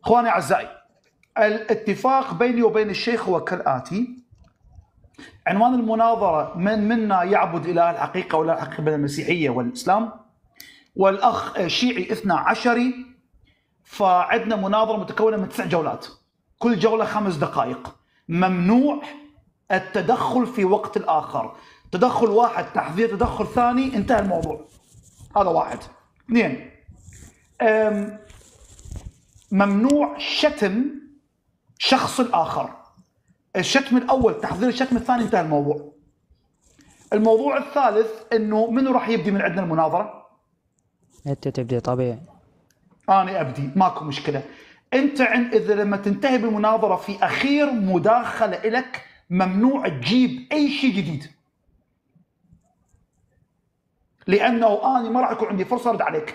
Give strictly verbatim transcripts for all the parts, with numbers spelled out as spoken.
اخواني اعزائي، الاتفاق بيني وبين الشيخ هو كالاتي. عنوان المناظره: من منا يعبد اله الحقيقه ولا الحقيقه بين المسيحيه والاسلام؟ والاخ شيعي اثنا عشري، فعندنا مناظره متكونه من تسع جولات، كل جوله خمس دقائق. ممنوع التدخل في وقت الاخر، تدخل واحد تحذير، تدخل ثاني انتهى الموضوع. هذا واحد. اثنين، ممنوع شتم شخص الآخر. الشتم الأول تحذير، الشتم الثاني انتهى الموضوع. الموضوع الثالث إنه منو راح يبدي من عندنا المناظرة؟ أنت تبدي طبيعي. أنا أبدي، ماكو مشكلة. أنت عند إذا لما تنتهي بالمناظرة في أخير مداخلة إلك ممنوع تجيب أي شيء جديد، لأنه أنا ما راح يكون عندي فرصة أرد عليك.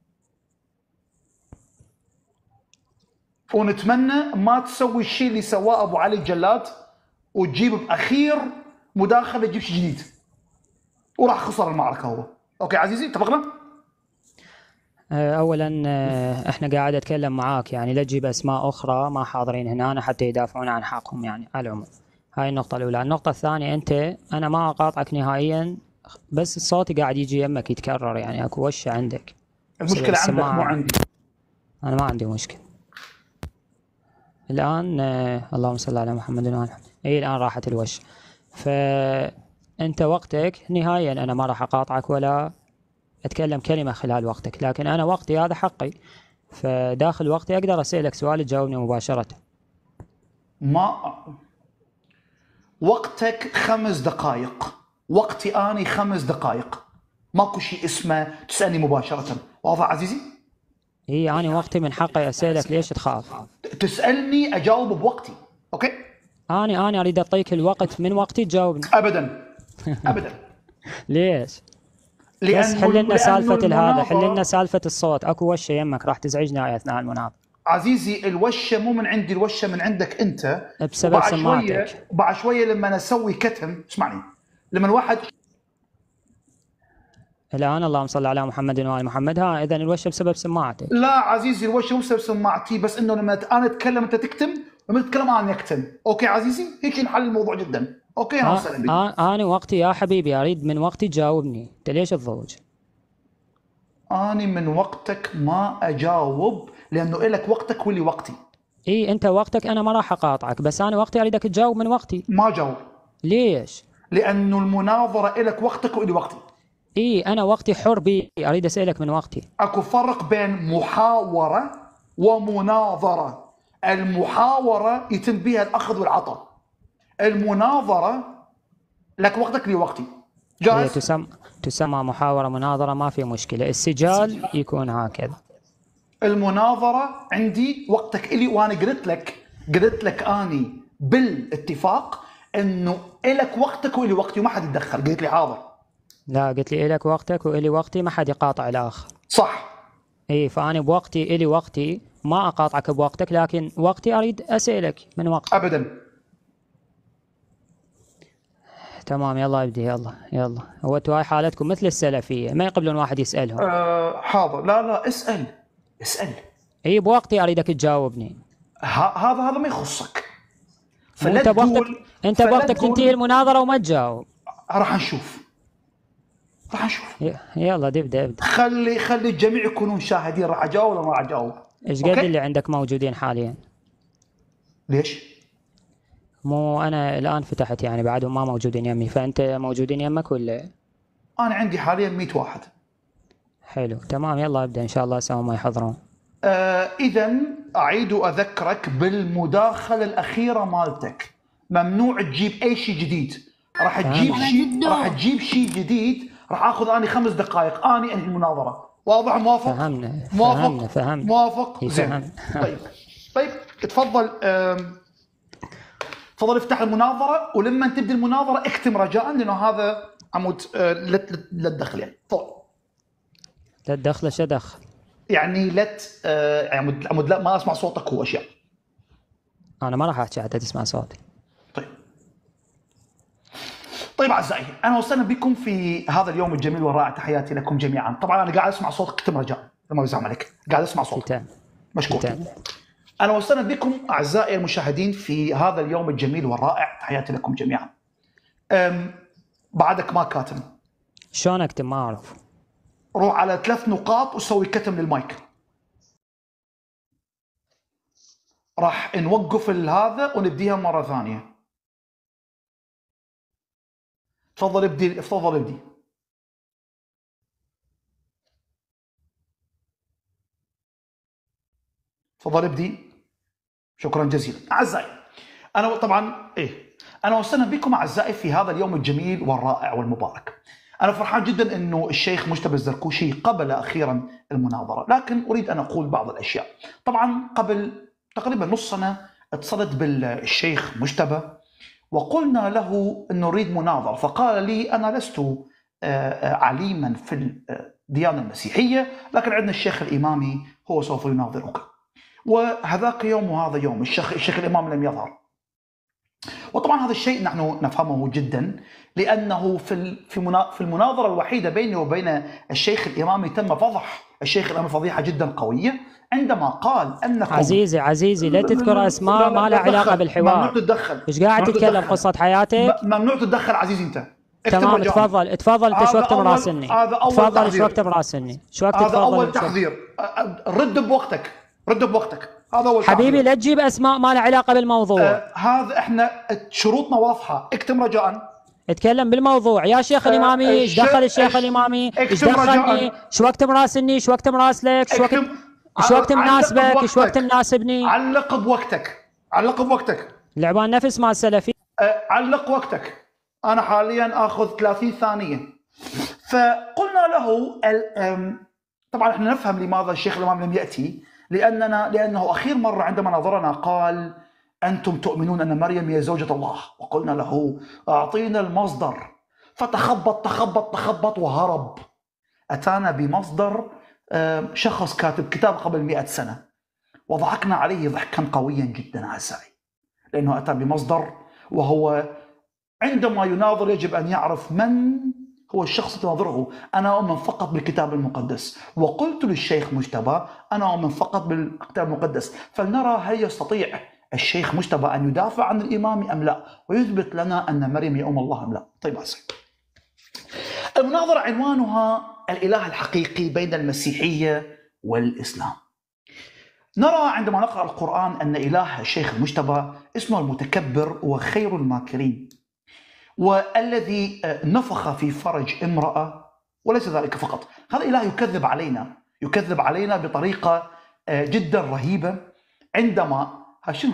ونتمنى ما تسوي الشيء اللي سواه ابو علي الجلاد وتجيب باخير مداخله تجيب شيء جديد وراح خسر المعركه هو. اوكي عزيزي، اتفقنا؟ اولا احنا قاعد اتكلم معاك، يعني لا تجيب اسماء اخرى ما حاضرين هنا حتى يدافعون عن حقهم يعني على العموم. هاي النقطه الاولى. النقطه الثانيه، انت انا ما اقاطعك نهائيا، بس الصوت قاعد يجي يمك يتكرر، يعني اكو وشه عندك. المشكله عندك مو عندي. انا ما عندي مشكله. الآن آه اللهم صل على محمد وعلى محمد. اي الآن راحت الوش. فأنت وقتك نهائيا أنا ما راح أقاطعك ولا أتكلم كلمة خلال وقتك، لكن أنا وقتي هذا حقي، فداخل وقتي أقدر أسألك سؤال تجاوبني مباشرة. ما وقتك خمس دقائق، وقتي أنا خمس دقائق، ماكو شيء اسمه تسألني مباشرة. واضح عزيزي؟ اي انا وقتي من حقي اسالك، ليش تخاف؟ تسالني اجاوب بوقتي. اوكي؟ انا انا اريد اعطيك الوقت من وقتي تجاوبني. ابدا ابدا. ليش؟ لأن بس حل لنا سالفه هذا، حل لنا سالفه الصوت. اكو وشه يمك راح تزعجنا اثناء المناظره. عزيزي الوشه مو من عندي، الوشه من عندك انت بسبب سماعتك. بعد شويه لما اسوي كتم، اسمعني، لما الواحد الآن اللهم صل على محمد وآل محمد، ها إذا الوشة بسبب سماعتك. لا عزيزي الوشة مو بسبب سماعتي، بس إنه لما أنا أتكلم أنت تكتم، لما تتكلم أنا أكتم. أوكي عزيزي؟ هيك نحل الموضوع جدا. أوكي أنا وسهلا بك. آه أنا وقتي يا حبيبي أريد من وقتي تجاوبني، أنت ليش تضوج؟ أنا من وقتك ما أجاوب لأنه إلك وقتك ولي وقتي. إيه أنت وقتك أنا ما راح أقاطعك، بس أنا وقتي أريدك تجاوب من وقتي. ما أجاوب. ليش؟ لأنه المناظرة إلك وقتك وإلي وقتي. إيه أنا وقتي حر بي، أريد أسألك من وقتي. أكو فرق بين محاورة ومناظرة. المحاورة يتم بها الأخذ والعطاء، المناظرة لك وقتك لي وقتي. جاهز؟ إيه تسمى تسمى محاورة مناظرة، ما في مشكلة. السجال يكون هكذا. المناظرة عندي وقتك إلي، وأنا قلت لك قلت لك أني بالاتفاق إنه إلك وقتك وإلي وقتي وما حد يتدخل. قلت لي حاضر. لا قلت لي إلك وقتك وإلي وقتي، ما حد يقاطع الآخر. صح. إيه فأنا بوقتي إلي وقتي، ما أقاطعك بوقتك، لكن وقتي أريد أسألك من وقت. أبدا. تمام يلا ابدي. يلا يلا. هو انتوا هاي حالتكم مثل السلفية، ما يقبلون واحد يسألهم. أه حاضر. لا لا اسأل اسأل. إيه بوقتي أريدك تجاوبني. هذا هذا ما يخصك. فأنت بوقتك أنت بوقتك تنتهي المناظرة وما تجاوب. راح نشوف راح نشوف. يلا ابدا ابدا. خلي خلي الجميع يكونون شاهدين. راح اجاوب ولا ما راح اجاوب؟ ايش قد اللي عندك موجودين حاليا؟ ليش؟ مو انا الان فتحت يعني بعدهم ما موجودين يمي، فانت موجودين يمك ولا؟ انا عندي حاليا مئة واحد. حلو تمام يلا ابدا ان شاء الله سوا ما يحضرون. آه اذا اعيد اذكرك بالمداخله الاخيره مالتك، ممنوع تجيب اي شيء جديد. راح تجيب شيء راح تجيب شيء جديد راح اخذ اني خمس دقائق اني انهي المناظره. واضح؟ موافق؟ فهمنا موافق؟ فهمنا فهمنا موافق؟ زين. طيب طيب تفضل تفضل افتح المناظره، ولما تبدي المناظره اكتم رجاء، لانه هذا عمود لا تدخل يعني. تفضل. لا تدخل. شو دخل؟ يعني لا عمود عمود لا ما اسمع صوتك واشياء. انا ما راح احكي حتى تسمع صوتي. طيب طيب اعزائي، انا وصلنا بكم في هذا اليوم الجميل والرائع. تحياتي لكم جميعا. طبعا انا قاعد اسمع صوتك، اكتم رجاء ما يزعم عليك، قاعد اسمع صوتك. مشكور. أنا وصلنا بكم أعزائي المشاهدين في هذا اليوم الجميل والرائع. تحياتي لكم جميعا. أم بعدك ما كاتم، شلون اكتب؟ ما اعرف. روح على ثلاث نقاط وسوي كتم للمايك. راح نوقف هذا ونبديها مرة ثانية. تفضل ابدي، تفضل ابدي. تفضل ابدي. شكرا جزيلا. أعزائي أنا طبعا إيه أنا وصلنا بكم أعزائي في هذا اليوم الجميل والرائع والمبارك. أنا فرحان جدا أنه الشيخ مجتبى الزركوشي قبل أخيرا المناظرة، لكن أريد أن أقول بعض الأشياء. طبعا قبل تقريبا نص سنة اتصلت بالشيخ مجتبى وقلنا له أن نريد مناظرة، فقال لي أنا لست عليما في الديانة المسيحية، لكن عندنا الشيخ الإمامي هو سوف يناظرك. وهذاك يوم وهذا يوم الشيخ, الشيخ الإمام لم يظهر. وطبعا هذا الشيء نحن نفهمه جدا، لأنه في في المناظرة الوحيدة بيني وبين الشيخ الإمامي تم فضح الشيخ الإمامي فضيحة جدا قوية عندما قال أنكم عزيزي عزيزي لا تذكر أسماء ما لها علاقة بالحوار. ممنوع تتدخل. ايش قاعد تتكلم؟ قصة حياتك؟ ممنوع تتدخل عزيزي أنت. تمام تفضل تفضل. انت شو وقت مراسلني؟ تفضل. شو وقت مراسلني؟ شو وقت؟ هذا أول تحذير. رد بوقتك، رد بوقتك. هذا أول حبيبي تحذير. لا تجيب أسماء ما لها علاقة بالموضوع. آه هذا احنا شروطنا واضحة. اكتم رجاء. اتكلم بالموضوع يا شيخ آه الإمامي. ايش دخل الشيخ الإمامي؟ ايش دخلني؟ شو وقت مراسلني؟ شو وقت مراسلك؟ شو وقت شو وقت مناسبك؟ شو وقت مناسبني؟ علق بوقتك، علق بوقتك. لعبان نفس مع السلفي. أه علق وقتك. أنا حاليا آخذ ثلاثين ثانية. فقلنا له طبعا احنا نفهم لماذا الشيخ الإمام لم يأتي، لأننا لأنه أخير مرة عندما نظرنا قال أنتم تؤمنون أن مريم هي زوجة الله، وقلنا له أعطينا المصدر، فتخبط تخبط تخبط وهرب. أتانا بمصدر شخص كاتب كتاب قبل مئة سنة، وضحكنا عليه ضحكا قويا جدا أعزائي، لأنه أتى بمصدر، وهو عندما يناظر يجب أن يعرف من هو الشخص يناظره. أنا أؤمن فقط بالكتاب المقدس، وقلت للشيخ مجتبى أنا أؤمن فقط بالكتاب المقدس، فلنرى هل يستطيع الشيخ مجتبى أن يدافع عن الإمام أم لا، ويثبت لنا أن مريم هي أم الله أم لا. طيب أعزائي، المناظرة عنوانها الإله الحقيقي بين المسيحية والإسلام. نرى عندما نقرأ القرآن أن إله الشيخ المجتبى اسمه المتكبر وخير الماكرين، والذي نفخ في فرج امرأة. وليس ذلك فقط، هذا إله يكذب علينا، يكذب علينا بطريقة جدا رهيبة. عندما شنو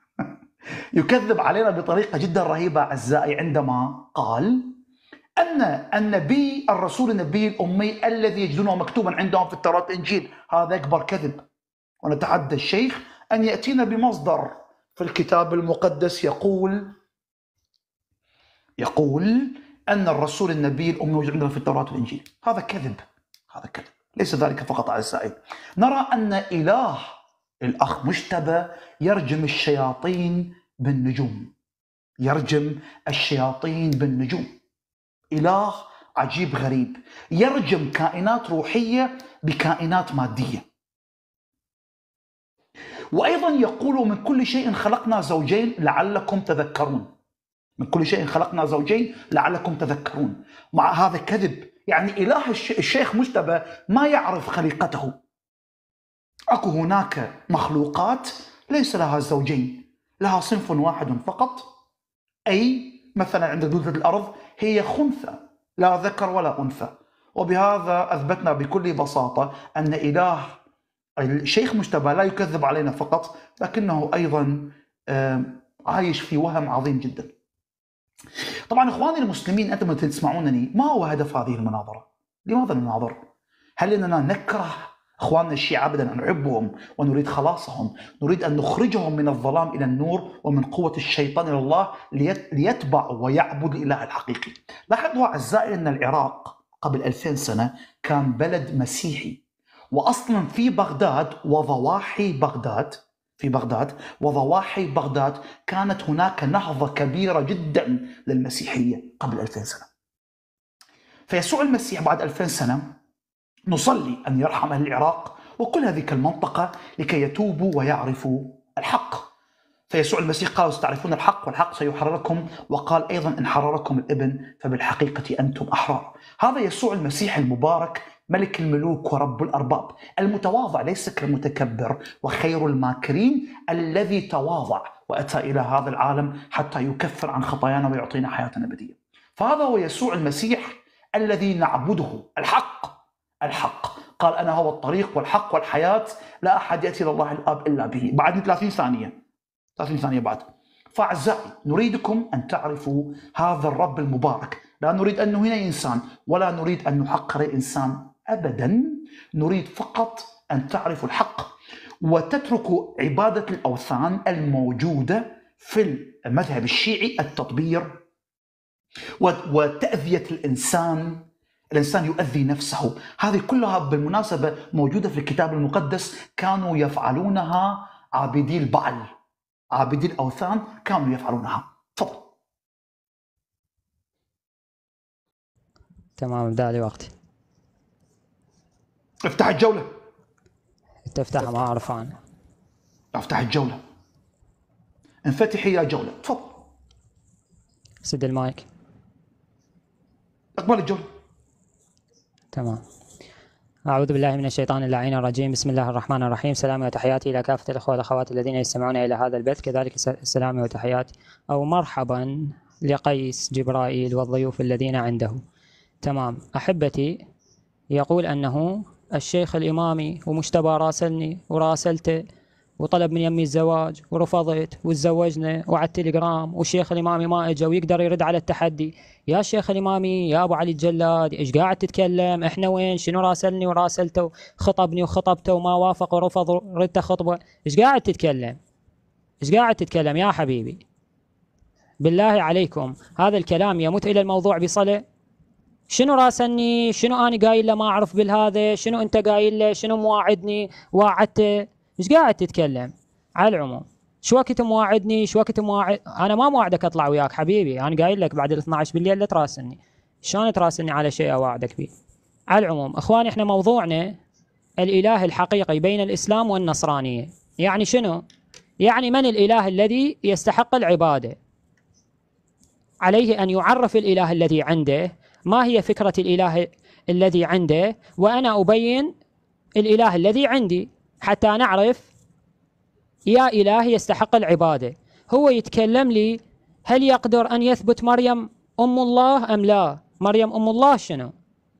يكذب علينا بطريقة جدا رهيبة أعزائي عندما قال أن النبي الرسول النبي الأمي الذي يجدونه مكتوبا عندهم في التوراة والإنجيل، هذا أكبر كذب. ونتحدى الشيخ أن يأتينا بمصدر في الكتاب المقدس يقول يقول أن الرسول النبي الأمي يوجد عندنا في التوراة والإنجيل. هذا كذب، هذا كذب. ليس ذلك فقط أعزائي، نرى أن إله الأخ مجتبى يرجم الشياطين بالنجوم، يرجم الشياطين بالنجوم. إله عجيب غريب، يرجم كائنات روحية بكائنات مادية. وأيضا يقول من كل شيء خلقنا زوجين لعلكم تذكرون، من كل شيء خلقنا زوجين لعلكم تذكرون. مع هذا كذب، يعني إله الشيخ مجتبى ما يعرف خليقته. أكو هناك مخلوقات ليس لها زوجين، لها صنف واحد فقط، أي مثلا عند دودة الأرض هي خنثى لا ذكر ولا أنثى. وبهذا أثبتنا بكل بساطة أن إله الشيخ مجتبى لا يكذب علينا فقط، لكنه أيضا عايش في وهم عظيم جدا. طبعا إخواني المسلمين، أنتم تسمعونني، ما هو هدف هذه المناظرة؟ لماذا نناظر؟ هل أننا نكره إخواننا الشيعة؟ أبدا، نحبهم ونريد خلاصهم، نريد أن نخرجهم من الظلام إلى النور ومن قوة الشيطان إلى الله ليتبع ويعبد الإله الحقيقي. لاحظوا أعزائي أن العراق قبل ألفين سنة كان بلد مسيحي، وأصلا في بغداد وضواحي بغداد في بغداد وضواحي بغداد كانت هناك نهضة كبيرة جدا للمسيحية قبل ألفين سنة. فيسوع المسيح بعد ألفين سنة نصلي أن يرحم أهل العراق وكل هذه المنطقة لكي يتوبوا ويعرفوا فيسوع المسيح قال ستعرفون الحق والحق سيحرركم، وقال أيضا إن حرركم الابن فبالحقيقة أنتم أحرار. هذا يسوع المسيح المبارك ملك الملوك ورب الأرباب، المتواضع ليس كالمتكبر، وخير الماكرين الذي تواضع وأتى إلى هذا العالم حتى يكفر عن خطايانا ويعطينا حياة أبدية. فهذا هو يسوع المسيح الذي نعبده، الحق. الحق قال أنا هو الطريق والحق والحياة، لا أحد يأتي إلى الله الآب إلا به. بعد ثلاثين ثانية ثلاثين ثانية بعد. فأعزائي نريدكم أن تعرفوا هذا الرب المبارك، لا نريد أن نهين إنسان ولا نريد أن نحقر إنسان أبدا، نريد فقط أن تعرفوا الحق وتتركوا عبادة الأوثان الموجودة في المذهب الشيعي، التطبير وتأذية الإنسان. الإنسان يؤذي نفسه، هذه كلها بالمناسبة موجودة في الكتاب المقدس، كانوا يفعلونها عابدي البعل، عابدي الأوثان كانوا يفعلونها. تفضل. تمام، ابدأ لي وقتي. افتح الجولة. تفتحها ما أعرف عنها. افتح الجولة، انفتحي يا جولة. تفضل. سد المايك. اقبل الجولة. تمام. أعوذ بالله من الشيطان اللعين الرجيم. بسم الله الرحمن الرحيم. سلامي وتحياتي إلى كافة الأخوة والأخوات الذين يستمعون إلى هذا البث، كذلك سلامي وتحياتي أو مرحبا لقيس جبرائيل والضيوف الذين عنده. تمام. أحبتي، يقول أنه الشيخ الإمامي ومجتبى راسلني وراسلته وطلب من يمي الزواج ورفضت وتزوجنا وعلى التليجرام، والشيخ الإمامي ما اجى ويقدر يرد على التحدي. يا شيخ الإمامي يا أبو علي الجلاد، إيش قاعد تتكلم؟ إحنا وين؟ شنو راسلني وراسلته، خطبني وخطبته وما وافق ورفض ردت خطبة. إيش قاعد تتكلم؟ إيش قاعد تتكلم يا حبيبي؟ بالله عليكم هذا الكلام يمت إلى الموضوع بصلة. شنو راسلني؟ شنو أنا قايل له ما أعرف بالهذا؟ شنو أنت قايل له؟ شنو مواعدني؟ واعدته؟ إيش قاعد تتكلم؟ على العموم شو وقت مواعدني؟ شو وقت مواعد؟ أنا ما مواعدك أطلع وياك حبيبي، أنا قايل لك بعد الاثنى عشر بالليل لا تراسلني. شلون تراسلني على شيء أواعدك به؟ على العموم إخواني، إحنا موضوعنا الإله الحقيقي بين الإسلام والنصرانية. يعني شنو؟ يعني من الإله الذي يستحق العبادة؟ عليه أن يعرف الإله الذي عنده، ما هي فكرة الإله الذي عنده، وأنا أبين الإله الذي عندي حتى نعرف يا إله يستحق العبادة. هو يتكلم لي هل يقدر أن يثبت مريم أم الله أم لا؟ مريم أم الله شنو؟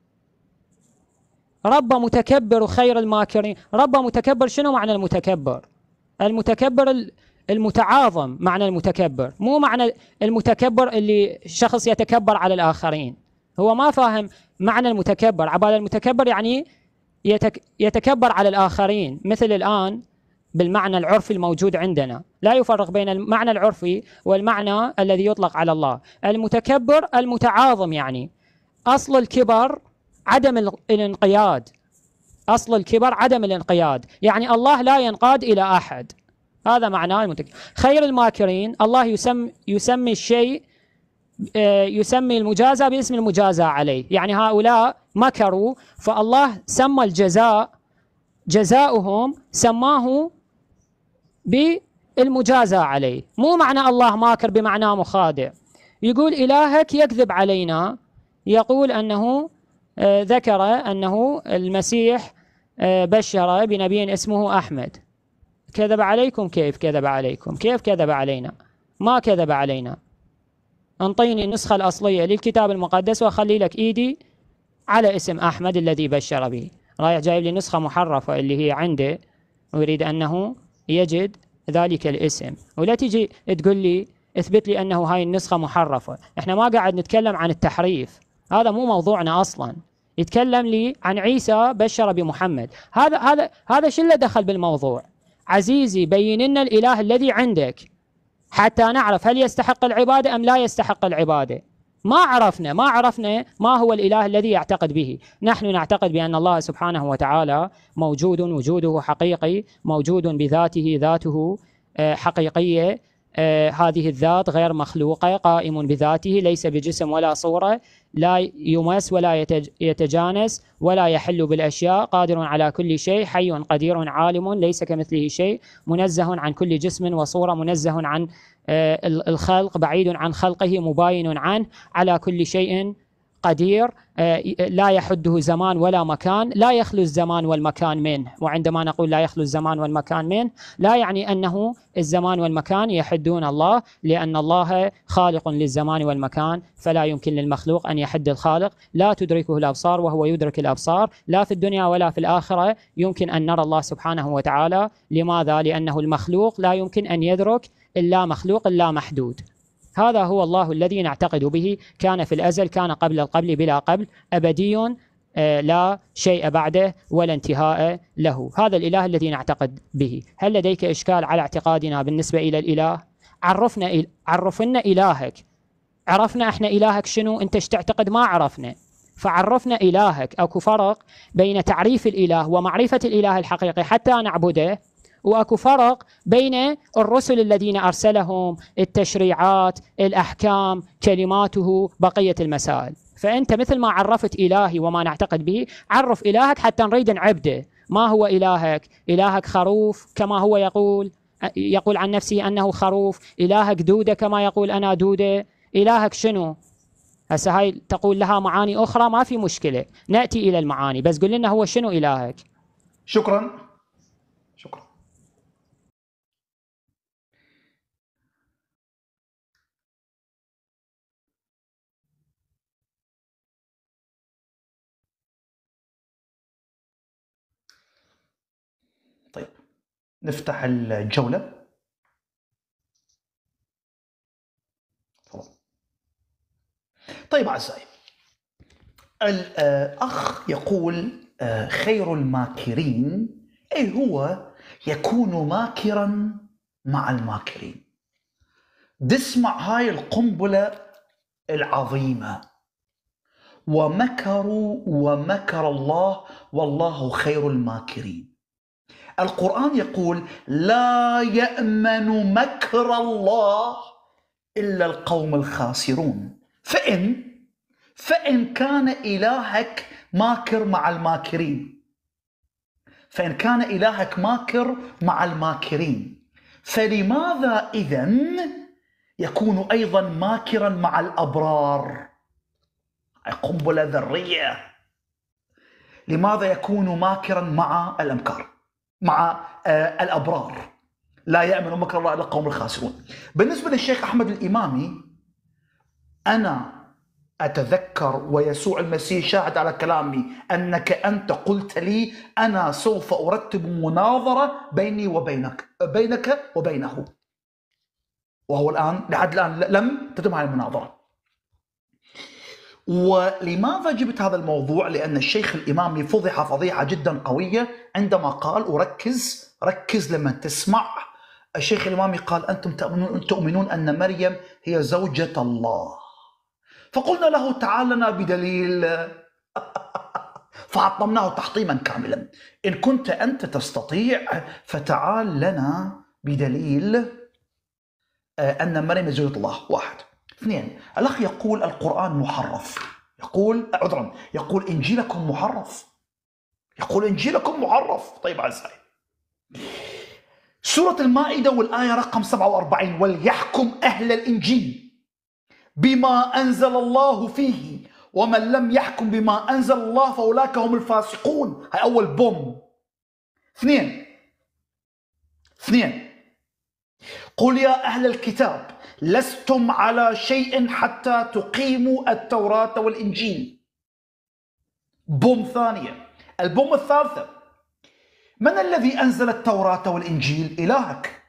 رب متكبر وخير الماكرين. رب متكبر، شنو معنى المتكبر؟ المتكبر المتعاظم معنى المتكبر، مو معنى المتكبر اللي شخص يتكبر على الآخرين. هو ما فاهم معنى المتكبر. عبال المتكبر يعني يتك يتكبر على الآخرين، مثل الآن بالمعنى العرفي الموجود عندنا، لا يفرق بين المعنى العرفي والمعنى الذي يطلق على الله. المتكبر المتعاظم، يعني أصل الكبر عدم الانقياد، أصل الكبر عدم الانقياد، يعني الله لا ينقاد إلى أحد، هذا معناه المتكبر. خير الماكرين، الله يسمي, يسمي الشيء يسمي المجازى باسم المجازى عليه، يعني هؤلاء مكروا فالله سمى الجزاء جزاؤهم سماه بالمجازى عليه. مو معنى الله ماكر بمعنى مخادع. يقول إلهك يكذب علينا، يقول أنه ذكر أنه المسيح بشر بنبي اسمه أحمد. كذب عليكم؟ كيف كذب عليكم؟ كيف كذب علينا؟ ما كذب علينا. انطيني النسخة الأصلية للكتاب المقدس وأخلي لك إيدي على اسم أحمد الذي بشر به. رايح جايب لي نسخة محرفة اللي هي عنده ويريد أنه يجد ذلك الاسم، ولا تجي تقول لي اثبت لي أنه هاي النسخة محرفة. احنا ما قاعد نتكلم عن التحريف، هذا مو موضوعنا أصلا. يتكلم لي عن عيسى بشر بمحمد، هذا هذا هذا شو اللي دخل بالموضوع؟ عزيزي بين لنا الإله الذي عندك حتى نعرف هل يستحق العبادة أم لا يستحق العبادة. ما عرفنا ما عرفنا ما هو الإله الذي يعتقد به. نحن نعتقد بأن الله سبحانه وتعالى موجود، وجوده حقيقي، موجود بذاته، ذاته حقيقية، آه هذه الذات غير مخلوقة، قائم بذاته، ليس بجسم ولا صورة، لا يمس ولا يتجانس ولا يحل بالأشياء، قادر على كل شيء، حي قدير عالم، ليس كمثله شيء، منزه عن كل جسم وصورة، منزه عن آه الخلق، بعيد عن خلقه، مباين عنه، على كل شيء قدير، لا يحده زمان ولا مكان، لا يخلو الزمان والمكان منه. وعندما نقول لا يخلو الزمان والمكان منه، لا يعني أنه الزمان والمكان يحدون الله، لأن الله خالق للزمان والمكان، فلا يمكن للمخلوق أن يحد الخالق. لا تدركه الأبصار وهو يدرك الأبصار، لا في الدنيا ولا في الآخرة يمكن أن نرى الله سبحانه وتعالى. لماذا؟ لأنه المخلوق لا يمكن أن يدرك إلا مخلوق لا محدود. هذا هو الله الذي نعتقد به، كان في الأزل، كان قبل القبل بلا قبل، أبدي لا شيء بعده ولا انتهاء له. هذا الإله الذي نعتقد به. هل لديك إشكال على اعتقادنا بالنسبة إلى الإله؟ عرفنا عرفنا إلهك. عرفنا احنا إلهك شنو؟ انت ايش تعتقد؟ ما عرفنا، فعرفنا إلهك. أكو فرق بين تعريف الإله ومعرفة الإله الحقيقي حتى نعبده، وأكو فرق بين الرسل الذين أرسلهم، التشريعات، الأحكام، كلماته، بقية المسائل. فأنت مثل ما عرفت إلهي وما نعتقد به، عرف إلهك حتى نريد نعبده. ما هو إلهك؟ إلهك خروف كما هو يقول يقول عن نفسه أنه خروف؟ إلهك دودة كما يقول أنا دودة؟ إلهك شنو؟ هسه هاي تقول لها معاني أخرى، ما في مشكلة، نأتي إلى المعاني، بس قل لنا هو شنو إلهك. شكرا شكرا. طيب نفتح الجولة. طيب أعزائي، الأخ يقول خير الماكرين أي هو يكون ماكرا مع الماكرين. تسمع هاي القنبلة العظيمة، ومكروا ومكر الله والله خير الماكرين. القرآن يقول لا يأمن مكر الله إلا القوم الخاسرون. فإن فإن كان إلهك ماكر مع الماكرين، فإن كان إلهك ماكر مع الماكرين، فلماذا إذن يكون أيضا ماكرا مع الأبرار؟ قنبلة ذرية. لماذا يكون ماكرا مع الأمكار، مع آه الأبرار؟ لا يأمن مكر الله إلا القوم الخاسرون. بالنسبة للشيخ أحمد الإمامي، أنا أتذكر ويسوع المسيح شاهد على كلامي أنك أنت قلت لي أنا سوف أرتب مناظرة بيني وبينك بينك وبينه، وهو الآن لحد الآن لم تتم هذه المناظرة. ولماذا جبت هذا الموضوع؟ لأن الشيخ الإمامي فضح فضيحة جدا قوية عندما قال، وركز ركز لما تسمع، الشيخ الإمامي قال أنتم تؤمنون, تؤمنون أن مريم هي زوجة الله. فقلنا له تعال لنا بدليل فعطمناه تحطيما كاملا. إن كنت أنت تستطيع فتعال لنا بدليل أن مريم زوجة الله. واحد. اثنين، الأخ يقول القرآن محرف، يقول عذرا يقول إنجيلكم محرف، يقول إنجيلكم محرف. طيب أعزائي، سورة المائدة والآية رقم سبعة وأربعين، وليحكم أهل الإنجيل بما أنزل الله فيه ومن لم يحكم بما أنزل الله فأولئك هم الفاسقون. هاي أول بوم. اثنين اثنين قل يا أهل الكتاب لستم على شيء حتى تقيموا التوراة والإنجيل. بوم ثانية. البوم الثالثة، من الذي أنزل التوراة والإنجيل؟ إلهك.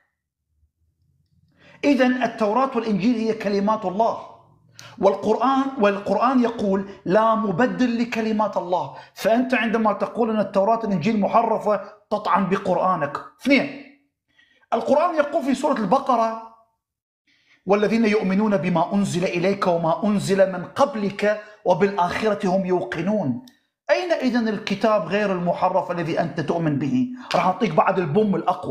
إذن التوراة والإنجيل هي كلمات الله، والقرآن والقرآن يقول لا مبدل لكلمات الله. فأنت عندما تقول أن التوراة والإنجيل محرفة تطعن بقرآنك. اثنين، القرآن يقول في سورة البقرة والذين يؤمنون بما أنزل إليك وما أنزل من قبلك وبالآخرة هم يوقنون. أين إذن الكتاب غير المحرف الذي أنت تؤمن به؟ راح أعطيك بعد البوم الأقوى.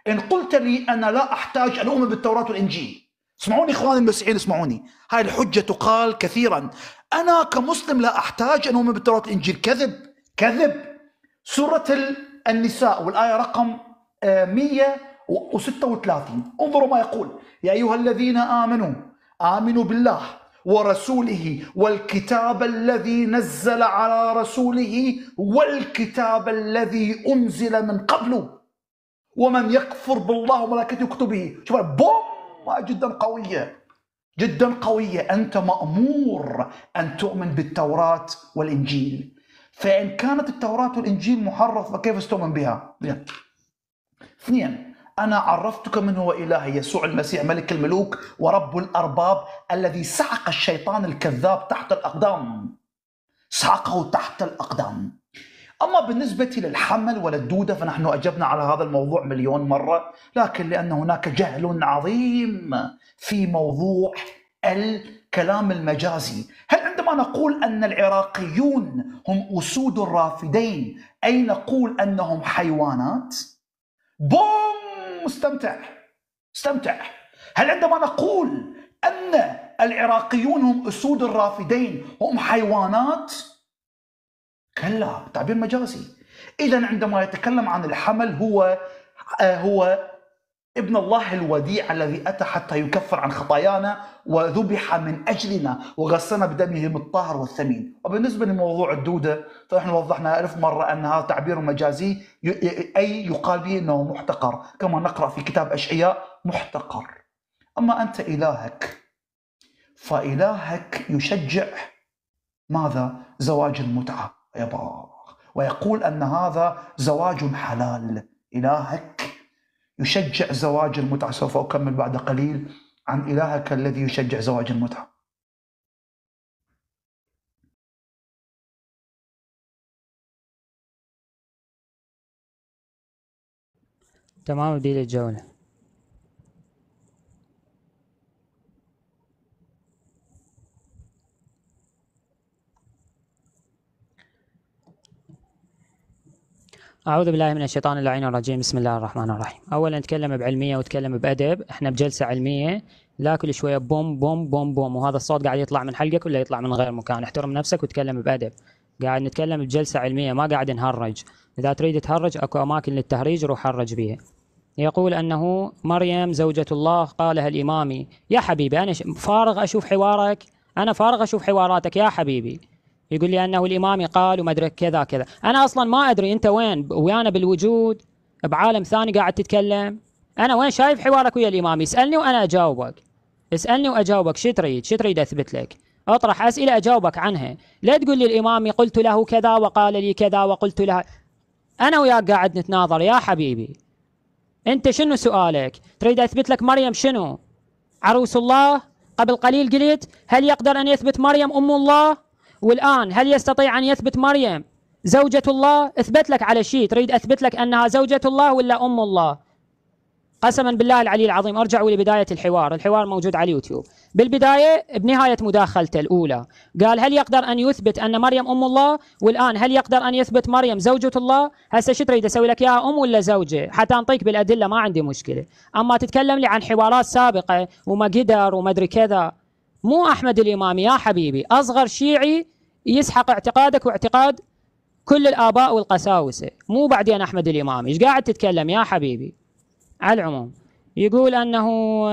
إن قلت لي أنا لا أحتاج أن أؤمن بالتوراة والإنجيل، اسمعوني إخواني المسيحيين، اسمعوني، هاي الحجة تقال كثيرا، أنا كمسلم لا أحتاج أن أؤمن بالتوراة والإنجيل. كذب كذب. سورة النساء والآية رقم مئة وستة وثلاثين، انظروا ما يقول: يا أيها الذين آمنوا آمنوا بالله ورسوله والكتاب الذي نزل على رسوله والكتاب الذي أنزل من قبله ومن يكفر بالله وملائكته وكتبه. شوف بوم، جدا قوية جدا قوية. أنت مأمور أن تؤمن بالتوراة والإنجيل، فإن كانت التوراة والإنجيل محرف فكيف ستؤمن بها؟ اثنين، أنا عرفتك من هو إله يسوع المسيح ملك الملوك ورب الأرباب الذي سحق الشيطان الكذاب تحت الأقدام، سحقه تحت الأقدام. أما بالنسبة للحمل وللدودة فنحن أجبنا على هذا الموضوع مليون مرة، لكن لأن هناك جهل عظيم في موضوع الكلام المجازي. هل عندما نقول أن العراقيون هم أسود الرافدين أي نقول أنهم حيوانات؟ بوم، استمتع استمتع. هل عندما نقول أن العراقيون هم أسود الرافدين هم حيوانات؟ كلا، تعبير مجازي. إذن عندما يتكلم عن الحمل هو هو ابن الله الوديع الذي أتى حتى يكفر عن خطايانا وذبح من أجلنا وغسلنا بدمه الطاهر والثمين. وبالنسبة لموضوع الدودة فنحن وضحنا ألف مرة أن هذا تعبير مجازي، أي يقال به أنه محتقر، كما نقرأ في كتاب أشعياء محتقر. أما أنت إلهك فإلهك يشجع ماذا؟ زواج المتعة يا، ويقول أن هذا زواج حلال. إلهك يشجع زواج المتعة. سوف أكمل بعد قليل عن إلهك الذي يشجع زواج المتعة. تمام، بدي الجولة. أعوذ بالله من الشيطان اللعين الرجيم. بسم الله الرحمن الرحيم. أولا نتكلم بعلمية ونتكلم بأدب، احنا بجلسة علمية، لا كل شوية بوم بوم بوم بوم وهذا الصوت قاعد يطلع من حلقك ولا يطلع من غير مكان. احترم نفسك وتكلم بأدب. قاعد نتكلم بجلسة علمية، ما قاعد نهرج. إذا تريد تهرج أكو أماكن للتهريج روح هرج بيها. يقول أنه مريم زوجة الله قالها الإمامي. يا حبيبي أنا فارغ أشوف حوارك، أنا فارغ أشوف حواراتك يا حبيبي. يقول لي أنه الإمامي قال وما أدري كذا كذا. أنا أصلا ما أدري أنت وين، ويانا بالوجود بعالم ثاني قاعد تتكلم. أنا وين شايف حوارك ويا الإمامي؟ اسألني وأنا أجاوبك، اسألني وأجاوبك. شو تريد؟ شو تريد أثبت لك؟ أطرح أسئلة أجاوبك عنها. لا تقول لي الإمامي قلت له كذا وقال لي كذا وقلت له. أنا وياك قاعد نتناظر يا حبيبي. أنت شنو سؤالك؟ تريد أثبت لك مريم شنو؟ عروس الله؟ قبل قليل قلت هل يقدر أن يثبت مريم أم الله؟ والآن هل يستطيع أن يثبت مريم زوجة الله؟ اثبت لك على شيء. تريد أثبت لك أنها زوجة الله ولا أم الله؟ قسما بالله العلي العظيم ارجعوا لبداية الحوار، الحوار موجود على اليوتيوب. بالبداية بنهاية مداخلته الأولى قال هل يقدر أن يثبت أن مريم أم الله؟ والآن هل يقدر أن يثبت مريم زوجة الله؟ هسه شو تريد أسوي لك يا أم ولا زوجة؟ حتى أنطيك بالأدلة ما عندي مشكلة. أما تتكلم لي عن حوارات سابقة وما قدر وما أدري كذا، مو أحمد الإمامي يا حبيبي، أصغر شيعي يسحق اعتقادك واعتقاد كل الآباء والقساوسة، مو بعدين أحمد الإمامي. إيش قاعد تتكلم يا حبيبي؟ على العموم يقول أنه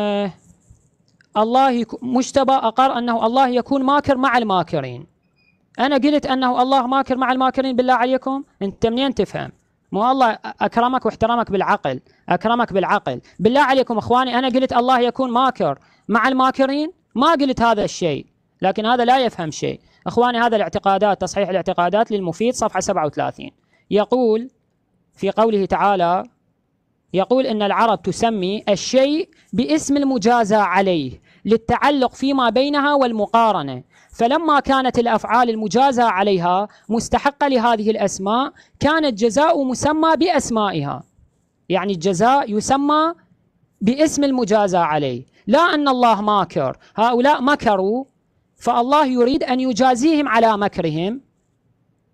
الله مجتبى أقر أنه الله يكون ماكر مع الماكرين. أنا قلت أنه الله ماكر مع الماكرين؟ بالله عليكم أنت منين تفهم؟ مو الله أكرمك واحترمك بالعقل، أكرمك بالعقل. بالله عليكم أخواني، أنا قلت الله يكون ماكر مع الماكرين؟ ما قلت هذا الشيء، لكن هذا لا يفهم شيء. أخواني هذا الاعتقادات، تصحيح الاعتقادات للمفيد صفحة سبعة وثلاثين، يقول في قوله تعالى، يقول إن العرب تسمي الشيء باسم المجازى عليه للتعلق فيما بينها والمقارنة، فلما كانت الأفعال المجازى عليها مستحقة لهذه الأسماء كان الجزاء مسمى بأسمائها. يعني الجزاء يسمى باسم المجازى عليه، لا أن الله ماكر. هؤلاء مكروا فالله يريد أن يجازيهم على مكرهم،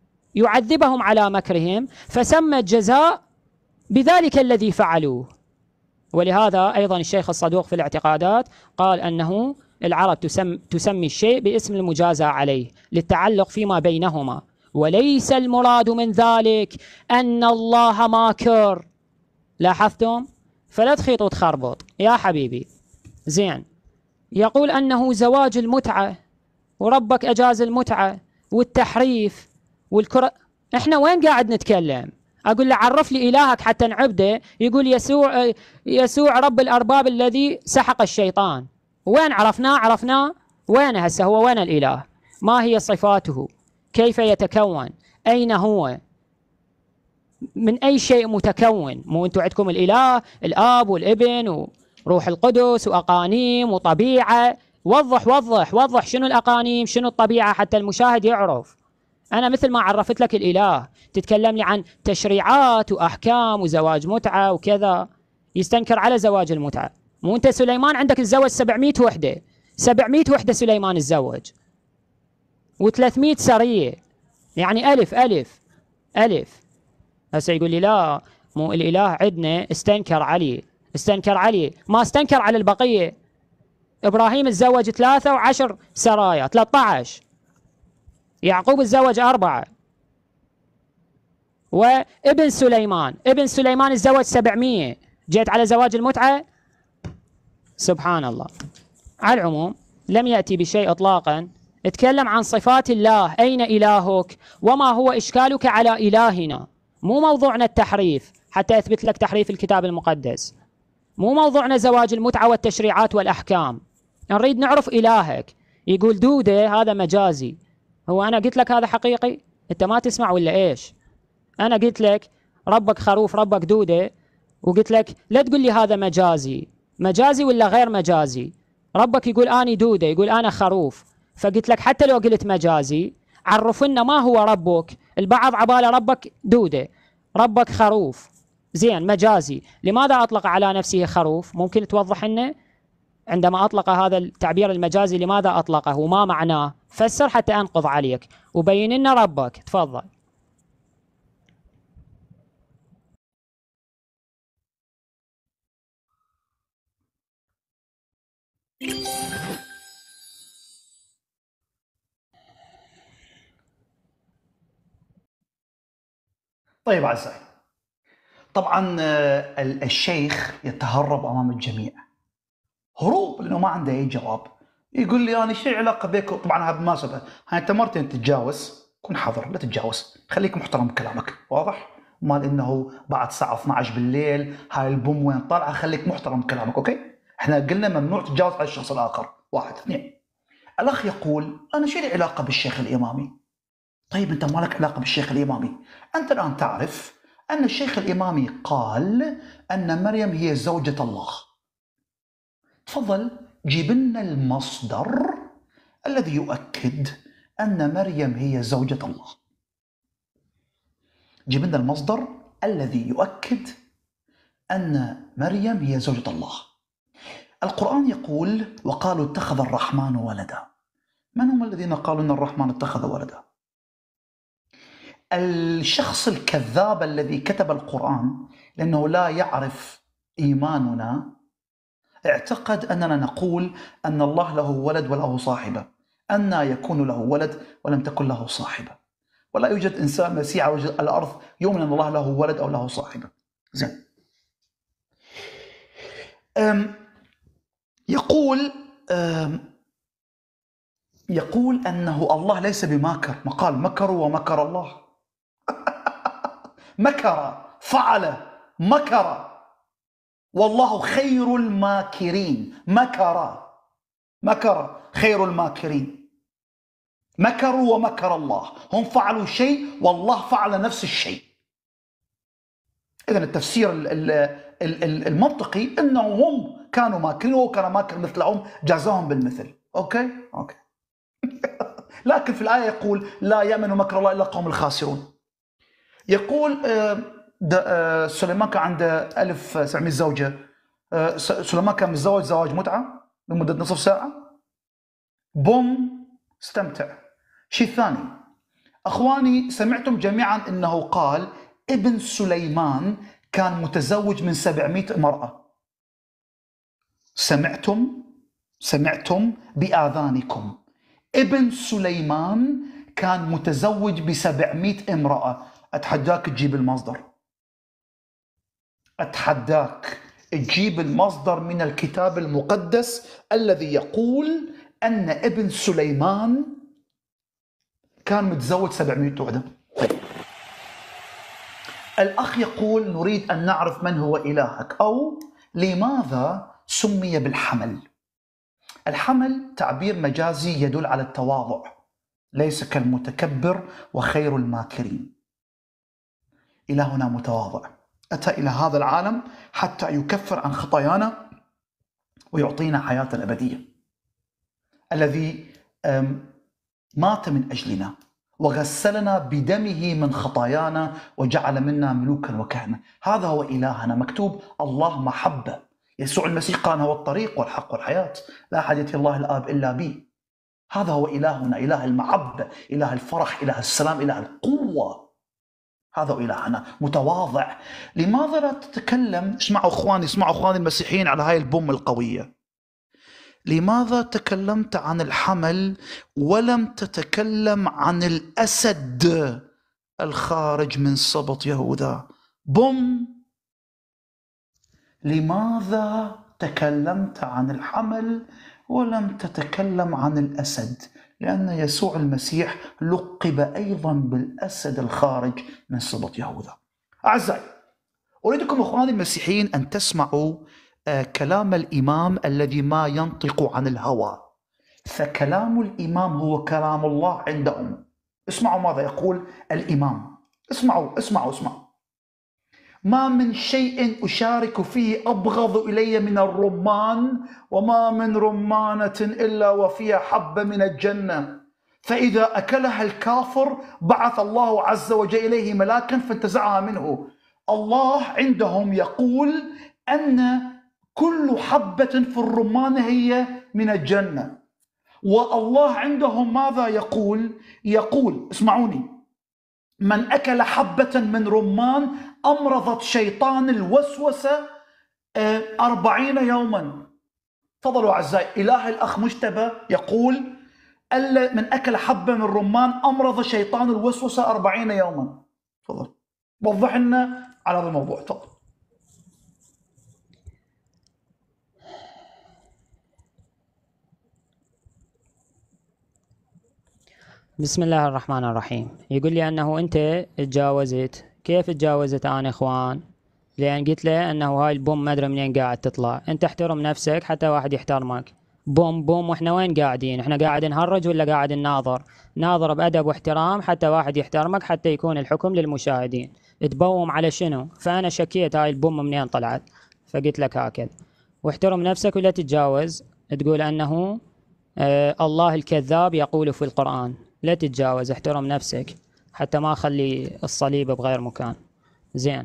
يعذبهم على مكرهم، فسمى الجزاء بذلك الذي فعلوه. ولهذا أيضا الشيخ الصدوق في الاعتقادات قال أنه العرب تسم تسمي الشيء باسم المجازى عليه للتعلق فيما بينهما، وليس المراد من ذلك أن الله ماكر. لاحظتم؟ فلا تخيط وتخربط يا حبيبي. زين، يقول أنه زواج المتعة وربك أجاز المتعة والتحريف والكرة. إحنا وين قاعد نتكلم؟ أقول له عرف لي إلهك حتى نعبده، يقول يسوع يسوع رب الأرباب الذي سحق الشيطان. وين عرفناه؟ عرفناه وين هسه؟ هو وين الإله؟ ما هي صفاته؟ كيف يتكون؟ أين هو؟ من أي شيء متكون؟ مو أنتم عندكم الإله الآب والابن وروح القدس وأقانيم وطبيعة. وضح وضح وضح شنو الأقانيم، شنو الطبيعة، حتى المشاهد يعرف. أنا مثل ما عرفت لك الإله تتكلم لي عن تشريعات وأحكام وزواج متعة وكذا، يستنكر على زواج المتعة. مو أنت سليمان عندك تزوج سبعمئة وحدة، سبعمئة وحدة سليمان تزوج وثلاثمئة سرية، يعني ألف ألف ألف. هسه يقول لي لا، مو الإله عندنا استنكر علي. استنكر علي، ما استنكر على البقية. إبراهيم تزوج ثلاثة وعشر سرايا، ثلاثة عشر. يعقوب تزوج أربعة. وابن سليمان ابن سليمان تزوج سبعمئة. جيت على زواج المتعة؟ سبحان الله. على العموم لم يأتي بشيء إطلاقا. اتكلم عن صفات الله. أين إلهك؟ وما هو إشكالك على إلهنا؟ مو موضوعنا التحريف حتى أثبت لك تحريف الكتاب المقدس. مو موضوعنا زواج المتعة والتشريعات والأحكام. نريد نعرف إلهك. يقول دودة هذا مجازي. هو أنا قلت لك هذا حقيقي؟ أنت ما تسمع ولا إيش؟ أنا قلت لك ربك خروف، ربك دودة، وقلت لك لا تقول لي هذا مجازي. مجازي ولا غير مجازي؟ ربك يقول أنا دودة، يقول أنا خروف. فقلت لك حتى لو قلت مجازي عرفنا ما هو ربك. البعض عباله ربك دودة، ربك خروف. زين، مجازي. لماذا أطلق على نفسه خروف؟ ممكن توضح لنا عندما أطلق هذا التعبير المجازي لماذا أطلقه وما معناه؟ فسر حتى أنقض عليك وبين لنا ربك. تفضل. طيب أعزائي، طبعا آه، الشيخ يتهرب أمام الجميع، هروب لأنه ما عنده أي جواب. يقول لي أنا شو علاقة بيك؟ طبعا هذا بالمناسبة هاي أنت مرتين تتجاوز، كن حذر لا تتجاوز، خليك محترم بكلامك، واضح؟ مال إنه بعد الساعة اثنعش عشر بالليل هاي البوم وين طالعة، خليك محترم بكلامك، أوكي؟ إحنا قلنا ممنوع تتجاوز على الشخص الآخر. واحد. اثنين، الأخ يقول أنا شو لي علاقة بالشيخ الإمامي؟ طيب أنت ما لك علاقة بالشيخ الإمامي. أنت الآن تعرف أن الشيخ الإمامي قال أن مريم هي زوجة الله. تفضل جيب لنا المصدر الذي يؤكد أن مريم هي زوجة الله. جيب لنا المصدر الذي يؤكد أن مريم هي زوجة الله. القرآن يقول وقالوا اتخذ الرحمن ولدا. من هم الذين قالوا أن الرحمن اتخذ ولدا؟ الشخص الكذاب الذي كتب القرآن لأنه لا يعرف إيماننا اعتقد أننا نقول أن الله له ولد وله صاحبة. أن يكون له ولد ولم تكن له صاحبة؟ ولا يوجد إنسان مسيح على وجه الأرض يؤمن أن الله له ولد أو له صاحبة. زين. أم يقول أم يقول أنه الله ليس بماكر، مقال مكروا ومكر الله. مكر، فعل، مكر، والله خير الماكرين. مكر مكر خير الماكرين. مكروا ومكر الله، هم فعلوا شيء والله فعل نفس الشيء. إذن التفسير المنطقي أنه هم كانوا ماكرين وهو كان ماكر مثلهم جازاهم بالمثل. أوكي؟ أوكي. لكن في الآية يقول لا يأمن مكر الله إلا القوم الخاسرون. يقول سليمان كان عنده ألف وتسعمئة زوجة. سليمان كان متزوج زواج متعة لمدة نصف ساعة. بوم، استمتع. شيء ثاني، أخواني سمعتم جميعا أنه قال ابن سليمان كان متزوج من سبعمئة امرأة. سمعتم سمعتم بآذانكم. ابن سليمان كان متزوج بسبعمائة امرأة. أتحداك تجيب المصدر، أتحداك تجيب المصدر من الكتاب المقدس الذي يقول أن ابن سليمان كان متزوج سبعمائة وحدة. طيب. الأخ يقول نريد أن نعرف من هو إلهك، أو لماذا سمي بالحمل. الحمل تعبير مجازي يدل على التواضع، ليس كالمتكبر وخير الماكرين. إلهنا متواضع، أتى إلى هذا العالم حتى يكفر عن خطايانا ويعطينا حياة أبدية. الذي مات من أجلنا وغسلنا بدمه من خطايانا وجعل منا ملوكا وكهنة. هذا هو إلهنا. مكتوب الله محبة. يسوع المسيح قال هو الطريق والحق والحياة، لا أحد يأتي الله الآب إلا بي. هذا هو إلهنا، إله المحبة، إله الفرح، إله السلام، إله القوة. هذا هو إلهنا متواضع. لماذا لا تتكلم؟ اسمعوا أخواني، اسمعوا أخواني المسيحيين على هاي البوم القوية. لماذا تكلمت عن الحمل ولم تتكلم عن الأسد الخارج من سبط يهوذا؟ بوم. لماذا تكلمت عن الحمل ولم تتكلم عن الأسد؟ لأن يسوع المسيح لقب أيضا بالأسد الخارج من سبط يهوذا. أعزائي، أريدكم أخواني المسيحيين أن تسمعوا كلام الإمام الذي ما ينطق عن الهوى، فكلام الإمام هو كلام الله عندهم. اسمعوا ماذا يقول الإمام. اسمعوا اسمعوا اسمعوا. ما من شيء أشارك فيه أبغض إلي من الرمان، وما من رمانة إلا وفيها حبة من الجنة، فإذا أكلها الكافر بعث الله عز وجل إليه ملاكا فانتزعها منه. الله عندهم يقول أن كل حبة في الرمان هي من الجنة، والله عندهم ماذا يقول؟ يقول اسمعوني: من أكل حبة من رمان أمرضت شيطان الوسوسة أربعين يوما. تفضلوا أعزائي. إله الأخ مجتبى يقول من أكل حبة من رمان أمرض شيطان الوسوسة أربعين يوما. تفضل وضح لنا على هذا الموضوع. تفضل. بسم الله الرحمن الرحيم. يقول لي أنه أنت تجاوزت. كيف تجاوزت أنا إخوان؟ لأن قلت له أنه هاي البوم ما أدري منين قاعد تطلع. أنت احترم نفسك حتى واحد يحترمك. بوم بوم. وإحنا وين قاعدين؟ إحنا قاعد نهرج ولا قاعد نناظر؟ ناظر بأدب واحترام حتى واحد يحترمك، حتى يكون الحكم للمشاهدين. تبوم على شنو؟ فأنا شكيت هاي البوم منين طلعت، فقلت لك هكذا. واحترم نفسك ولا تتجاوز. تقول أنه آه الله الكذاب يقول في القرآن. لا تتجاوز، احترم نفسك حتى ما اخلي الصليب بغير مكان. زين.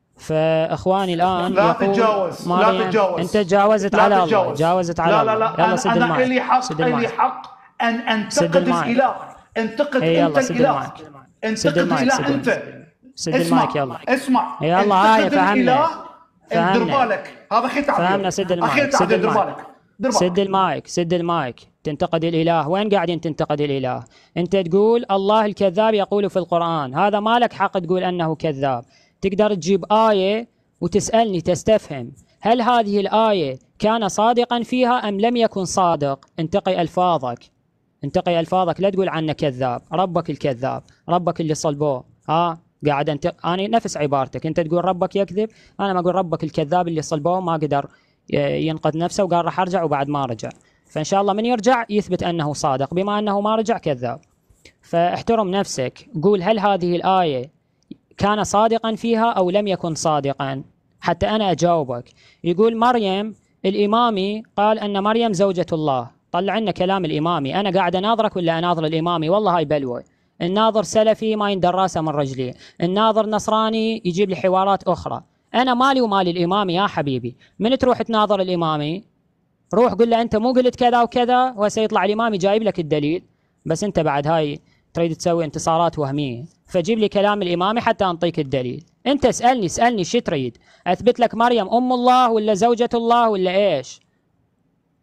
فاخواني الان لا تتجاوز، لا تتجاوز. انت تجاوزت لا على تتجاوز. الله، جاوزت على لا الله. لا لا يلا انا سد انا المايك. لي حق، سد لي حق ان انتقد الاله. انتقد انت الاله. انتقد الاله انت. سد المايك. يلا اسمع. يلا هاي فهمنا. دير بالك، هذا اخي تعبير. فهمنا. سد المايك. سد المايك. سد المايك. سد المايك. تنتقد الإله. وين قاعدين تنتقد الإله؟ أنت تقول الله الكذاب يقول في القرآن. هذا ما لك حق تقول أنه كذاب. تقدر تجيب آية وتسألني تستفهم هل هذه الآية كان صادقا فيها أم لم يكن صادق. انتقي ألفاظك. انتقي ألفاظك. لا تقول عنه كذاب. ربك الكذاب، ربك اللي صلبوه. ها قاعد انت أنا نفس عبارتك. أنت تقول ربك يكذب، أنا ما أقول ربك الكذاب اللي صلبوه ما قدر ينقذ نفسه وقال راح أرجع وبعد ما رجع. فإن شاء الله من يرجع يثبت أنه صادق، بما أنه ما رجع كذاب. فاحترم نفسك. قول هل هذه الآية كان صادقا فيها أو لم يكن صادقا حتى أنا أجاوبك. يقول مريم الإمامي قال أن مريم زوجة الله. طلع لنا كلام الإمامي. أنا قاعد أناظرك ولا أناظر الإمامي؟ والله هاي بلوى. الناظر سلفي ما يندر راسه من رجليه، الناظر نصراني يجيب لي حوارات أخرى. أنا مالي ومالي الإمامي يا حبيبي. من تروح تناظر الإمامي روح قل له أنت مو قلت كذا وكذا، وسيطلع الإمامي جايب لك الدليل. بس أنت بعد هاي تريد تسوي انتصارات وهمية، فجيب لي كلام الإمامي حتى أنطيك الدليل. أنت اسألني اسألني شو تريد؟ أثبت لك مريم أم الله ولا زوجة الله ولا إيش؟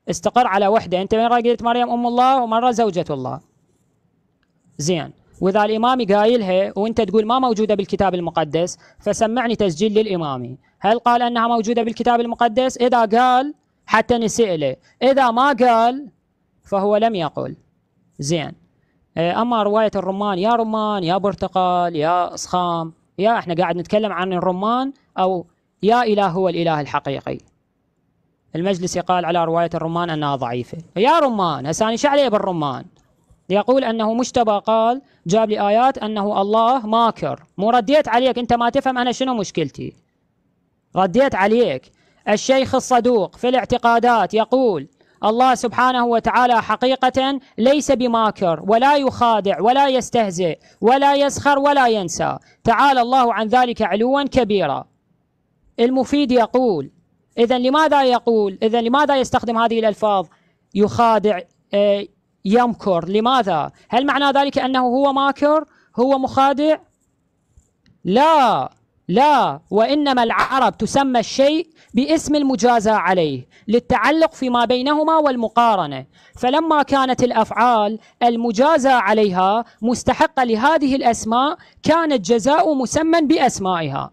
استقر على وحدة. أنت مرة قلت مريم أم الله ومرة زوجة الله، زين، وإذا الإمامي قايلها وأنت تقول ما موجودة بالكتاب المقدس، فسمعني تسجيل للإمامي هل قال أنها موجودة بالكتاب المقدس؟ إذا قال حتى نسأله، إذا ما قال فهو لم يقل. زين. أما رواية الرمان، يا رمان يا برتقال يا صخام، يا إحنا قاعد نتكلم عن الرمان أو يا إله هو الإله الحقيقي. المجلس قال على رواية الرمان أنها ضعيفة. يا رمان، هساني شعلي بالرمان يقول أنه مجتبى، قال جاب لي آيات أنه الله ماكر. مو رديت عليك، أنت ما تفهم أنا شنو مشكلتي، رديت عليك. الشيخ الصدوق في الاعتقادات يقول الله سبحانه وتعالى حقيقة ليس بماكر ولا يخادع ولا يستهزئ ولا يسخر ولا ينسى، تعالى الله عن ذلك علوا كبيرا. المفيد يقول إذن لماذا يقول إذن لماذا يستخدم هذه الألفاظ يخادع يمكر؟ لماذا؟ هل معنى ذلك أنه هو ماكر هو مخادع؟ لا لا، وإنما العرب تسمى الشيء باسم المجازى عليه للتعلق فيما بينهما والمقارنة، فلما كانت الأفعال المجازى عليها مستحقة لهذه الأسماء كان الجزاء مسمى بأسمائها.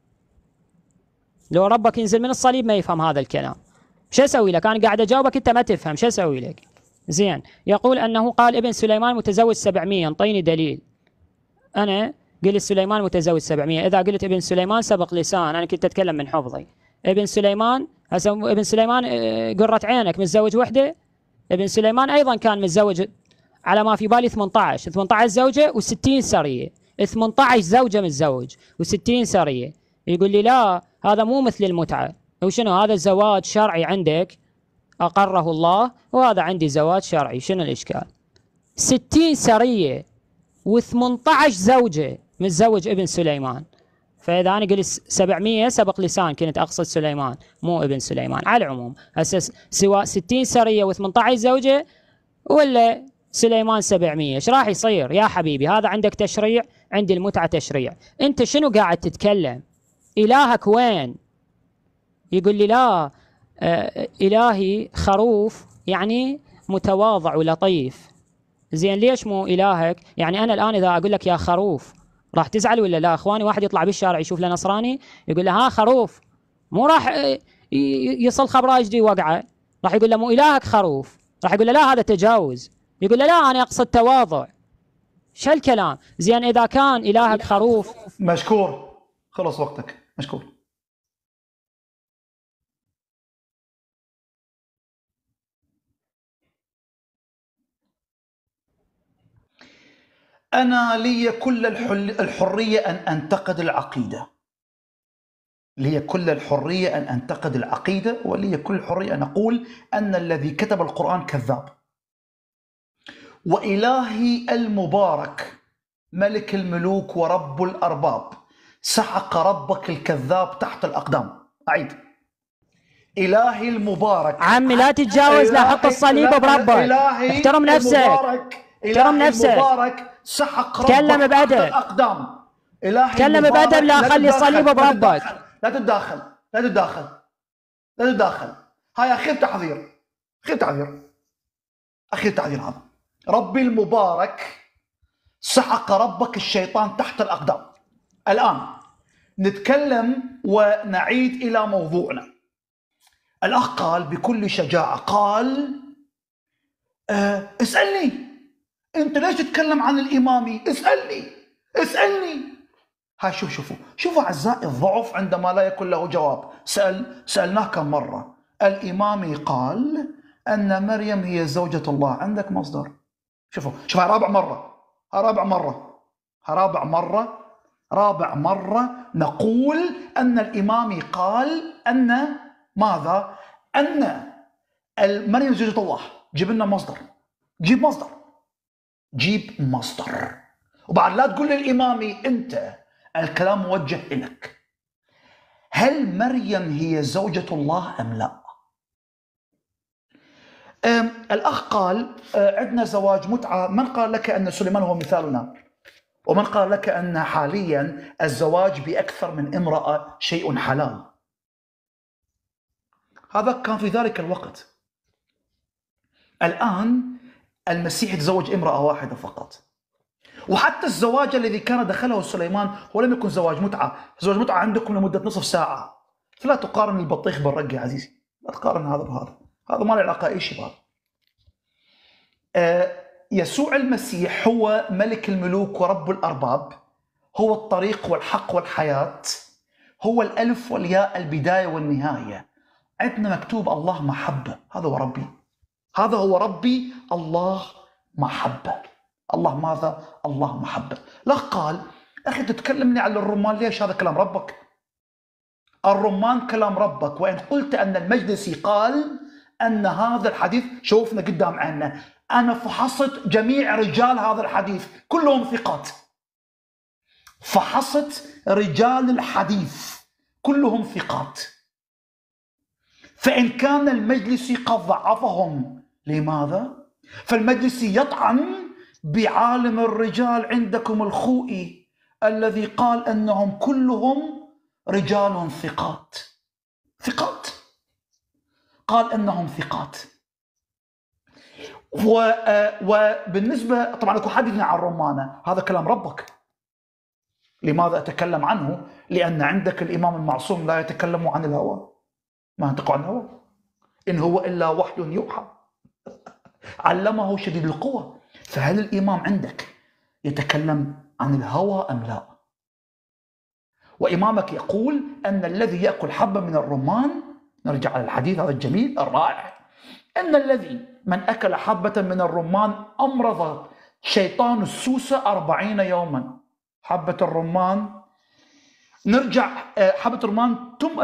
لو ربك ينزل من الصليب ما يفهم هذا الكلام، شو أسوي لك؟ أنا قاعد أجاوبك أنت ما تفهم، شو أسوي لك؟ زين. يقول أنه قال ابن سليمان متزوج سبعمية، انطيني دليل. أنا قلت سليمان متزوج سبعمية، إذا قلت ابن سليمان سبق لسان، أنا كنت أتكلم من حفظي. ابن سليمان هسه ابن سليمان قرة عينك متزوج وحدة. ابن سليمان أيضا كان متزوج على ما في بالي ثمانية عشر ثمانية عشر زوجة وستين سرية، ثمانية عشر زوجة متزوج وستين سرية. يقول لي لا هذا مو مثل المتعة. وشنو هذا؟ الزواج شرعي عندك أقره الله، وهذا عندي زواج شرعي، شنو الإشكال؟ ستين سرية وثمانية عشر زوجة متزوج ابن سليمان. فإذا أنا قلت سبعمية سبق لسان كنت أقصد سليمان مو ابن سليمان. على العموم هسه سواء ستين سرية وثمانية عشر زوجة ولا سليمان سبعمية، ايش راح يصير يا حبيبي؟ هذا عندك تشريع، عندي المتعة تشريع. أنت شنو قاعد تتكلم؟ إلهك وين؟ يقول لي لا آه إلهي خروف، يعني متواضع ولطيف. زين، ليش مو إلهك؟ يعني أنا الآن إذا أقول لك يا خروف راح تزعل ولا لا؟ إخواني واحد يطلع بالشارع يشوف له نصراني يقول له ها خروف، مو راح يصل خبراء يجدي وقعه، راح يقول له مو إلهك خروف، راح يقول له لا هذا تجاوز، يقول له لا أنا أقصد تواضع. شو الكلام؟ زين إذا كان إلهك خروف. مشكور، خلص وقتك، مشكور. أنا لي كل الحرية أن أنتقد العقيدة، لي كل الحرية أن أنتقد العقيدة، ولي كل الحرية أن أقول أن الذي كتب القرآن كذاب. وإلهي المبارك ملك الملوك ورب الأرباب سحق ربك الكذاب تحت الأقدام. أعيد، إلهي المبارك. عمي لا تتجاوز، لا حط الصليب بربك، احترم نفسك، احترم نفسك، المبارك سحق ربك تكلم بأدب، تحت الأقدام. إلهي تكلم بأدب، لا خلي الصليب بربك. لا تتداخل، لا تتداخل، لا تتداخل. هاي أخير تحذير، أخير تحذير، أخير تحذير. هذا ربي المبارك سحق ربك الشيطان تحت الأقدام. الآن نتكلم ونعيد إلى موضوعنا. الأخ قال بكل شجاعة، قال أه اسألني أنت ليش تتكلم عن الإمامي؟ اسألني اسألني. هاي شوف شوفوا شوفوا أعزائي الضعف عندما لا يكون له جواب. سأل سألناه كم مرة. الإمامي قال أن مريم هي زوجة الله، عندك مصدر؟ شوفوا شوف، هاي رابع مرة، هاي رابع مرة، هاي رابع مرة، رابع مرة نقول أن الإمامي قال أن ماذا؟ أن مريم زوجة الله. جيب لنا مصدر، جيب مصدر، جيب مصدر. وبعد لا تقول للإمامي أنت، الكلام موجه إليك. هل مريم هي زوجة الله أم لا؟ الأخ قال عندنا زواج متعة. من قال لك أن سليمان هو مثالنا؟ ومن قال لك أن حاليا الزواج بأكثر من امرأة شيء حلال؟ هذا كان في ذلك الوقت. الآن المسيح يتزوج امرأة واحدة فقط، وحتى الزواج الذي كان دخله سليمان هو لم يكن زواج متعة. زواج متعة عندكم لمدة نصف ساعة، فلا تقارن البطيخ بالرق يا عزيزي، لا تقارن هذا بهذا، هذا ما له علاقة أي شيء بهذا. آه يسوع المسيح هو ملك الملوك ورب الأرباب، هو الطريق والحق والحياة، هو الألف والياء البداية والنهاية. عندنا مكتوب الله محبة، هذا هو ربي، هذا هو ربي، الله محبة. الله ماذا؟ الله محبة. لا قال أخي تتكلمني عن الرمان ليش؟ هذا كلام ربك، الرمان كلام ربك. وإن قلت أن المجلسي قال أن هذا الحديث، شوفنا قدام عنا، أنا فحصت جميع رجال هذا الحديث كلهم ثقات، فحصت رجال الحديث كلهم ثقات. فإن كان المجلسي قد ضعفهم، لماذا؟ فالمجلسي يطعن بعالم الرجال عندكم الخوئي الذي قال أنهم كلهم رجال ثقات، ثقات، قال أنهم ثقات. وبالنسبة طبعا أكو حديثنا عن الرمانة، هذا كلام ربك. لماذا أتكلم عنه؟ لأن عندك الإمام المعصوم لا يتكلم عن الهوى، ما ينطق عن الهوى، إن هو إلا وحي يوحى علمه شديد القوى. فهل الإمام عندك يتكلم عن الهوى أم لا؟ وإمامك يقول أن الذي يأكل حبة من الرمان، نرجع على الحديث هذا الجميل الرائع، أن الذي من أكل حبة من الرمان أمرض شيطان السوسة أربعين يوما. حبة الرمان، نرجع، حبة الرمان تم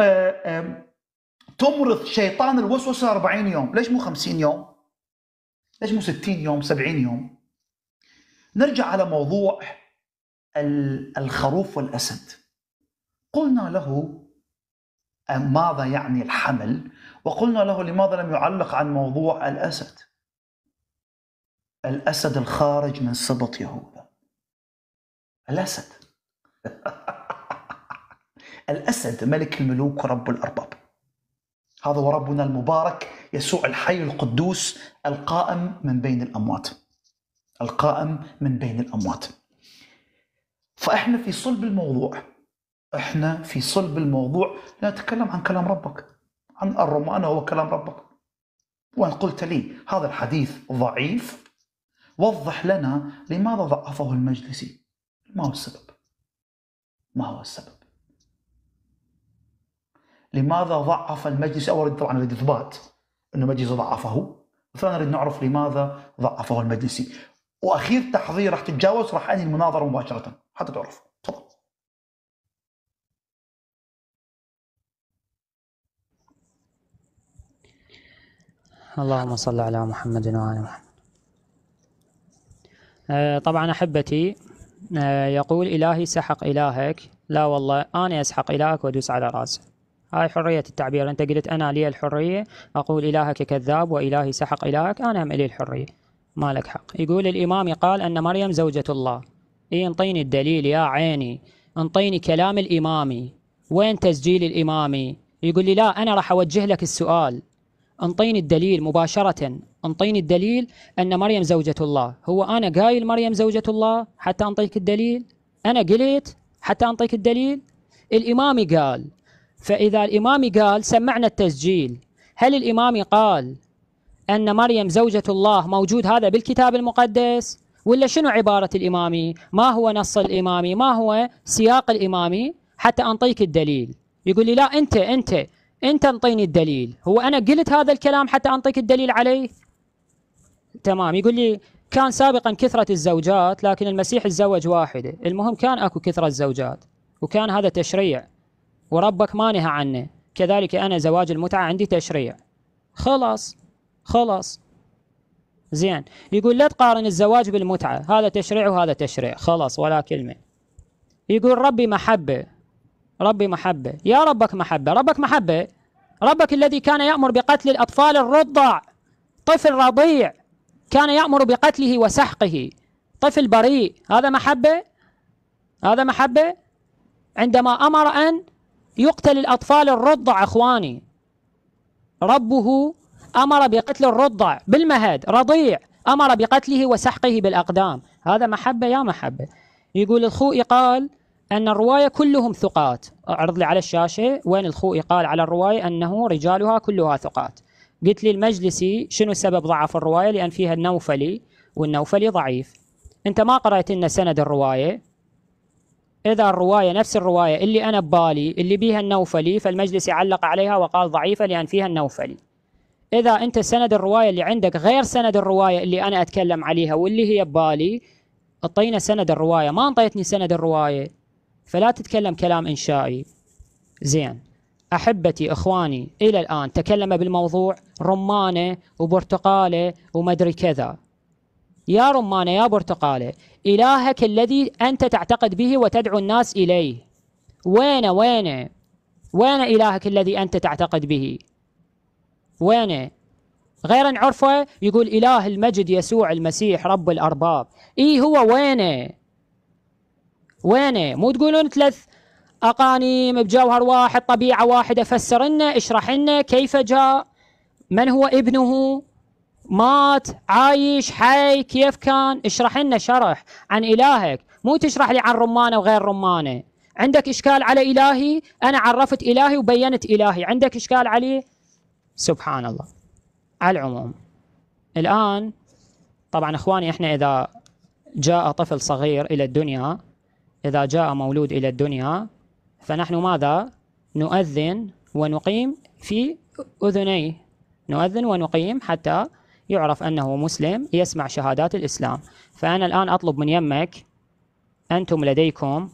تمرض شيطان الوسوسة أربعين يوم. ليش مو خمسين يوم؟ ليش مو ستين يوم، سبعين يوم؟ نرجع على موضوع الخروف والأسد. قلنا له ماذا يعني الحمل، وقلنا له لماذا لم يعلق عن موضوع الأسد. الأسد الخارج من سبط يهوذا، الأسد الأسد ملك الملوك ورب الأرباب، هذا هو ربنا المبارك يسوع الحي القدوس القائم من بين الأموات، القائم من بين الأموات. فإحنا في صلب الموضوع، إحنا في صلب الموضوع نتكلم عن كلام ربك، عن الرمان هو كلام ربك. وإن قلت لي هذا الحديث ضعيف، وضح لنا لماذا ضعفه المجلسي، ما هو السبب؟ ما هو السبب؟ لماذا ضعف المجلسي؟ أول طبعا نريد إثبات أنه المجلس ضعفه، وثانيا نريد نعرف لماذا ضعفه المجلسي، وأخير تحضير راح تتجاوز، راح أنهي المناظرة مباشرة حتى تعرف. تفضل. اللهم صل على محمد وعلى محمد. آه طبعا أحبتي، آه يقول إلهي سحق إلهك، لا والله أنا أسحق إلهك وأدوس على رأسه. هاي حرية التعبير، أنت قلت أنا لي الحرية أقول إلهك كذاب وإلهي سحق إلهك، أنا هم لي الحرية، ما لك حق. يقول الإمام قال أن مريم زوجة الله. إيه انطيني الدليل يا عيني، انطيني كلام الإمامي، وين تسجيل الإمامي؟ يقول لي لا أنا راح أوجه لك السؤال، انطيني الدليل مباشرة، انطيني الدليل أن مريم زوجة الله. هو أنا قايل مريم زوجة الله حتى أنطيك الدليل؟ أنا قلت حتى أنطيك الدليل؟ الإمامي قال. فإذا الإمامي قال سمعنا التسجيل. هل الإمامي قال أن مريم زوجة الله موجود هذا بالكتاب المقدس، ولا شنو عبارة الإمامي؟ ما هو نص الإمامي؟ ما هو سياق الإمامي حتى أنطيك الدليل؟ يقول لي لا أنت أنت أنت انطيني الدليل. هو أنا قلت هذا الكلام حتى أنطيك الدليل عليه؟ تمام. يقول لي كان سابقا كثرة الزوجات، لكن المسيح تزوج واحدة. المهم كان أكو كثرة الزوجات، وكان هذا تشريع وربك ما نهى عنه. كذلك أنا زواج المتعة عندي تشريع. خلاص خلاص زين. يقول لا تقارن الزواج بالمتعة، هذا تشريع وهذا تشريع، خلاص ولا كلمة. يقول ربي محبة، ربي محبة. يا ربك محبة، ربك محبة، ربك الذي كان يأمر بقتل الأطفال الرضع، طفل رضيع كان يأمر بقتله وسحقه، طفل بريء، هذا محبة؟ هذا محبة؟ عندما أمر أن يقتل الأطفال الرضع أخواني، ربه أمر بقتل الرضع بالمهد، رضيع أمر بقتله وسحقه بالأقدام. هذا محبة يا محبة. يقول الخوئي قال أن الرواية كلهم ثقات. أعرض لي على الشاشة وين الخوئي قال على الرواية أنه رجالها كلها ثقات. قلت لي المجلسي شنو سبب ضعف الرواية؟ لأن فيها النوفلي، والنوفلي ضعيف. أنت ما قرأت لنا سند الرواية. إذا الرواية نفس الرواية اللي أنا ببالي اللي بيها النوفلي، فالمجلسي علق عليها وقال ضعيفة لأن فيها النوفلي. إذا أنت سند الرواية اللي عندك غير سند الرواية اللي أنا أتكلم عليها واللي هي ببالي، اعطينا سند الرواية. ما انطيتني سند الرواية، فلا تتكلم كلام إنشائي. زين أحبتي إخواني، إلى الآن تكلم بالموضوع رمانة وبرتقالة ومدري كذا. يا رمانة يا برتقالة، إلهك الذي أنت تعتقد به وتدعو الناس إليه وين وين وين إلهك الذي أنت تعتقد به؟ وين؟ غير نعرفه يقول إله المجد يسوع المسيح رب الأرباب. إيه هو وينه؟ وينه؟ مو تقولون ثلاث أقانيم بجوهر واحد طبيعة واحدة. فسر لنا، اشرح لنا كيف جاء، من هو ابنه، مات، عايش، حي، كيف كان. اشرح لنا شرح عن إلهك، مو تشرح لي عن رمانة وغير رمانة. عندك إشكال على إلهي؟ أنا عرفت إلهي وبينت إلهي، عندك إشكال عليه؟ سبحان الله. على العموم الآن طبعا إخواني، إحنا إذا جاء طفل صغير إلى الدنيا، إذا جاء مولود إلى الدنيا، فنحن ماذا؟ نؤذن ونقيم في أذنيه، نؤذن ونقيم حتى يعرف أنه مسلم، يسمع شهادات الإسلام. فأنا الآن أطلب من يمك، أنتم لديكم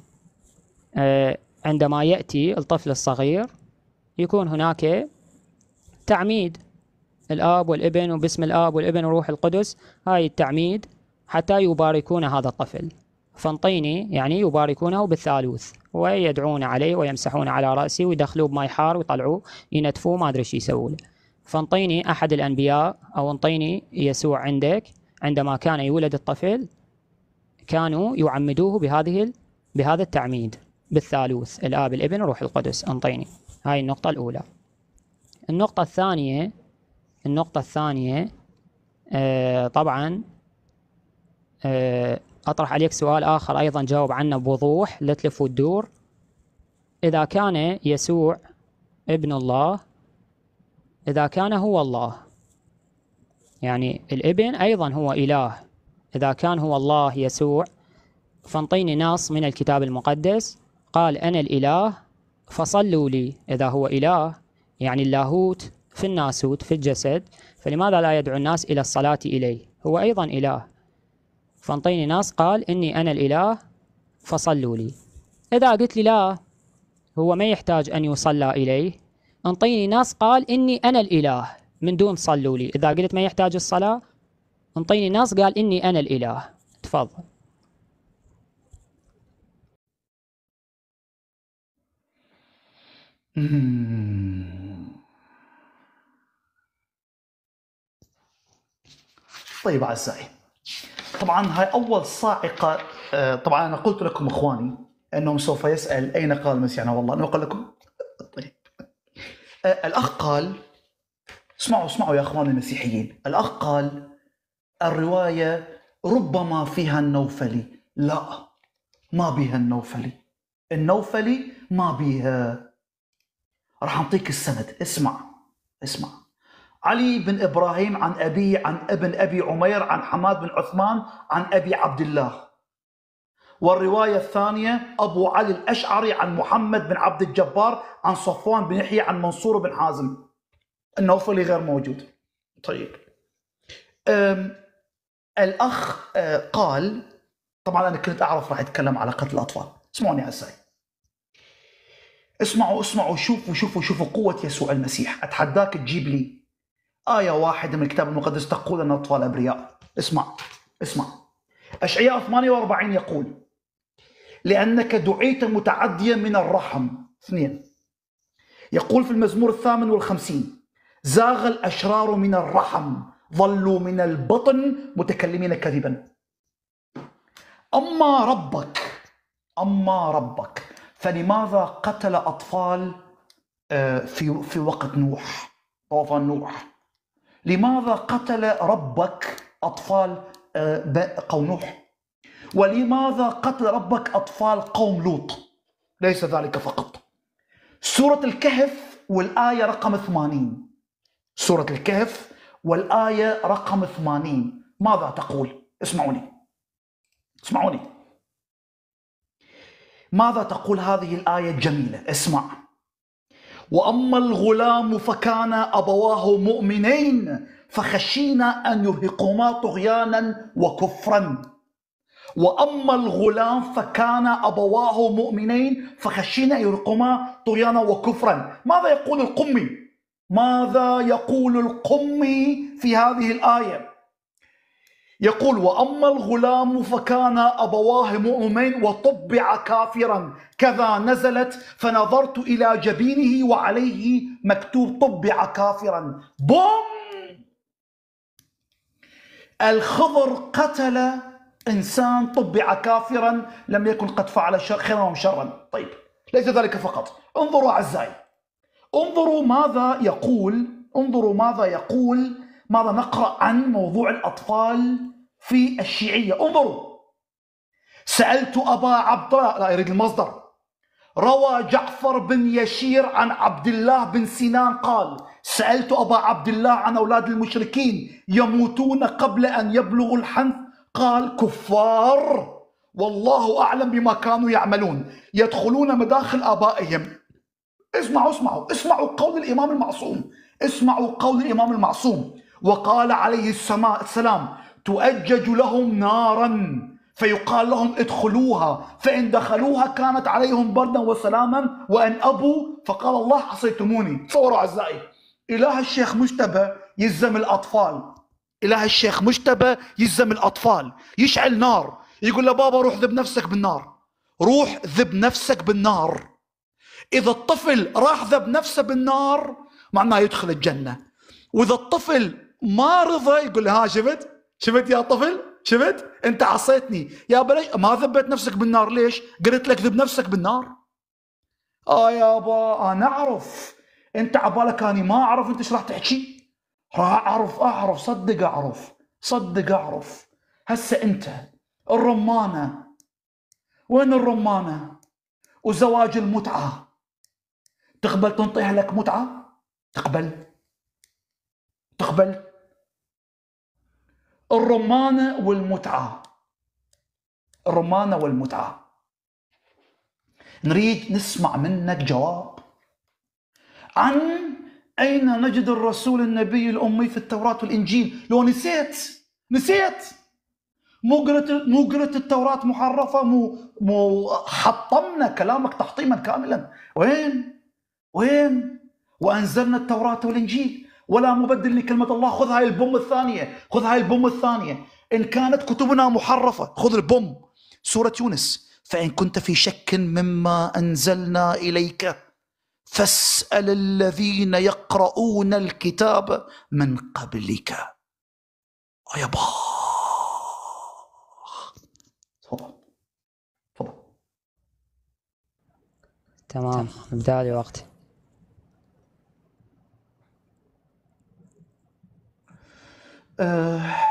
عندما يأتي الطفل الصغير يكون هناك تعميد، الآب والابن وباسم الآب والابن وروح القدس، هاي التعميد حتى يباركون هذا الطفل. فانطيني يعني يباركونه بالثالوث، ويدعون عليه ويمسحون على رأسه ويدخلوه بماء حار ويطلعوه ينتفوه، ما أدري شو يسووا له. فانطيني أحد الأنبياء أو انطيني يسوع عندك، عندما كان يولد الطفل كانوا يعمدوه بهذه ال... بهذا التعميد بالثالوث، الآب الابن وروح القدس. انطيني. هاي النقطة الأولى. النقطة الثانية النقطة الثانية آه طبعا آه أطرح عليك سؤال آخر أيضا جاوب عنه بوضوح، لا تلف وتدور. إذا كان يسوع ابن الله، إذا كان هو الله، يعني الابن أيضا هو إله، إذا كان هو الله يسوع، فانطيني نص من الكتاب المقدس قال أنا الإله فصلوا لي. إذا هو إله يعني اللاهوت في الناسوت في الجسد، فلماذا لا يدعو الناس إلى الصلاة إليه؟ هو أيضا إله. فانطيني ناس قال إني أنا الإله فصلوا لي. إذا قلت لي لا، هو ما يحتاج أن يصلى إليه، انطيني ناس قال إني أنا الإله من دون صلوا لي. إذا قلت ما يحتاج الصلاة، انطيني ناس قال إني أنا الإله. تفضل. طيب أعزائي، طبعا هاي أول صاعقة. طبعا أنا قلت لكم إخواني أنهم سوف يسأل أين قال المسيح أنا والله، أنا أقول لكم. طيب الأخ قال، اسمعوا اسمعوا يا إخواني المسيحيين، الأخ قال الرواية ربما فيها النوفلي. لا، ما بيها النوفلي، النوفلي ما بيها. راح أعطيك السند. اسمع اسمع. علي بن إبراهيم عن أبيه عن ابن أبي عمير عن حماد بن عثمان عن أبي عبد الله. والرواية الثانية أبو علي الأشعري عن محمد بن عبد الجبار عن صفوان بن يحيى عن منصور بن حازم. النوفلي غير موجود. طيب الأخ قال، طبعا أنا كنت أعرف راح يتكلم على قتل الأطفال. اسمعوني أعزائي، اسمعوا اسمعوا شوفوا شوفوا شوفوا قوة يسوع المسيح. أتحداك تجيب لي آية واحدة من الكتاب المقدس تقول أن الأطفال أبرياء. اسمع اسمع. أشعياء ثمانية وأربعين يقول لأنك دعيت متعديا من الرحم. اثنين. يقول في المزمور الثامن والخمسين زاغ الأشرار من الرحم، ظلوا من البطن متكلمين كذبا. أما ربك أما ربك فلماذا قتل أطفال في في وقت نوح، طوفان نوح؟ لماذا قتل ربك أطفال قوم نوح؟ ولماذا قتل ربك أطفال قوم لوط؟ ليس ذلك فقط. سورة الكهف والآية رقم ثمانين، سورة الكهف والآية رقم ثمانين ماذا تقول؟ اسمعوني اسمعوني ماذا تقول هذه الآية الجميلة؟ اسمع: وأما الغلام فكان أبواه مؤمنين فخشينا أن يرهقهما طغيانا وكفرا. وأما الغلام فكان أبواه مؤمنين فخشينا أن يرهقهما طغيانا وكفرا. ماذا يقول القمي؟ ماذا يقول القمي في هذه الآية؟ يقول: وأما الغلام فكان أبواه مؤمنين وطبع كافرا كذا نزلت فنظرت إلى جبينه وعليه مكتوب طبع كافرا. بوم! الخضر قتل إنسان طبع كافرا لم يكن قد فعل خيرا وشرا. طيب، ليس ذلك فقط. انظروا أعزائي، انظروا ماذا يقول انظروا ماذا يقول ماذا نقرأ عن موضوع الأطفال في الشيعية. انظروا: سألت أبا عبد الله، لا يريد المصدر، روى جعفر بن يشير عن عبد الله بن سنان قال: سألت أبا عبد الله عن أولاد المشركين يموتون قبل أن يبلغوا الحنث، قال: كفار والله أعلم بما كانوا يعملون، يدخلون مداخل آبائهم. اسمعوا اسمعوا اسمعوا قول الإمام المعصوم، اسمعوا قول الإمام المعصوم: وقال عليه السلام: تؤجج لهم نارا فيقال لهم ادخلوها، فإن دخلوها كانت عليهم بردا وسلاما، وأن أبوا فقال الله عصيتموني. تصوروا أعزائي، إله الشيخ مجتبى يلزم الأطفال، إله الشيخ مجتبى يلزم الأطفال، يشعل نار، يقول له بابا روح ذب نفسك بالنار، روح ذب نفسك بالنار. إذا الطفل راح ذب نفسه بالنار معناه يدخل الجنة، وإذا الطفل ما رضى يقول له: ها شفت شفت يا طفل، شفت انت عصيتني يا بلش ما ذبت نفسك بالنار، ليش؟ قلت لك ذب نفسك بالنار. اه يابا انا اعرف، انت عبالك اني ما اعرف انت ايش راح تحكي. راح اعرف اعرف صدق اعرف صدق اعرف. هسه انت الرمانه، وين الرمانه وزواج المتعه؟ تقبل تنطيها لك متعه؟ تقبل تقبل الرمانة والمتعة، الرمانة والمتعة. نريد نسمع منك جواب عن أين نجد الرسول النبي الأمي في التوراة والإنجيل. لو نسيت نسيت مو قلت مو قلت التوراة محرفة، مو مو حطمنا كلامك تحطيما كاملا. وين وين وأنزلنا التوراة والإنجيل ولا مبدل لكلمة الله. خذ هاي البوم الثانية، خذ هاي البوم الثانية. إن كانت كتبنا محرفة خذ البوم، سورة يونس: فإن كنت في شك مما أنزلنا إليك فاسأل الذين يقرؤون الكتاب من قبلك. يا با تفضل تفضل. تمام، ابدأ لي وقتي. أه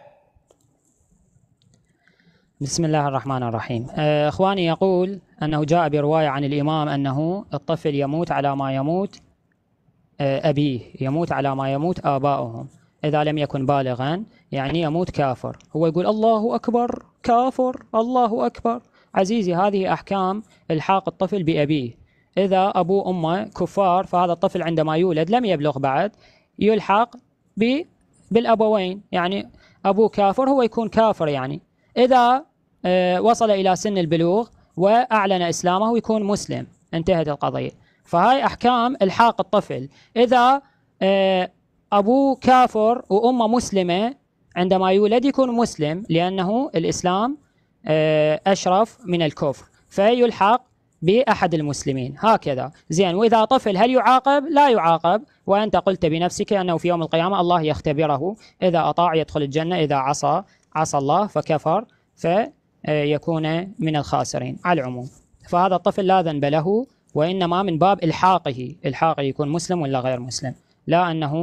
بسم الله الرحمن الرحيم. إخواني يقول أنه جاء برواية عن الإمام أنه الطفل يموت على ما يموت أبيه، يموت على ما يموت آباؤهم إذا لم يكن بالغا، يعني يموت كافر. هو يقول الله أكبر كافر الله أكبر. عزيزي، هذه أحكام إلحاق الطفل بأبيه. إذا أبوه وأمه كفار فهذا الطفل عندما يولد لم يبلغ بعد يلحق بالأبوين، يعني أبوه كافر هو يكون كافر. يعني إذا وصل إلى سن البلوغ وأعلن إسلامه يكون مسلم، انتهت القضية. فهاي أحكام إلحاق الطفل. إذا أبوه كافر وأمه مسلمة عندما يولد يكون مسلم، لأنه الإسلام أشرف من الكفر، فيلحق بأحد المسلمين. هكذا زين. وإذا طفل هل يعاقب؟ لا يعاقب. وأنت قلت بنفسك أنه في يوم القيامة الله يختبره، إذا أطاع يدخل الجنة، إذا عصى عصى الله فكفر فيكون من الخاسرين على العموم. فهذا الطفل لا ذنب له، وإنما من باب إلحاقه، إلحاقه يكون مسلم ولا غير مسلم، لا أنه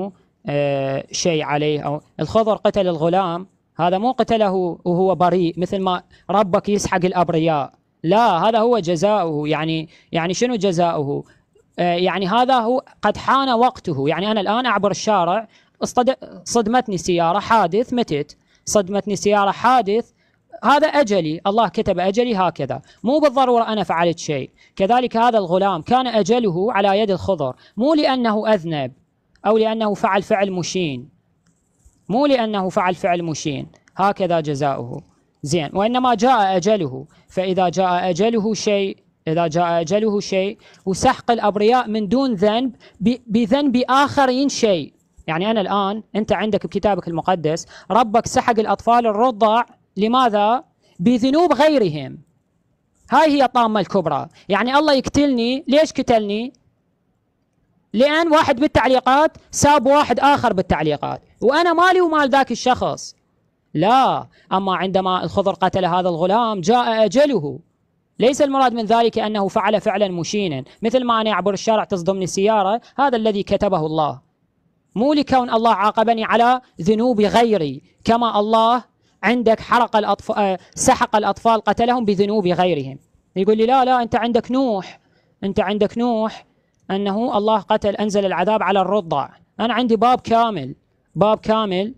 آه شيء عليه. أو الخضر قتل الغلام، هذا مو قتله وهو بريء مثل ما ربك يسحق الأبرياء، لا، هذا هو جزاؤه. يعني يعني شنو جزاؤه؟ آه يعني هذا هو قد حان وقته. يعني أنا الآن أعبر الشارع، صدمتني سيارة، حادث، متت. صدمتني سيارة، حادث، هذا أجلي، الله كتب أجلي هكذا، مو بالضرورة أنا فعلت شيء. كذلك هذا الغلام كان أجله على يد الخضر، مو لأنه أذنب أو لأنه فعل فعل مشين، مو لأنه فعل فعل مشين، هكذا جزاؤه. زين، وإنما جاء أجله. فإذا جاء أجله شيء، إذا جاء أجله شيء وسحق الأبرياء من دون ذنب بذنب آخرين شيء. يعني أنا الآن، أنت عندك بكتابك المقدس ربك سحق الأطفال الرضع، لماذا؟ بذنوب غيرهم. هاي هي الطامة الكبرى. يعني الله يقتلني، ليش قتلني؟ لأن واحد بالتعليقات ساب واحد آخر بالتعليقات، وأنا مالي ومال ذاك الشخص. لا، أما عندما الخضر قتل هذا الغلام جاء أجله. ليس المراد من ذلك أنه فعل فعلا مشينا، مثل ما أنا أعبر الشارع تصدمني سيارة، هذا الذي كتبه الله، مو لكون الله عاقبني على ذنوب غيري، كما الله عندك حرق الأطفال، سحق الأطفال قتلهم بذنوب غيرهم. يقول لي لا لا، أنت عندك نوح، أنت عندك نوح أنه الله قتل، أنزل العذاب على الرضع. أنا عندي باب كامل، باب كامل،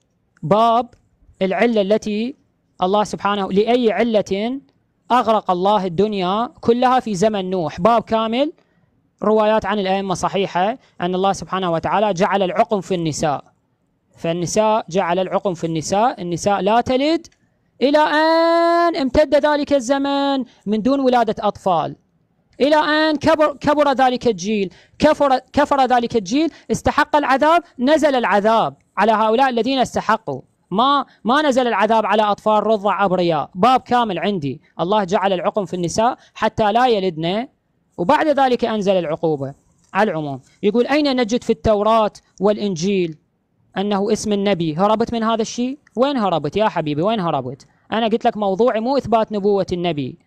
باب العلة التي الله سبحانه، لأي علة أغرق الله الدنيا كلها في زمن نوح، باب كامل، روايات عن الأئمة صحيحة أن الله سبحانه وتعالى جعل العقم في النساء، فالنساء جعل العقم في النساء، النساء لا تلد إلى أن امتد ذلك الزمن من دون ولادة أطفال، إلى أن كبر, كبر ذلك الجيل، كفر, كفر ذلك الجيل، استحق العذاب، نزل العذاب على هؤلاء الذين استحقوا، ما ما نزل العذاب على أطفال رضع أبرياء. باب كامل عندي، الله جعل العقم في النساء حتى لا يلدن، وبعد ذلك أنزل العقوبة على العموم. يقول أين نجد في التوراة والإنجيل أنه اسم النبي؟ هربت من هذا الشيء؟ وين هربت يا حبيبي، وين هربت؟ أنا قلت لك موضوعي مو إثبات نبوة النبي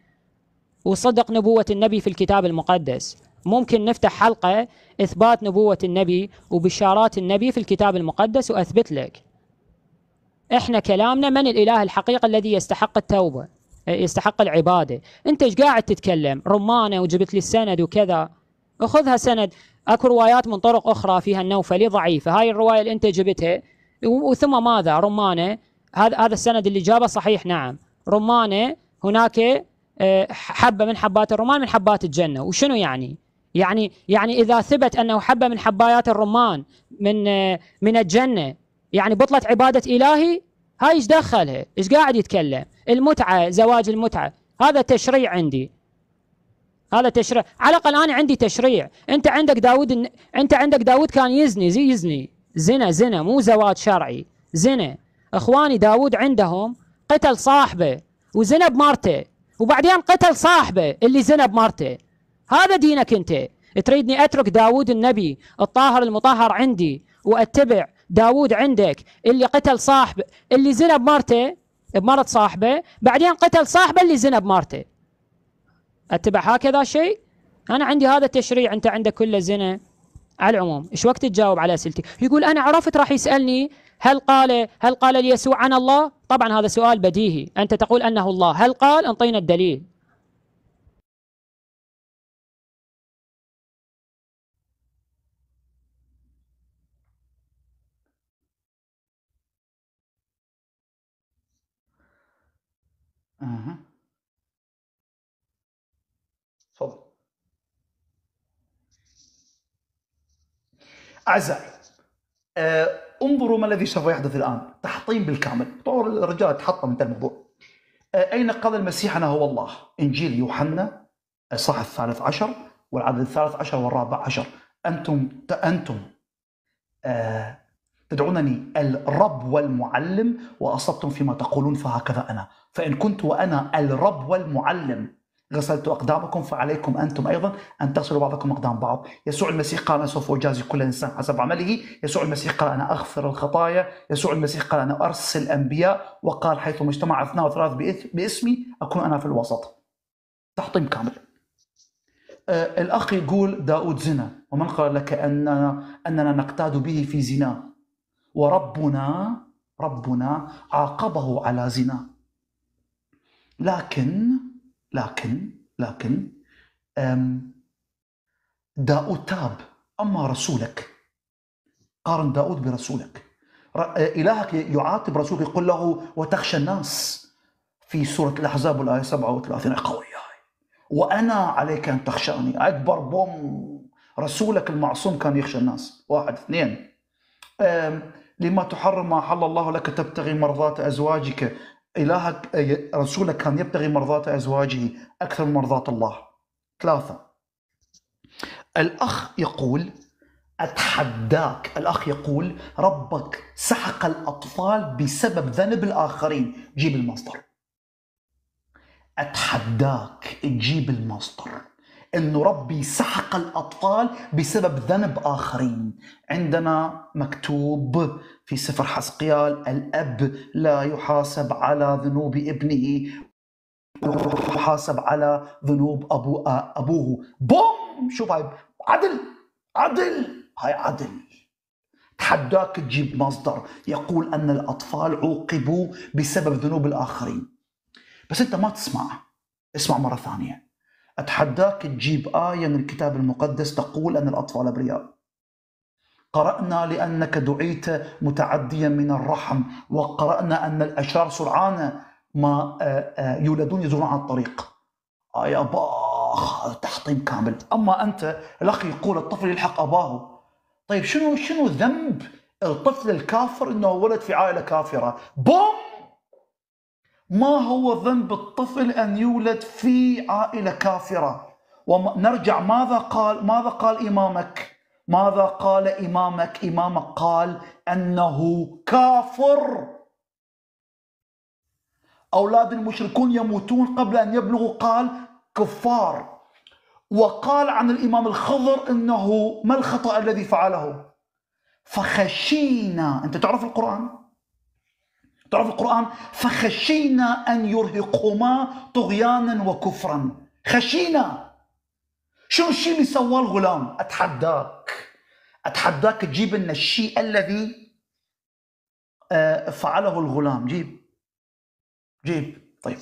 وصدق نبوة النبي في الكتاب المقدس. ممكن نفتح حلقة إثبات نبوة النبي وبشارات النبي في الكتاب المقدس وأثبت لك. إحنا كلامنا من الإله الحقيقي الذي يستحق التوبة، يستحق العبادة. أنت إيش قاعد تتكلم؟ رمانة وجبت لي السند وكذا، أخذها سند. أكو روايات من طرق أخرى فيها النوفلي ضعيفة، هاي الرواية اللي أنت جبتها، وثم ماذا؟ رمانة، هذا هذا السند اللي جابه صحيح، نعم، رمانة، هناك حبة من حبات الرمان من حبات الجنة. وشنو يعني؟ يعني يعني إذا ثبت أنه حبة من حبايات الرمان من من الجنة، يعني بطلت عبادة إلهي؟ هاي إيش دخلها؟ إيش قاعد يتكلم؟ المتعة، زواج المتعة، هذا تشريع عندي، هذا تشريع. على الأقل أنا عندي تشريع. أنت عندك داود، أنت عندك داود كان يزني، زي يزني، زنا زنا، مو زواج شرعي، زنا. إخواني داود عندهم قتل صاحبه وزنا بمرته، وبعدين قتل صاحبه اللي زنا بمرته. هذا دينك أنت؟ تريدني أترك داود النبي الطاهر المطهر عندي وأتبع داود عندك اللي قتل صاحبه، اللي زنا بمرته، بمرت صاحبه، بعدين قتل صاحبه اللي زنا بمرته؟ أتبع هكذا شيء؟ أنا عندي هذا التشريع، أنت عندك كله زنا. على العموم، إيش وقت تجاوب على أسئلتي؟ يقول أنا عرفت راح يسألني هل قال هل قال ليسوع عن الله؟ طبعا هذا سؤال بديهي، أنت تقول أنه الله، هل قال؟ انطينا الدليل. أها، تفضل. أعزائي، أه انظروا ما الذي سوف يحدث الآن، تحطيم بالكامل. طور الرجال تحطم من الموضوع. أه أين قال المسيح أنا هو الله؟ إنجيل يوحنا الصح الثالث عشر والعدد الثالث عشر والرابع عشر. أنتم أنتم أه تدعونني الرب والمعلم وأصبتم فيما تقولون فهكذا أنا، فإن كنت وأنا الرب والمعلم غسلت أقدامكم فعليكم أنتم أيضا أن تصلوا بعضكم أقدام بعض. يسوع المسيح قال أنا سوف أجازي كل إنسان حسب عمله. يسوع المسيح قال أنا أغفر الخطايا. يسوع المسيح قال أنا أرسل الأنبياء، وقال حيث اجتمع اثنان وثلاث باسمي أكون أنا في الوسط. تحطيم كامل. آه الأخ يقول داود زنا، ومن قال لك أننا, أننا نقتاد به في زنا؟ وربنا ربنا عاقبه على زنا. لكن لكن لكن داود تاب. أما رسولك، قارن داود برسولك. إلهك يعاتب رسولك، يقول له وتخشى الناس في سورة الأحزاب والآية سبعة وثلاثين. قوي وأنا عليك أن تخشاني. أكبر بوم. رسولك المعصوم كان يخشى الناس. واحد. اثنين، لما تحرم ما حل الله لك تبتغي مرضات أزواجك. إلهك رسولك كان يبتغي مرضات أزواجه أكثر من مرضات الله. ثلاثة، الأخ يقول أتحداك، الأخ يقول ربك سحق الأطفال بسبب ذنب الآخرين. جيب المصدر. أتحداك تجيب المصدر إنه ربي سحق الأطفال بسبب ذنب آخرين. عندنا مكتوب في سفر حزقيال الأب لا يحاسب على ذنوب ابنه، يحاسب على ذنوب أبو أبوه. بوم. شوف هاي عدل، عدل، هاي عدل. تحداك تجيب مصدر يقول أن الأطفال عوقبوا بسبب ذنوب الآخرين. بس أنت ما تسمع. اسمع مرة ثانية. أتحداك تجيب آية من الكتاب المقدس تقول أن الأطفال أبرياء. قرأنا لأنك دعيت متعديا من الرحم، وقرأنا أن الأشرار سرعان ما يولدون يزورون على الطريق. آية باخ، تحطيم كامل. أما أنت الأخ يقول الطفل يلحق أباه. طيب شنو شنو ذنب الطفل الكافر إنه ولد في عائلة كافرة؟ بوم. ما هو ذنب الطفل أن يولد في عائلة كافرة؟ ونرجع، ماذا قال ماذا قال إمامك؟ ماذا قال إمامك؟ إمامك قال أنه كافر. أولاد المشركون يموتون قبل أن يبلغوا قال كفار. وقال عن الإمام الخضر أنه ما الخطأ الذي فعله؟ فخشينا. أنت تعرف القرآن؟ تعرف القرآن؟ فخشينا أن يرهقهما طغيانا وكفرا. خشينا. شنو الشيء اللي سواه الغلام؟ أتحداك أتحداك تجيب لنا الشيء الذي فعله الغلام. جيب جيب. طيب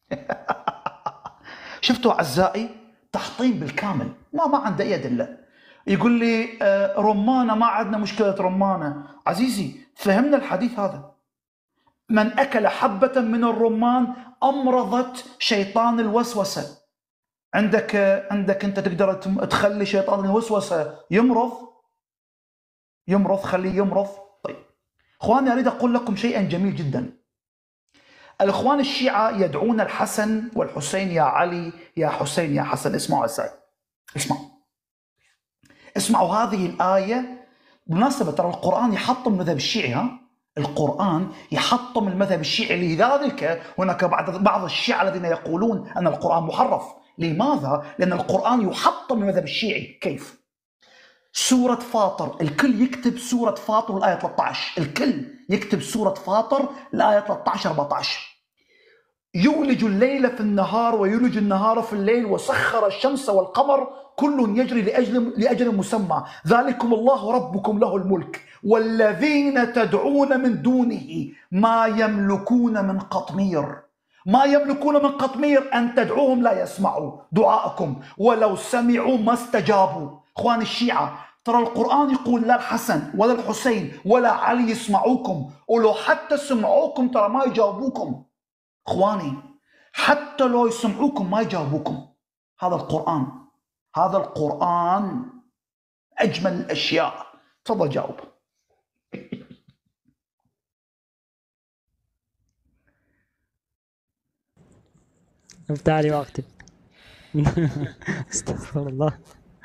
شفتوا أعزائي؟ تحطيم بالكامل. ما ما عنده أي أدلة. يقول لي رمانة، ما عندنا مشكلة رمانة. عزيزي فهمنا الحديث هذا. من أكل حبة من الرمان أمرضت شيطان الوسوسة. عندك عندك أنت تقدر تخلي شيطان الوسوسة يمرض يمرض خليه يمرض. طيب إخواني، أريد أقول لكم شيئا جميل جدا. الإخوان الشيعة يدعون الحسن والحسين يا علي يا حسين يا حسن. اسمعوا أساي، اسمعوا اسمعوا هذه الآية. بالمناسبة ترى القرآن يحطم المذهب الشيعي. ها القرآن يحطم المذهب الشيعي. لذلك هناك بعض الشيعة الذين يقولون أن القرآن محرف. لماذا؟ لأن القرآن يحطم المذهب الشيعي. كيف؟ سورة فاطر، الكل يكتب سورة فاطر الآية ثلاثة عشر، الكل يكتب سورة فاطر الآية ثلاثة عشر أربعة عشر. يولج الليل في النهار ويولج النهار في الليل وسخر الشمس والقمر كل يجري لأجل, لأجل مسمى، ذلكم الله ربكم له الملك والذين تدعون من دونه ما يملكون من قطمير. ما يملكون من قطمير أن تدعوهم لا يسمعوا دعاءكم ولو سمعوا ما استجابوا. اخوان الشيعة ترى القرآن يقول لا الحسن ولا الحسين ولا علي يسمعوكم، ولو حتى سمعوكم ترى ما يجاوبوكم. اخواني حتى لو يسمعوكم ما يجاوبوكم. هذا القرآن، هذا القرآن أجمل الأشياء. تفضل جاوب. افتح وقتي. استغفر الله.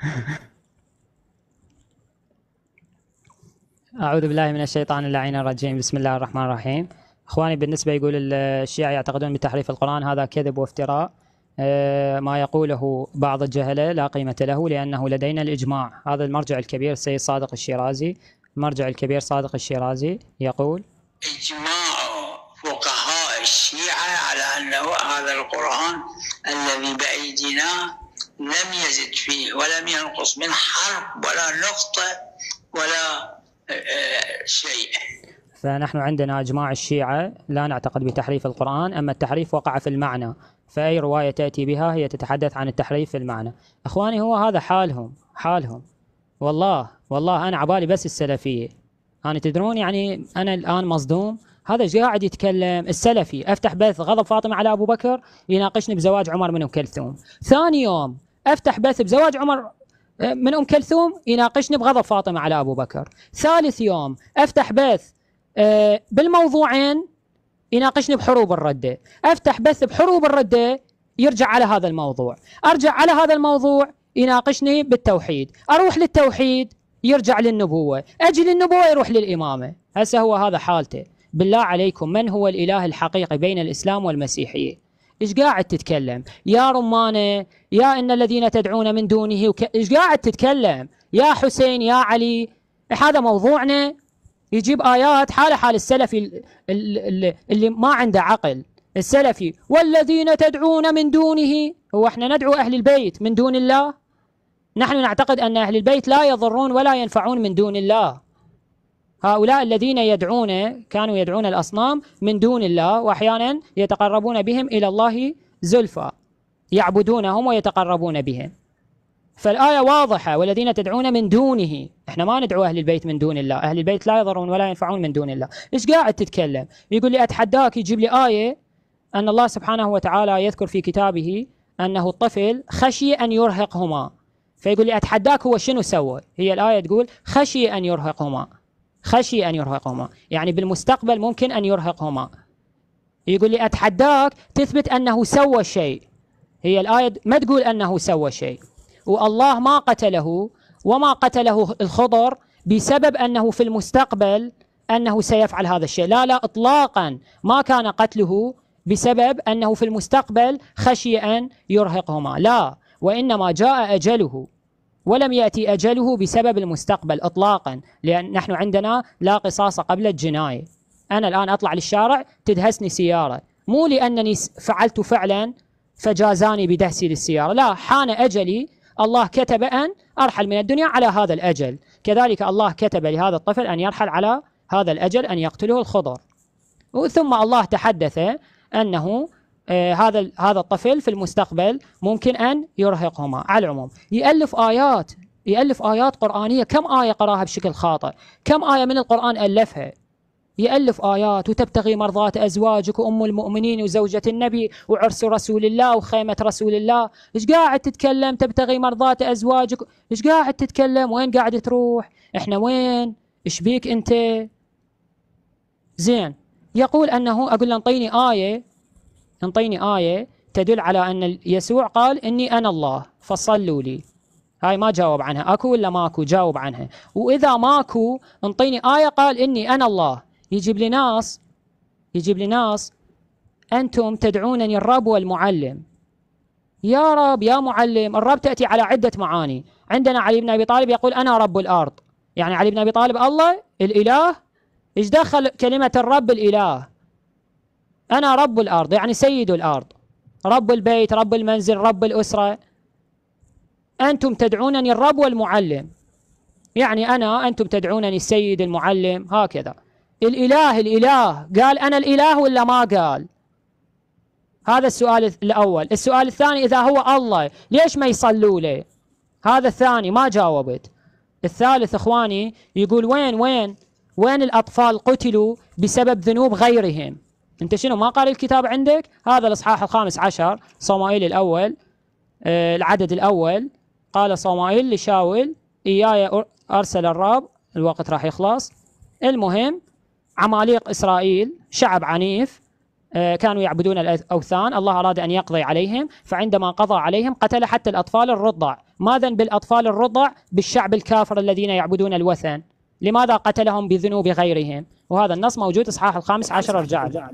أعوذ بالله من الشيطان اللعين الرجيم. بسم الله الرحمن الرحيم. إخواني بالنسبة يقول الشيعة يعتقدون بتحريف القرآن، هذا كذب وافتراء. ما يقوله بعض الجهلة لا قيمة له، لأنه لدينا الإجماع. هذا المرجع الكبير السيد صادق الشيرازي، المرجع الكبير صادق الشيرازي يقول إجماع فقهاء الشيعة على أنه هذا القرآن الذي بأيدينا لم يزد فيه ولم ينقص من حرف ولا نقطة ولا شيء. فنحن عندنا إجماع الشيعة لا نعتقد بتحريف القرآن، أما التحريف وقع في المعنى، فأي رواية تأتي بها هي تتحدث عن التحريف في المعنى. أخواني هو هذا حالهم حالهم والله والله أنا عبالي بس السلفية. أنا تدرون يعني أنا الآن مصدوم، هذا ايش قاعد يتكلم السلفي؟ أفتح بث غضب فاطمة على أبو بكر يناقشني بزواج عمر من أم كلثوم، ثاني يوم أفتح بث بزواج عمر من أم كلثوم يناقشني بغضب فاطمة على أبو بكر، ثالث يوم أفتح بث بالموضوعين يناقشني بحروب الردة، أفتح بث بحروب الردة يرجع على هذا الموضوع، أرجع على هذا الموضوع يناقشني بالتوحيد، أروح للتوحيد يرجع للنبوة، أجي للنبوة يروح للإمامة. هسه هو هذا حالته. بالله عليكم من هو الإله الحقيقي بين الإسلام والمسيحية؟ إيش قاعد تتكلم يا رمانة؟ يا إن الذين تدعون من دونه وك... إيش قاعد تتكلم يا حسين يا علي؟ هذا موضوعنا. يجيب آيات حال حال السلفي اللي, اللي ما عنده عقل. السلفي والذين تدعون من دونه، هو احنا ندعو أهل البيت من دون الله؟ نحن نعتقد أن أهل البيت لا يضرون ولا ينفعون من دون الله. هؤلاء الذين يدعون كانوا يدعون الأصنام من دون الله، وأحيانا يتقربون بهم إلى الله زلفى، يعبدونهم ويتقربون بهم. فالآية واضحة والذين تدعون من دونه، احنا ما ندعو أهل البيت من دون الله، أهل البيت لا يضرون ولا ينفعون من دون الله. إيش قاعد تتكلم؟ يقول لي أتحداك يجيب لي آية أن الله سبحانه وتعالى يذكر في كتابه أنه الطفل خشي أن يرهقهما، فيقول لي أتحداك هو شنو سوى؟ هي الآية تقول خشي أن يرهقهما، خشي أن يرهقهما يعني بالمستقبل ممكن أن يرهقهما. يقول لي أتحداك تثبت أنه سوى شيء، هي الآية ما تقول أنه سوى شيء، والله ما قتله وما قتله الخضر بسبب أنه في المستقبل أنه سيفعل هذا الشيء، لا لا إطلاقا ما كان قتله بسبب أنه في المستقبل خشي أن يرهقهما، لا، وإنما جاء أجله ولم يأتي أجله بسبب المستقبل إطلاقا، لأن نحن عندنا لا قصاص قبل الجناية. أنا الآن أطلع للشارع تدهسني سيارة، مو لأنني فعلت فعلا فجازاني بدهسي للسيارة، لا، حان أجلي، الله كتب أن أرحل من الدنيا على هذا الأجل، كذلك الله كتب لهذا الطفل أن يرحل على هذا الأجل، أن يقتله الخضر. ثم الله تحدث أنه آه هذا هذا الطفل في المستقبل ممكن أن يرهقهما. على العموم يألف آيات يألف آيات قرآنية، كم آية قراها بشكل خاطئ؟ كم آية من القرآن ألفها؟ يألف آيات وتبتغي مرضات أزواجك وأم المؤمنين وزوجة النبي وعرس رسول الله وخيمة رسول الله. إيش قاعد تتكلم تبتغي مرضات أزواجك؟ إيش قاعد تتكلم؟ وين قاعد تروح؟ إحنا وين؟ إيش بيك أنت؟ زين، يقول أنه أقول له انطيني آية انطيني آية تدل على أن يسوع قال إني أنا الله فصلوا لي. هاي ما جاوب عنها، أكو ولا ماكو؟ جاوب عنها. وإذا ماكو انطيني آية قال إني أنا الله. يجيب لي ناس يجيب لي ناس أنتم تدعونني الرب والمعلم. يا رب يا معلم، الرب تأتي على عدة معاني. عندنا علي بن أبي طالب يقول أنا رب الأرض، يعني علي بن أبي طالب الله الإله. إيش دخل كلمة الرب الإله؟ أنا رب الأرض يعني سيد الأرض، رب البيت، رب المنزل، رب الأسرة. أنتم تدعونني الرب والمعلم، يعني أنا أنتم تدعونني السيد المعلم، هكذا. الإله الإله قال أنا الإله ولا ما قال؟ هذا السؤال الأول. السؤال الثاني إذا هو الله ليش ما يصلوا له؟ هذا الثاني ما جاوبت. الثالث إخواني يقول وين وين وين الأطفال قتلوا بسبب ذنوب غيرهم؟ أنت شنو ما قال الكتاب عندك؟ هذا الإصحاح الخامس عشر صموئيل الأول آه العدد الأول، قال صموئيل لشاول إياي أرسل الرب، الوقت راح يخلص. المهم عماليق إسرائيل شعب عنيف آه كانوا يعبدون الأوثان، الله أراد أن يقضي عليهم، فعندما قضى عليهم قتل حتى الأطفال الرضع. ما ذنب الأطفال الرضع بالشعب الكافر الذين يعبدون الوثن؟ لماذا قتلهم بذنوب غيرهم؟ وهذا النص موجود إصحاح الخامس عشر، ارجع له.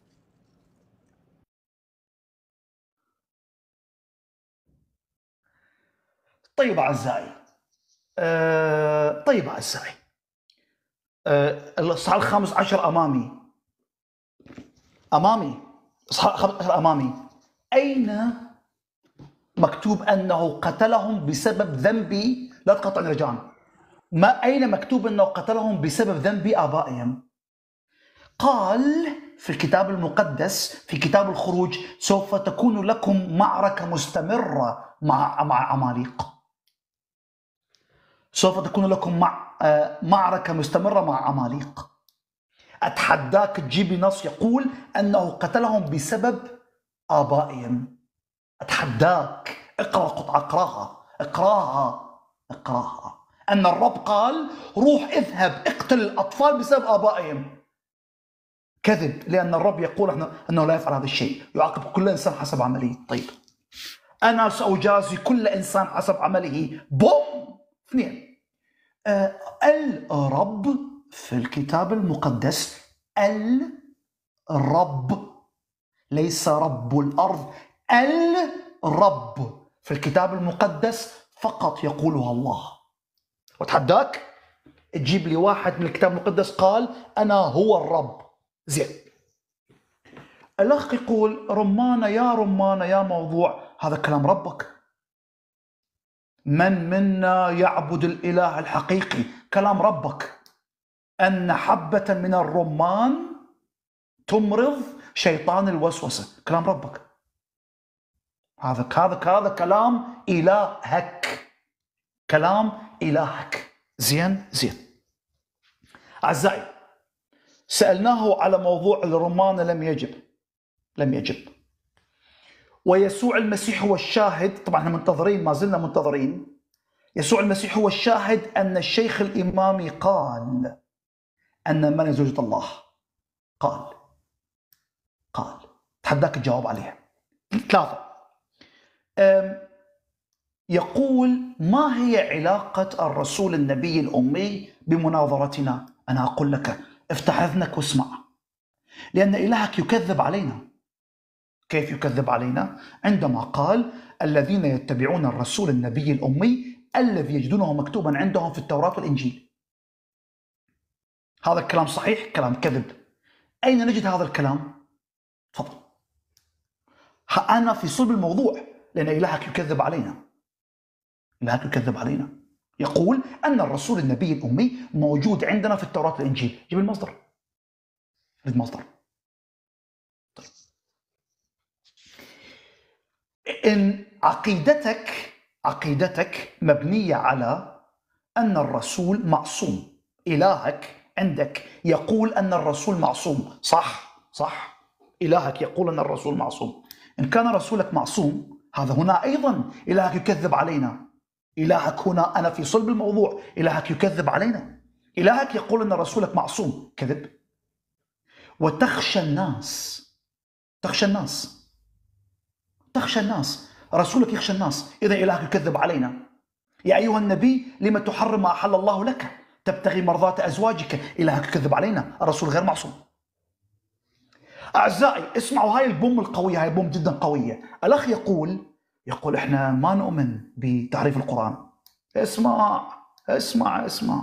طيب أعزائي أه طيب أعزائي أه الإصحاح الخامس عشر أمامي أمامي الإصحاح الخامس عشر أمامي أين مكتوب أنه قتلهم بسبب ذنبي؟ لا تقطعني رجاء. ما أين مكتوب أنه قتلهم بسبب ذنب آبائهم؟ قال في الكتاب المقدس في كتاب الخروج: سوف تكون لكم معركة مستمرة مع مع عماليق. سوف تكون لكم مع معركة مستمرة مع عماليق. أتحداك تجيب لي نص يقول أنه قتلهم بسبب آبائهم. أتحداك اقرأ قطعة، اقراها اقراها اقراها. أن الرب قال: روح اذهب اقتل الأطفال بسبب آبائهم. كذب، لأن الرب يقول أنه لا يفعل هذا الشيء، يعاقب كل إنسان حسب عمله. طيب، أنا سأجازي كل إنسان حسب عمله. بوم. اثنين، آه الرب في الكتاب المقدس، الرب ليس رب الأرض، الرب في الكتاب المقدس فقط يقولها الله. وتحداك تجيب لي واحد من الكتاب المقدس قال أنا هو الرب. زين، الأخ يقول: رمانة يا رمانة يا موضوع، هذا كلام ربك. من منا يعبد الإله الحقيقي، كلام ربك. أن حبة من الرمان تمرض شيطان الوسوسة، كلام ربك. هذا هذا هذا كلام إلهك، كلام إلهك. زين زين أعزائي، سألناه على موضوع الرمان، لم يجب لم يجب ويسوع المسيح هو الشاهد. طبعا احنا منتظرين، ما زلنا منتظرين. يسوع المسيح هو الشاهد أن الشيخ الإمامي قال أن من زوجة الله. قال قال تحداك تجاوب عليها. ثلاثة، يقول: ما هي علاقة الرسول النبي الأمي بمناظرتنا؟ أنا أقول لك: افتح أذنك واسمع، لأن إلهك يكذب علينا. كيف يكذب علينا؟ عندما قال: الذين يتبعون الرسول النبي الأمي الذي يجدونه مكتوبا عندهم في التوراة والإنجيل. هذا الكلام صحيح؟ كلام كذب. أين نجد هذا الكلام؟ تفضل. أنا في صلب الموضوع، لأن إلهك يكذب علينا. إلهك يكذب علينا. يقول أن الرسول النبي الأمي موجود عندنا في التوراة والإنجيل. جيب المصدر. المصدر. طيب. إن عقيدتك عقيدتك مبنية على أن الرسول معصوم، إلهك عندك يقول أن الرسول معصوم، صح؟ صح. إلهك يقول أن الرسول معصوم. إن كان رسولك معصوم، هذا هنا أيضا إلهك يكذب علينا. إلهك هنا، أنا في صلب الموضوع، إلهك يكذب علينا. إلهك يقول أن رسولك معصوم، كذب. وتخشى الناس، تخشى الناس تخشى الناس رسولك يخشى الناس، إذا إلهك يكذب علينا. يا أيها النبي لما تحرم ما أحل الله لك تبتغي مرضات أزواجك، إلهك يكذب علينا. الرسول غير معصوم. أعزائي اسمعوا هاي البوم القوية، هاي البوم جدا قوية. الأخ يقول يقول إحنا ما نؤمن بتحريف القرآن. اسمع اسمع اسمع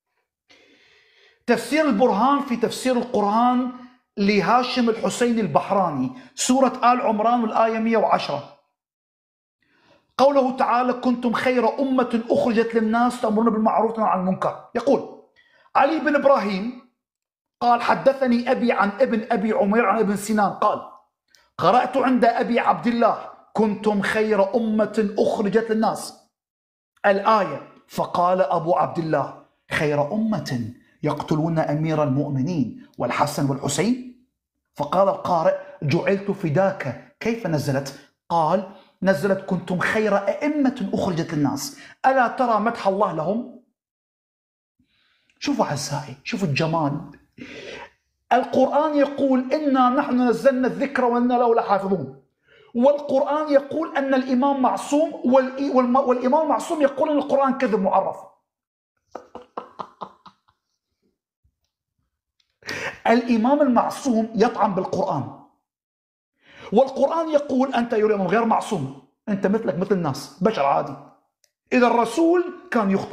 تفسير البرهان في تفسير القرآن لهاشم الحسين البحراني، سورة آل عمران والآية مئة وعشرة. قوله تعالى: كنتم خير أمة أخرجت للناس تأمرون بالمعروف وتنهون عن المنكر. يقول علي بن إبراهيم قال: حدثني أبي عن ابن أبي عمير عن ابن سنان قال: قرأت عند أبي عبد الله: كنتم خير أمة أخرجت للناس، الآية. فقال أبو عبد الله: خير أمة يقتلون أمير المؤمنين والحسن والحسين؟ فقال القارئ: جعلت فداك، كيف نزلت؟ قال: نزلت: كنتم خير أئمة أخرجت للناس. ألا ترى مدح الله لهم؟ شوفوا أعزائي، شوفوا الجمال. القرآن يقول: إنا نحن نزلنا الذكر وإنا له لحافظون، والقرآن يقول أن الإمام معصوم، والإمام معصوم يقول أن القرآن كذب معرف. الإمام المعصوم يطعن بالقرآن، والقرآن يقول أنت يا إمام غير معصوم، أنت مثلك مثل الناس، بشر عادي. إذا الرسول كان يخطئ.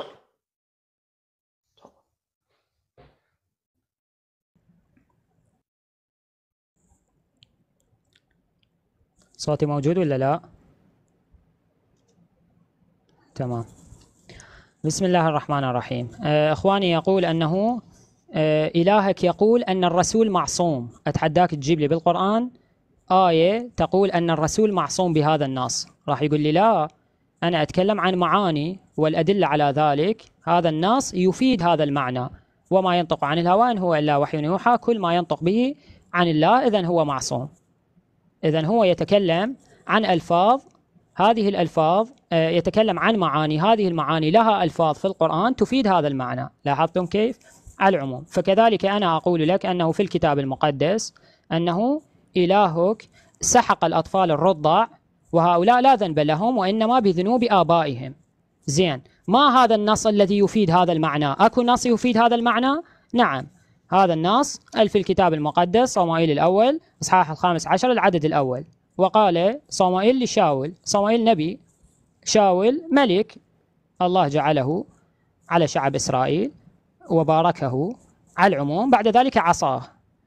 صوتي موجود ولا لا؟ تمام. بسم الله الرحمن الرحيم. إخواني يقول أنه إلهك يقول أن الرسول معصوم. أتحداك تجيب لي بالقرآن آية تقول أن الرسول معصوم بهذا النص. راح يقول لي لا، أنا أتكلم عن معاني والأدلة على ذلك. هذا النص يفيد هذا المعنى، وما ينطق عن الهوى إن هو إلا وحي يوحى، كل ما ينطق به عن الله إذن هو معصوم. إذن هو يتكلم عن ألفاظ، هذه الألفاظ يتكلم عن معاني، هذه المعاني لها ألفاظ في القرآن تفيد هذا المعنى. لاحظتم كيف؟ على العموم. فكذلك أنا أقول لك أنه في الكتاب المقدس أنه إلهك سحق الأطفال الرضع وهؤلاء لا ذنب لهم وإنما بذنوب آبائهم. زين، ما هذا النص الذي يفيد هذا المعنى؟ أكو نص يفيد هذا المعنى؟ نعم، هذا النص في الكتاب المقدس صموئيل الأول إصحاح الخامس عشر العدد الأول. وقال صموئيل لشاول، صموئيل نبي، شاول ملك الله جعله على شعب إسرائيل وباركه على العموم، بعد ذلك عصاه.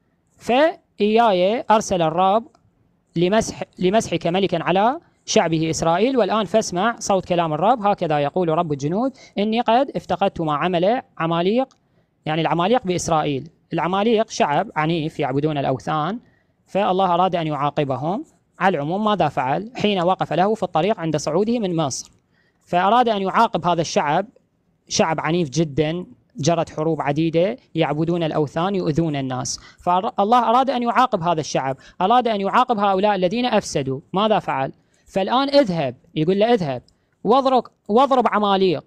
فإياي أرسل الرب لمسح لمسحك ملكا على شعبه إسرائيل، والآن فاسمع صوت كلام الرب. هكذا يقول رب الجنود: إني قد افتقدت ما عمل عماليق، يعني العماليق بإسرائيل. العماليق شعب عنيف يعبدون الأوثان، فالله أراد أن يعاقبهم. على العموم ماذا فعل؟ حين وقف له في الطريق عند صعوده من مصر، فأراد أن يعاقب هذا الشعب، شعب عنيف جدا، جرت حروب عديدة، يعبدون الأوثان، يؤذون الناس. فالله أراد أن يعاقب هذا الشعب، أراد أن يعاقب هؤلاء الذين أفسدوا. ماذا فعل؟ فالآن اذهب، يقول له اذهب واضرب, واضرب عماليق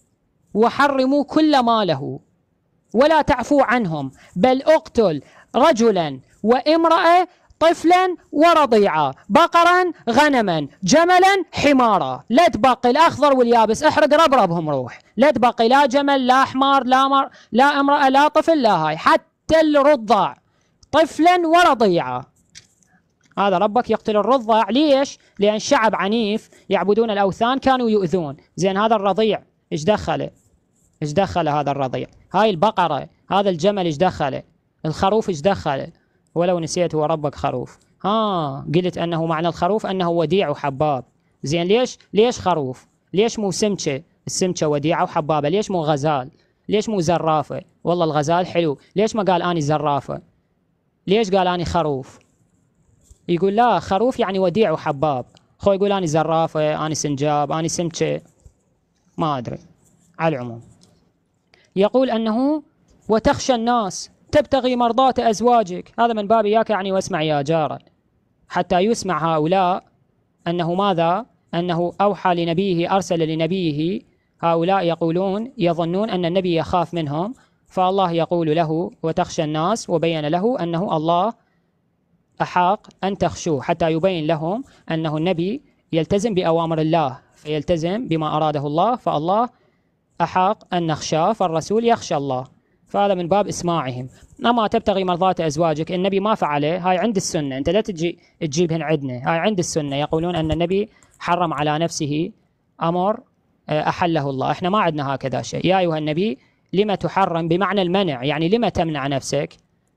وحرموا كل ما له ولا تعفوا عنهم، بل اقتل رجلا وامرأة طفلا ورضيعا، بقرا غنما جملا حمارا، لا تبقي الأخضر واليابس، احرق ربربهم روح، لا تبقي لا جمل لا حمار لا مر لا امرأة لا طفل لا هاي، حتى الرضع طفلا ورضيعا. هذا ربك يقتل الرضع. ليش؟ لأن شعب عنيف يعبدون الأوثان كانوا يؤذون. زين، هذا الرضيع ايش دخله؟ ايش دخله هذا الرضيع؟ هاي البقرة، هذا الجمل ايش دخله؟ الخروف ايش دخله؟ ولو نسيت هو ربك خروف. ها قلت أنه معنى الخروف أنه وديع وحباب. زين، ليش ليش خروف؟ ليش مو سمكة؟ السمكة وديعة وحبابة. ليش مو غزال؟ ليش مو زرافة؟ والله الغزال حلو. ليش ما قال أني زرافة؟ ليش قال أني خروف؟ يقول لا، خروف يعني وديع وحباب. خو يقول أني زرافة، أني سنجاب، أني سمكة، ما أدري. على العموم يقول أنه وتخشى الناس تبتغي مرضاة أزواجك. هذا من باب إياك يعني واسمع يا جارا، حتى يسمع هؤلاء أنه ماذا؟ أنه أوحى لنبيه، أرسل لنبيه. هؤلاء يقولون يظنون أن النبي يخاف منهم، فالله يقول له وتخشى الناس، وبين له أنه الله أحاق أن تخشوه، حتى يبين لهم أنه النبي يلتزم بأوامر الله، فيلتزم بما أراده الله، فالله أحاق أن نخشاه، فالرسول يخشى الله. فهذا من باب إسماعهم. أما تبتغي مرضات أزواجك، النبي ما فعله. هاي عند السنة، أنت لا تجي تجيبهن عندنا. هاي عند السنة، يقولون أن النبي حرم على نفسه أمر أحله الله. إحنا ما عندنا هكذا شيء. يا أيها النبي لما تحرم بمعنى المنع، يعني لما تمنع نفسك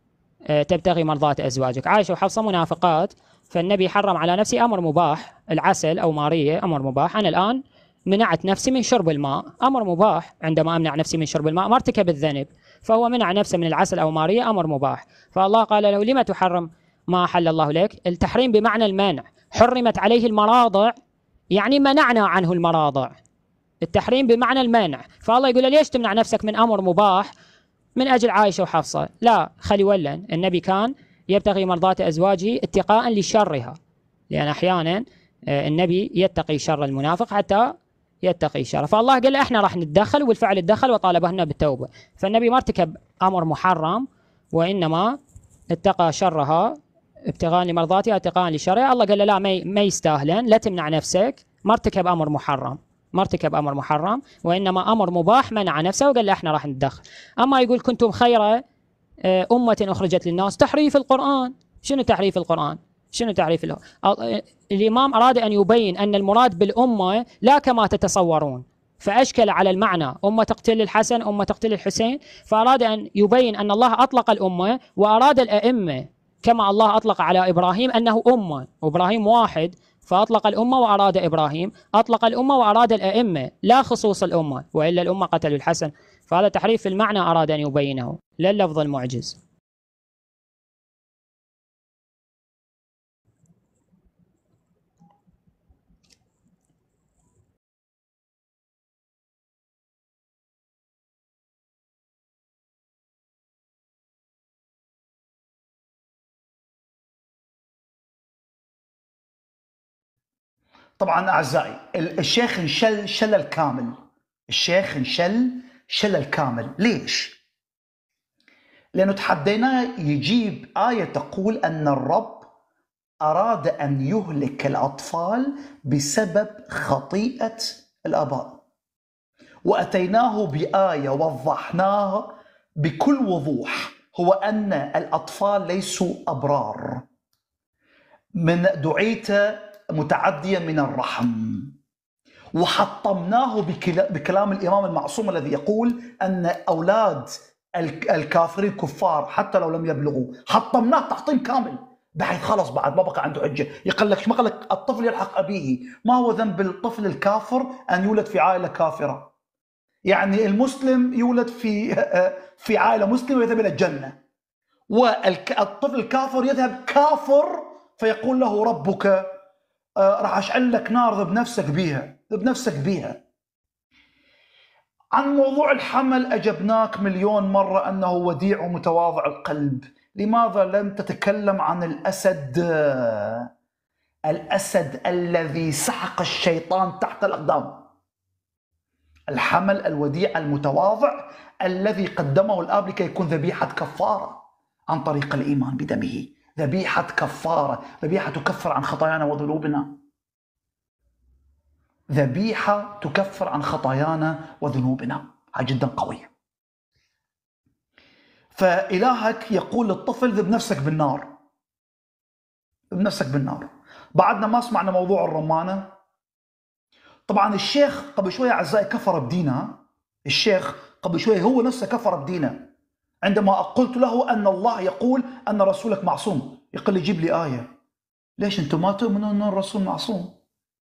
تبتغي مرضات أزواجك. عائشة وحفصة منافقات، فالنبي حرم على نفسه أمر مباح، العسل أو مارية أمر مباح. أنا الآن منعت نفسي من شرب الماء، أمر مباح. عندما أمنع نفسي من شرب الماء ما ارتكب الذنب، فهو منع نفسه من العسل أو مارية، أمر مباح. فالله قال له لما تحرم ما أحل الله لك. التحريم بمعنى المنع. حرمت عليه المراضع، يعني منعنا عنه المراضع. التحريم بمعنى المنع. فالله يقول له ليش تمنع نفسك من أمر مباح من أجل عائشة وحفصة؟ لا، خلي ولن. النبي كان يبتغي مرضات أزواجه اتقاء لشرها، لأن أحيانا النبي يتقي شر المنافق حتى يتقي شر. فالله قال له احنا راح نتدخل، وبالفعل اتدخل وطالبهن بالتوبة. فالنبي ما ارتكب أمر محرم، وإنما اتقى شرها ابتغاء لمرضاتها اتقاء لشرها. الله قال له لا، ما يستاهلن، لا تمنع نفسك. ما ارتكب أمر محرم، ما ارتكب أمر محرم، وإنما أمر مباح منع نفسه، وقال له احنا راح نتدخل. أما يقول كنتم خير أمة أخرجت للناس، تحريف القرآن. شنو تحريف القرآن؟ شنو تعريف له؟ الإمام أراد أن يبين أن المراد بالأمة لا كما تتصورون، فأشكل على المعنى أمة تقتل الحسن، أمة تقتل الحسين. فأراد أن يبين أن الله أطلق الأمة، وأراد الأئمة كما الله أطلق على إبراهيم أنه أمة، وإبراهيم واحد فأطلق الأمة وأراد إبراهيم، أطلق الأمة وأراد الأئمة لا خصوص الأمة، وإلا الأمة قتلوا الحسن. فهذا تحريف في المعنى أراد أن يبينه، لا اللفظ المعجز. طبعا أعزائي الشيخ انشل شلل كامل، الشيخ انشل شلل كامل. ليش؟ لأنه تحديناه يجيب آية تقول أن الرب أراد أن يهلك الأطفال بسبب خطيئة الآباء، وأتيناه بآية وضحناها بكل وضوح، هو أن الأطفال ليسوا أبرار، من دعيت متعديا من الرحم، وحطمناه بكلام الإمام المعصوم الذي يقول أن أولاد الكافرين كفار حتى لو لم يبلغوا. حطمناه تحطيم كامل بحيث خلص بعد ما بقى عنده حجة. يقول لك ما قال لك الطفل يلحق أبيه، ما هو ذنب الطفل الكافر أن يولد في عائلة كافرة؟ يعني المسلم يولد في في عائلة مسلمة ويذهب إلى الجنة، والطفل الكافر يذهب كافر فيقول له ربك آه راح أشعل لك نار ذب نفسك بيها، ذب نفسك بيها. عن موضوع الحمل أجبناك مليون مرة أنه وديع ومتواضع القلب. لماذا لم تتكلم عن الأسد، الأسد الذي سحق الشيطان تحت الأقدام؟ الحمل الوديع المتواضع الذي قدمه الآب لكي يكون ذبيحة كفارة عن طريق الإيمان بدمه، ذبيحة كفارة، ذبيحة تكفر عن خطايانا وذنوبنا، ذبيحة تكفر عن خطايانا وذنوبنا. هاي جدا قوية. فإلهك يقول للطفل ذب نفسك بالنار، ذب نفسك بالنار. بعدنا ما سمعنا موضوع الرمانة. طبعا الشيخ قبل شوية أعزائي كفر بدينه، الشيخ قبل شوية هو نفسه كفر بدينه عندما قلت له أن الله يقول أن رسولك معصوم. يقول لي جيب لي آية. ليش أنتم ما تؤمنون أن الرسول معصوم؟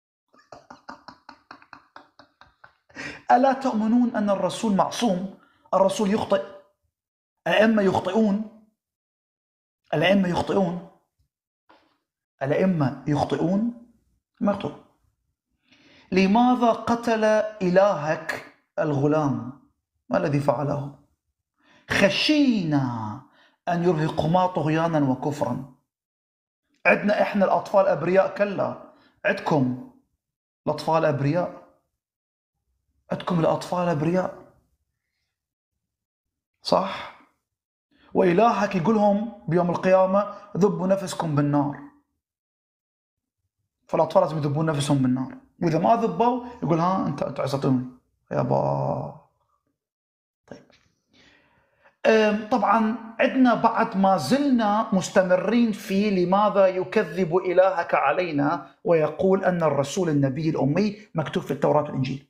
ألا تؤمنون أن الرسول معصوم؟ الرسول يخطئ، الأئمة يخطئون، الأئمة يخطئون، الأئمة يخطئون ما يخطئون. لماذا قتل إلهك الغلام؟ ما الذي فعله؟ خشينا أن يرهقهما طغيانا وكفرا. عندنا إحنا الأطفال أبرياء؟ كلا، عندكم الأطفال أبرياء، عندكم الأطفال أبرياء، صح؟ وإلهك يقول لهم بيوم القيامة ذبوا نفسكم بالنار. فالأطفال لازم يذبون نفسهم بالنار، وإذا ما ذبوا يقول ها أنت أنت عصيتوني يا با. طيب طبعا عندنا بعد ما زلنا مستمرين في لماذا يكذب إلهك علينا ويقول أن الرسول النبي الأمي مكتوب في التوراة والإنجيل.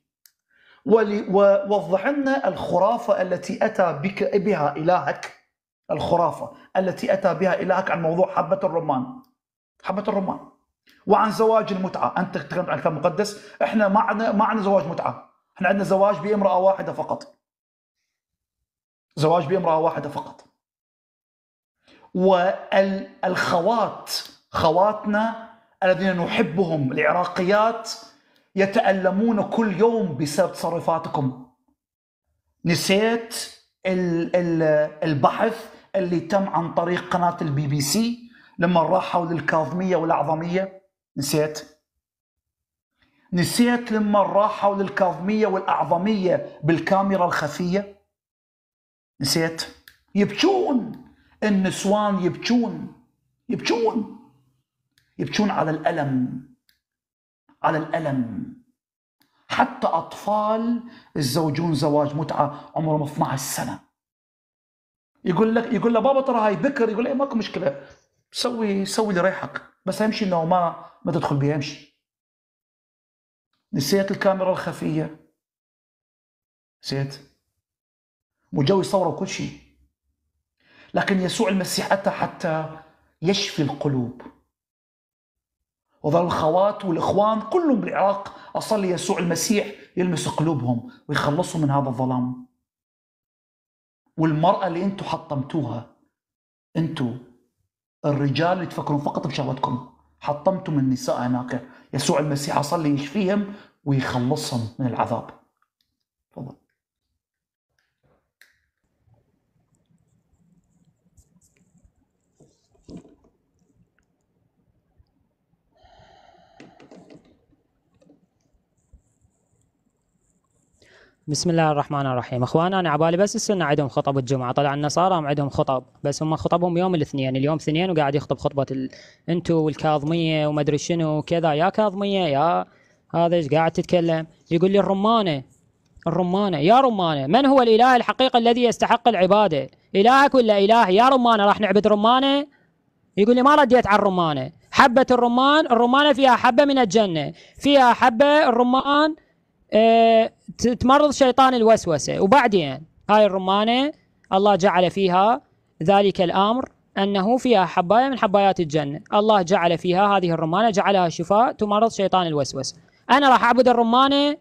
ووضح لنا الخرافة التي أتى بك بها إلهك، الخرافة التي أتى بها إلهك عن موضوع حبة الرمان، حبة الرمان، وعن زواج المتعة. أنت تكلمت عن الكتاب المقدس، إحنا ما عندنا ما عندنا زواج متعة، إحنا عندنا زواج بامرأة واحدة فقط، زواج بامرأة واحدة فقط. والخوات، خواتنا الذين نحبهم العراقيات يتألمون كل يوم بسبب تصرفاتكم. نسيت البحث اللي تم عن طريق قناة البي بي سي لما راحوا للكاظمية والأعظمية؟ نسيت؟ نسيت لما راحوا للكاظمية والأعظمية بالكاميرا الخفية؟ نسيت؟ يبكون النسوان، يبكون يبكون يبكون على الألم، على الألم. حتى أطفال يتزوجون زواج متعة عمرهم اثنعش سنة. يقول لك يقول له بابا ترى هاي بكر، يقول له ماكو مشكلة، سوي سوي اللي ريحك، بس امشي انه ما ما تدخل بيه، امشي. نسيت الكاميرا الخفية؟ نسيت؟ وجو يصوروا كل شيء. لكن يسوع المسيح أتى حتى يشفي القلوب. وظل الخوات والإخوان كلهم بالعراق أصلي يسوع المسيح يلمس قلوبهم ويخلصهم من هذا الظلام. والمرأة اللي أنتم حطمتوها، أنتم الرجال اللي تفكرون فقط بشهوتكم، حطمتم النساء هناك، يسوع المسيح أصلي يشفيهم ويخلصهم من العذاب. تفضل. بسم الله الرحمن الرحيم. اخوان انا عبالي بس السنه عندهم خطب الجمعه، طلع النصارى ما عندهم خطب، بس هم خطبهم يوم الاثنين، اليوم اثنين وقاعد يخطب خطبه ال... انتو والكاظميه وما ادري شنو كذا. يا كاظميه يا هذا ايش قاعد تتكلم؟ يقول لي الرمانه الرمانه. يا رمانه، من هو الاله الحقيقي الذي يستحق العباده؟ الهك ولا الهي؟ يا رمانه راح نعبد رمانه؟ يقول لي ما رديت على الرمانه. حبه الرمان، الرمانه فيها حبه من الجنه، فيها حبه الرمان اه تمرض شيطان الوسوسه. وبعدين هاي الرمانه الله جعل فيها ذلك الامر انه فيها حبايه من حبايات الجنه، الله جعل فيها هذه الرمانه جعلها شفاء تمرض شيطان الوسوسه. انا راح اعبد الرمانه؟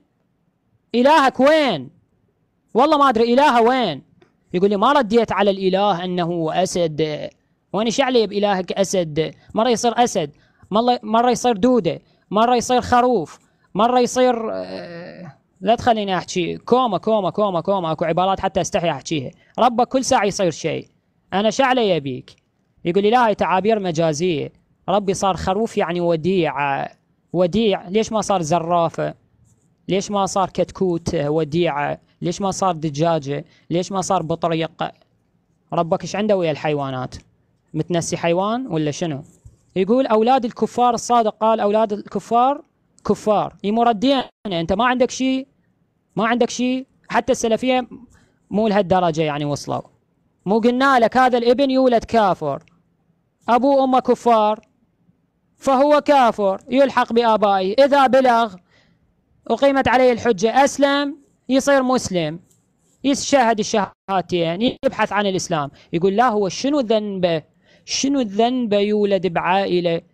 الهك وين؟ والله ما ادري الهه وين. يقول لي ما رديت على الاله انه اسد. وانا ايش علي بالهك اسد؟ مره يصير اسد، مره يصير دوده، مره يصير خروف، مره يصير أه لا تخليني احكي كوما كوما كوما كوما اكو عبارات حتى استحي احكيها. ربك كل ساعه يصير شيء، انا ايش علي يبيك؟ يقول لي لا هي تعابير مجازيه، ربي صار خروف يعني وديع. وديع ليش ما صار زرافه؟ ليش ما صار كتكوت وديعه؟ ليش ما صار دجاجه؟ ليش ما صار بطريق؟ ربك ايش عنده ويا الحيوانات؟ متنسي حيوان ولا شنو؟ يقول اولاد الكفار، الصادق قال اولاد الكفار كفار. يمردين انت ما عندك شيء، ما عندك شيء. حتى السلفيه مو لهالدرجه يعني وصلوا. مو قلنا لك هذا الابن يولد كافر، ابوه وامه كفار، فهو كافر يلحق بآبائه، اذا بلغ اقيمت عليه الحجه اسلم يصير مسلم، يشهد الشهادتين، يبحث عن الاسلام. يقول لا هو شنو ذنبه؟ شنو الذنب يولد بعائله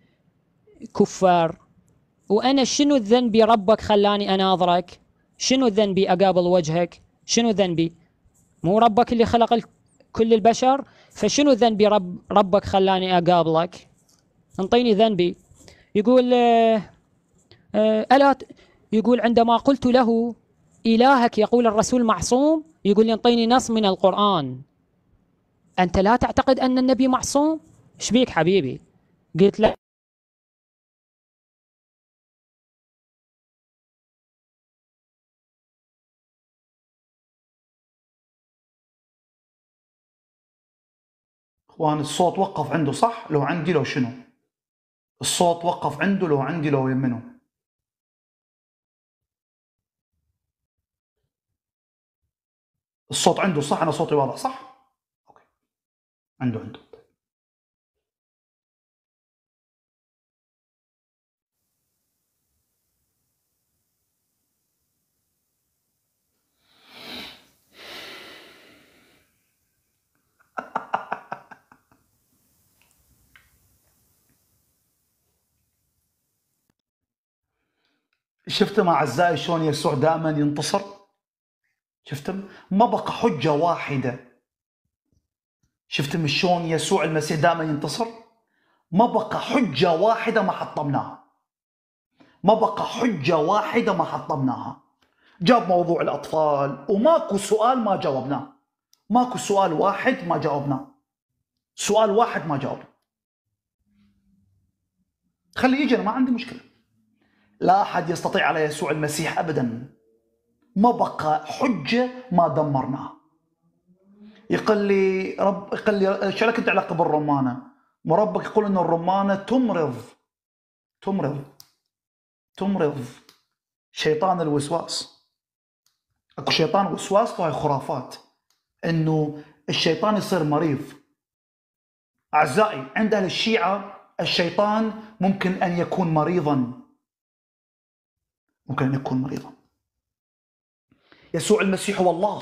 كفار؟ وانا شنو ذنبي ربك خلاني اناظرك؟ شنو ذنبي اقابل وجهك؟ شنو ذنبي؟ مو ربك اللي خلق كل البشر؟ فشنو ذنبي رب ربك خلاني اقابلك؟ انطيني ذنبي. يقول آه آه الا يقول عندما قلت له الهك يقول الرسول معصوم، يقول لي انطيني نص من القرآن. انت لا تعتقد ان النبي معصوم؟ ايش بيك حبيبي؟ قلت له اخوان الصوت وقف عنده صح؟ لو عندي لو شنو؟ الصوت وقف عنده لو عندي لو يمنه؟ الصوت عنده صح؟ انا صوتي واضح صح؟ اوكي عنده عنده شفتم اعزائي شلون يسوع دائما ينتصر؟ شفتم؟ ما بقى حجه واحده. شفتم شلون يسوع المسيح دائما ينتصر؟ ما بقى حجه واحده ما حطمناها. ما بقى حجه واحده ما حطمناها. جاب موضوع الاطفال وماكو سؤال ما جاوبناه. ماكو سؤال واحد ما جاوبناه. سؤال واحد ما جاوب. خلي يجي، ما عندي مشكله. لا أحد يستطيع على يسوع المسيح أبدا. ما بقى حجة ما دمرناها. يقول لي رب يقول لي ايش لك انت علاقه بالرمانه؟ مربك يقول ان الرمانه تمرض تمرض تمرض شيطان الوسواس. اكو شيطان وسواس وهي خرافات انه الشيطان يصير مريض. اعزائي عند اهل الشيعه الشيطان ممكن ان يكون مريضا، ممكن ان يكون مريضا. يسوع المسيح هو الله.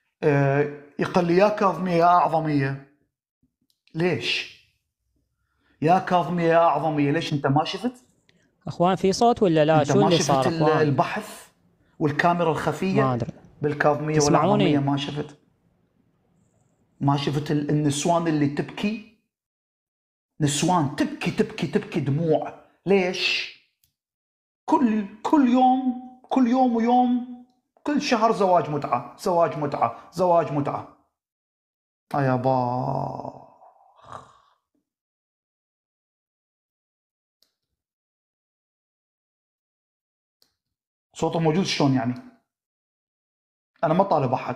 يقول لي يا كاظمية يا أعظمية، ليش؟ يا كاظمية يا أعظمية، ليش أنت ما شفت؟ اخوان في صوت ولا لا؟ أنت شو ما اللي شفت صار ال- اخوان؟ البحث والكاميرا الخفية ما ادري. بالكاظمية تسمعوني؟ والأعظمية؟ ما شفت؟ ما شفت ال- النسوان اللي تبكي؟ نسوان تبكي تبكي تبكي دموع، ليش؟ كل كل يوم كل يوم ويوم كل شهر زواج متعة زواج متعة زواج متعة. آه يا با. صوته موجود شلون يعني؟ أنا ما طالب أحد.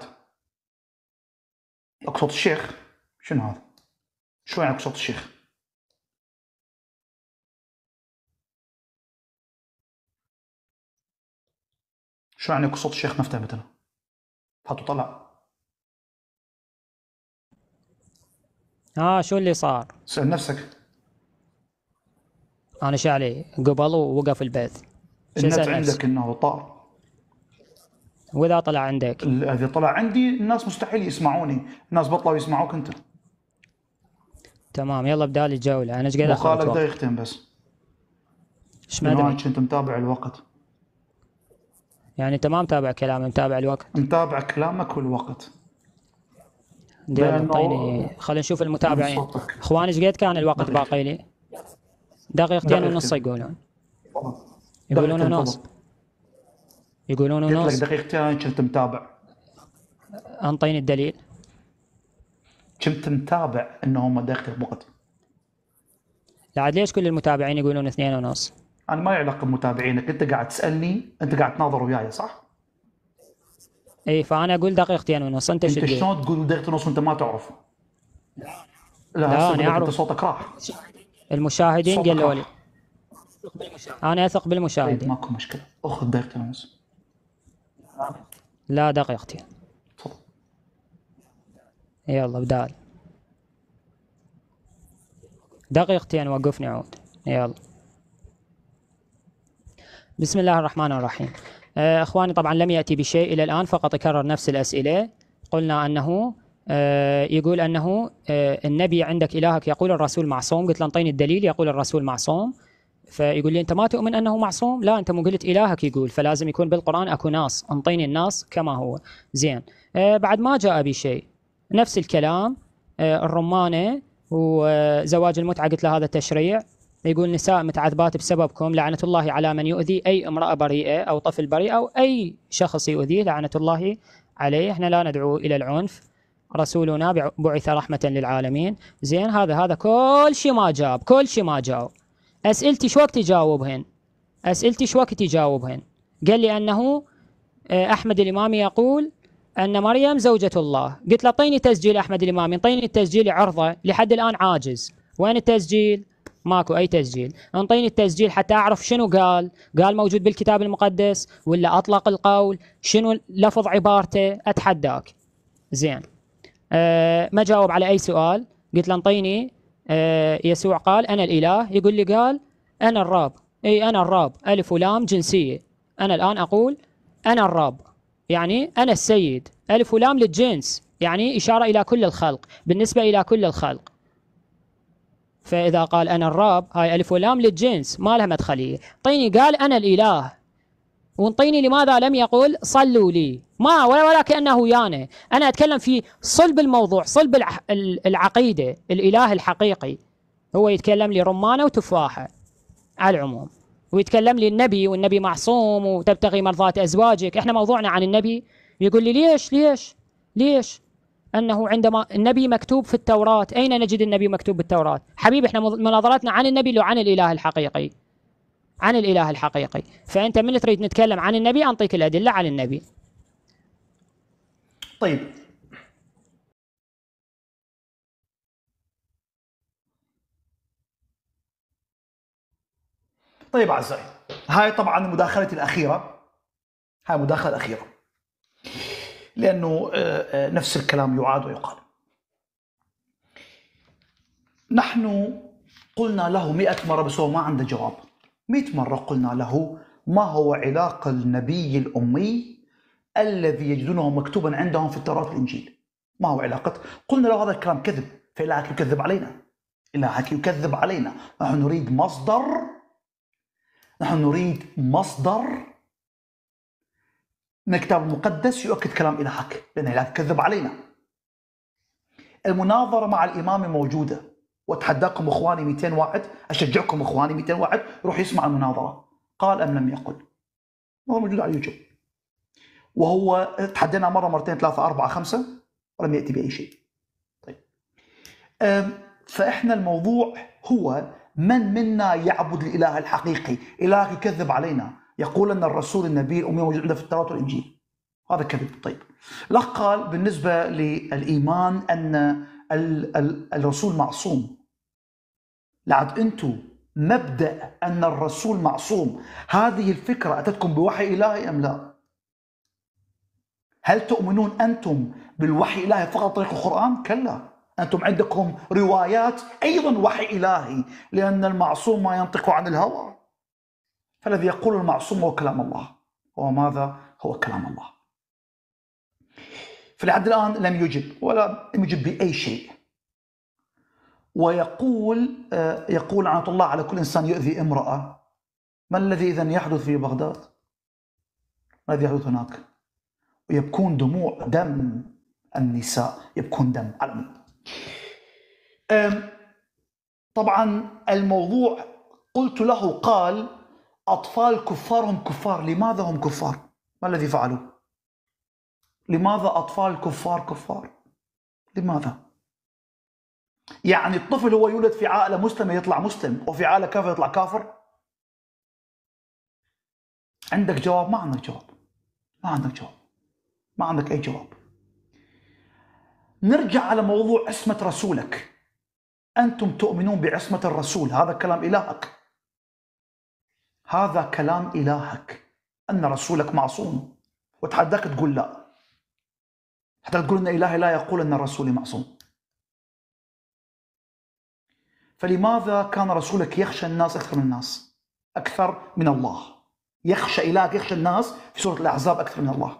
أكو صوت الشيخ؟ شنو هذا؟ شو يعني أكو صوت الشيخ؟ شو يعني أكو صوت الشيخ؟ ما فهمت أنا. هاتوا طلع. ها شو اللي صار؟ سأل نفسك. انا شو علي قبل ووقف البث؟ شو النت اسال نفسي؟ عندك إنه طار. واذا طلع عندك؟ ال- إذا طلع عندي الناس مستحيل يسمعوني، الناس بطلوا يسمعوك أنت. تمام يلا بدال الجوله. انا ايش قاعد اخذ وقالك وقت؟ دقيقتين بس. ايش لأنه ما أنا ادري كنت متابع الوقت. يعني. انت ما متابع كلامي، متابع الوقت. متابع كلامك والوقت. يلا لأنه انطيني خلينا نشوف من المتابعين. صوتك. اخواني ايش قد كان الوقت دقيقة. باقي لي؟ دقيقتين ونص دقيقتين. يقولون. يقولون دقيقتين ونص. تفضل. يقولون قلت لك ونص. دقيقتين كنت متابع. انطيني الدليل. كنت متابع انه هم دقيقتين فقط. لا عاد ليش كل المتابعين يقولون اثنين ونص؟ انا ما لي علاقه بمتابعينك، انت قاعد تسالني، انت قاعد تناظر وياي صح؟ اي فانا اقول دقيقتين ونص. انت شو انت تقول؟ شلون تقول دقيقتين ونص وانت ما تعرف؟ لا لا، هسه أنا أقول لك أعرف. انت صوتك راح. المشاهدين صوتك قالوا لي. راح. انا اثق طيب بالمشاهدين. ماكو مشكله، اخذ دقيقتين ونص. لا دقيقتين. تفضل. يلا بدال. دقيقتين وقفني عود. يلا. بسم الله الرحمن الرحيم. آه، اخواني طبعا لم ياتي بشيء الى الان، فقط يكرر نفس الاسئله. قلنا انه آه، يقول انه آه، النبي عندك الهك يقول الرسول معصوم. قلت له انطيني الدليل. يقول الرسول معصوم. فيقول لي انت ما تؤمن انه معصوم؟ لا انت مو قلت الهك يقول، فلازم يكون بالقران اكو ناس. انطيني الناس كما هو. زين. آه، بعد ما جاء بشيء. نفس الكلام. آه، الرمانه وزواج المتعه قلت له هذا تشريع. يقول نساء متعذبات بسببكم، لعنة الله على من يؤذي أي امرأة بريئة أو طفل بريء أو أي شخص يؤذيه، لعنة الله عليه. احنا لا ندعو إلى العنف، رسولنا بعث رحمة للعالمين. زين. هذا هذا كل شيء ما جاب، كل شيء ما جاوب. أسئلتي شو وقت يجاوبهن؟ أسئلتي شو وقت يجاوبهن؟ قال لي أنه أحمد الإمامي يقول أن مريم زوجة الله. قلت له اعطيني تسجيل أحمد الإمامي، اعطيني التسجيل عرضه. لحد الآن عاجز. وين التسجيل؟ ماكو أي تسجيل. انطيني التسجيل حتى أعرف شنو قال. قال موجود بالكتاب المقدس ولا أطلق القول؟ شنو لفظ عبارته؟ أتحداك. زين. أه ما جاوب على أي سؤال. قلت له انطيني أه يسوع قال أنا الإله. يقول لي قال أنا الرب. أي أنا الرب ألف ولام جنسية. أنا الآن أقول أنا الرب يعني أنا السيد. ألف ولام للجنس يعني إشارة إلى كل الخلق، بالنسبة إلى كل الخلق. فإذا قال أنا الرب هاي ألف ولام للجنس ما لها مدخلية. طيني قال أنا الإله. وانطيني لماذا لم يقل صلوا لي؟ ما ولا ولا كأنه يانا. أنا أتكلم في صلب الموضوع، صلب الع... العقيدة. الإله الحقيقي هو يتكلم لي رمانة وتفاحة على العموم، ويتكلم لي النبي والنبي معصوم وتبتغي مرضات أزواجك. إحنا موضوعنا عن النبي. يقول لي ليش ليش ليش أنه عندما النبي مكتوب في التوراة. أين نجد النبي مكتوب بالتوراة؟ حبيبي إحنا مناظراتنا عن النبي لو عن الإله الحقيقي، عن الإله الحقيقي. فأنت من تريد نتكلم عن النبي أنطيك الأدلة عن النبي. طيب طيب أعزائي، هاي طبعا مداخلتي الأخيرة. هاي مداخلة الأخيرة لأنه نفس الكلام يعاد ويقال. نحن قلنا له مئة مرة بس هو ما عنده جواب. مئة مرة قلنا له ما هو علاقة النبي الأمي الذي يجدونه مكتوبا عندهم في التوراة والإنجيل؟ ما هو علاقة؟ قلنا له هذا الكلام كذب، فإلهك يكذب علينا. إلهك يكذب علينا. نحن نريد مصدر، نحن نريد مصدر من الكتاب المقدس يؤكد كلام إلهك، لأن إلهك يكذب علينا. المناظرة مع الإمام موجودة، وأتحداكم إخواني مئتين واحد، أشجعكم إخواني مئتين واحد روح يسمع المناظرة، قال أم لم يقل. هو موجود على اليوتيوب، وهو تحدينا مرة مرتين ثلاثة أربعة خمسة ولم يأتي بأي شيء. طيب، فإحنا الموضوع هو من منا يعبد الإله الحقيقي. إله يكذب علينا، يقول أن الرسول النبي الأمي موجود عنده في التوراة والإنجيل، هذا كذب. طيب، الأخ قال بالنسبة للإيمان أن الرسول معصوم. لعد أنتم مبدأ أن الرسول معصوم، هذه الفكرة أتتكم بوحي إلهي أم لا؟ هل تؤمنون أنتم بالوحي الإلهي فقط طريق القرآن؟ كلا، أنتم عندكم روايات أيضا وحي إلهي، لأن المعصوم ما ينطق عن الهوى. فالذي يقول المعصوم هو كلام الله. هو ماذا؟ هو كلام الله. فلحد الآن لم يجب ولا لم يجب بأي شيء. ويقول يقول لعنة الله على كل إنسان يؤذي امرأة. ما الذي إذن يحدث في بغداد؟ ما الذي يحدث هناك؟ ويبكون دموع دم النساء، يبكون دم على. طبعا الموضوع قلت له، قال أطفال كفار هم كفار. لماذا هم كفار؟ ما الذي فعلوا؟ لماذا أطفال كفار كفار؟ لماذا؟ يعني الطفل هو يولد في عائلة مسلمة يطلع مسلم، وفي عائلة كافر يطلع كافر؟ عندك جواب؟ ما عندك جواب. ما عندك جواب. ما عندك أي جواب. نرجع على موضوع عصمة رسولك. أنتم تؤمنون بعصمة الرسول، هذا كلام إلهك. هذا كلام إلهك أن رسولك معصوم، وتحداك تقول لا، حتى تقول أن إلهي لا يقول أن الرسول معصوم. فلماذا كان رسولك يخشى الناس أكثر من الناس؟ أكثر من الله. يخشى إلهك، يخشى الناس في سورة الأحزاب أكثر من الله.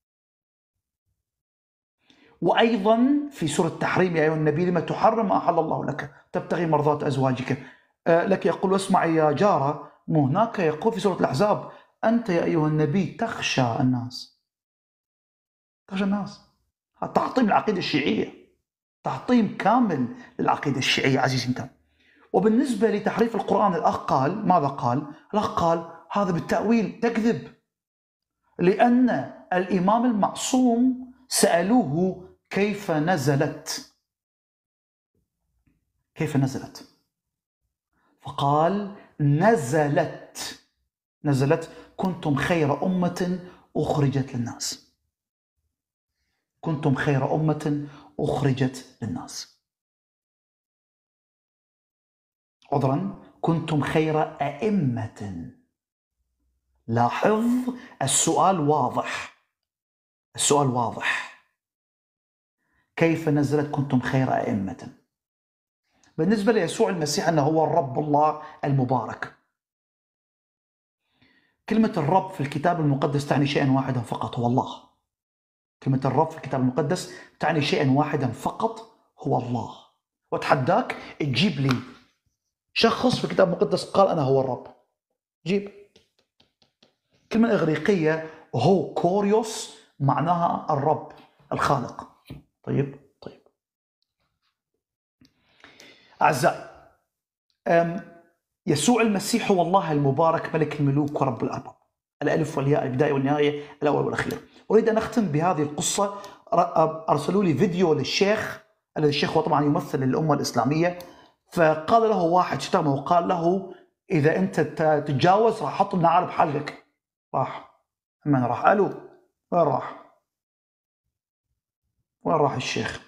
وأيضا في سورة التحريم: يا أيها النبي لما تحرم ما أحل الله لك تبتغي مرضات أزواجك. آه لك يقول واسمعي يا جارة. مو هناك يقول في سورة الأحزاب: أنت يا أيها النبي تخشى الناس. تخشى الناس. هذا تحطيم العقيدة الشيعية، تحطيم كامل للعقيدة الشيعية عزيزي انت. وبالنسبة لتحريف القرآن، الأخ قال ماذا قال؟ الأخ قال هذا بالتأويل، تكذب. لأن الإمام المعصوم سألوه كيف نزلت، كيف نزلت؟ فقال نزلت نزلت كنتم خير أمة أخرجت للناس. كنتم خير أمة أخرجت للناس. عذرا، كنتم خير أئمة. لاحظ السؤال واضح، السؤال واضح. كيف نزلت كنتم خير أئمة؟ بالنسبة ليسوع المسيح أنه هو الرب الله المبارك. كلمة الرب في الكتاب المقدس تعني شيئا واحدا فقط، هو الله. كلمة الرب في الكتاب المقدس تعني شيئا واحدا فقط، هو الله. واتحداك تجيب لي شخص في الكتاب المقدس قال أنا هو الرب. جيب. كلمة إغريقية هو كوريوس، معناها الرب الخالق. طيب طيب أعزائي، يسوع المسيح هو الله المبارك ملك الملوك ورب الأرباب، الألف والياء، البداية والنهاية، الأول والأخير. أريد أن أختم بهذه القصة. أرسلوا لي فيديو للشيخ، الذي الشيخ هو طبعا يمثل الأمة الإسلامية، فقال له واحد شتمه وقال له إذا أنت تتجاوز راح أحط النعال بحلقك. راح من راح؟ قالوا وين راح؟ وين راح الشيخ؟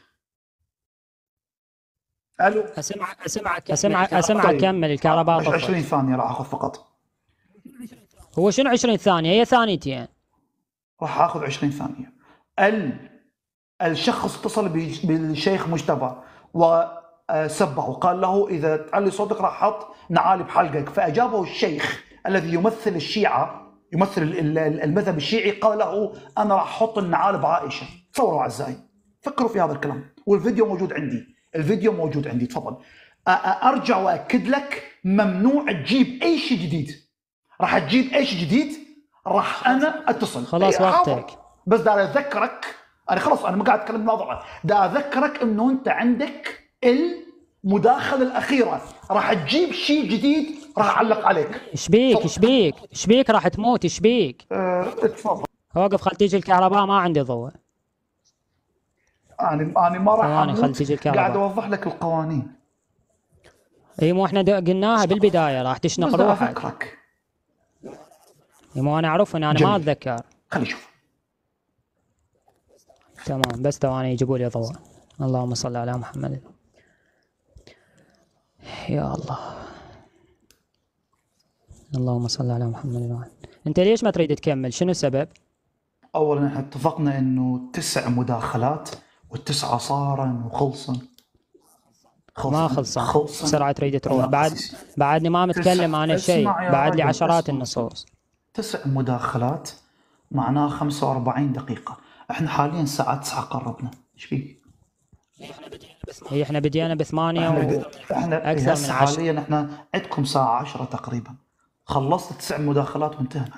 قالوا أسمع أسمع أسمع أسمع طيب. كمل الكهرباء طفت. عشرين ثانية راح أخذ فقط. هو شنو عشرين ثانية؟ هي ثانيتين يعني. راح أخذ عشرين ثانية. ال الشخص اتصل بالشيخ مجتبى وسبه وقال له إذا تعلي صوتك راح أحط نعالي بحلقك. فأجابه الشيخ الذي يمثل الشيعة، يمثل المذهب الشيعي، قال له أنا راح أحط النعال بعائشة. تصوروا أعزائي، فكروا في هذا الكلام. والفيديو موجود عندي، الفيديو موجود عندي. تفضل. ارجع واكد لك ممنوع تجيب اي شيء جديد. راح تجيب اي شيء جديد راح انا اتصل. خلاص وقتك. بس دا اذكرك، انا خلاص انا ما قاعد اتكلم مناظره، دا اذكرك انه انت عندك المداخله الاخيره، راح تجيب شيء جديد راح اعلق عليك. ايش بيك ايش بيك ايش بيك راح تموت ايش بيك؟ أه، تفضل. وقف خل تيجي الكهرباء، ما عندي ضوء. انا انا ما راح ثواني خل تيجي الكهرباء. قاعد اوضح لك القوانين. اي مو احنا قلناها بالبدايه راح تشنق روحك. اذكرك. اي مو انا اعرف ان انا جميل. ما اتذكر. خلي شوف. تمام بس ثواني يجيبوا لي ضوء. اللهم صل على محمد. يا الله. اللهم صل على محمد وعلى. انت ليش ما تريد تكمل؟ شنو السبب؟ اولا احنا اتفقنا انه تسع مداخلات والتسعه صارن وخلصن. ما خلصن بسرعه تريد تروح بعد. بعدني ما متكلم انا شيء، بعد لي عشرات النصوص. تسع مداخلات معناها خمسة وأربعين دقيقه. احنا حاليا الساعه تسعة قربنا. ايش فيك؟ هي احنا بدينا بثمانية احنا, احنا اكثر من عشرة. حاليا احنا عندكم ساعه عشرة تقريبا. خلصت تسع مداخلات وانتهينا.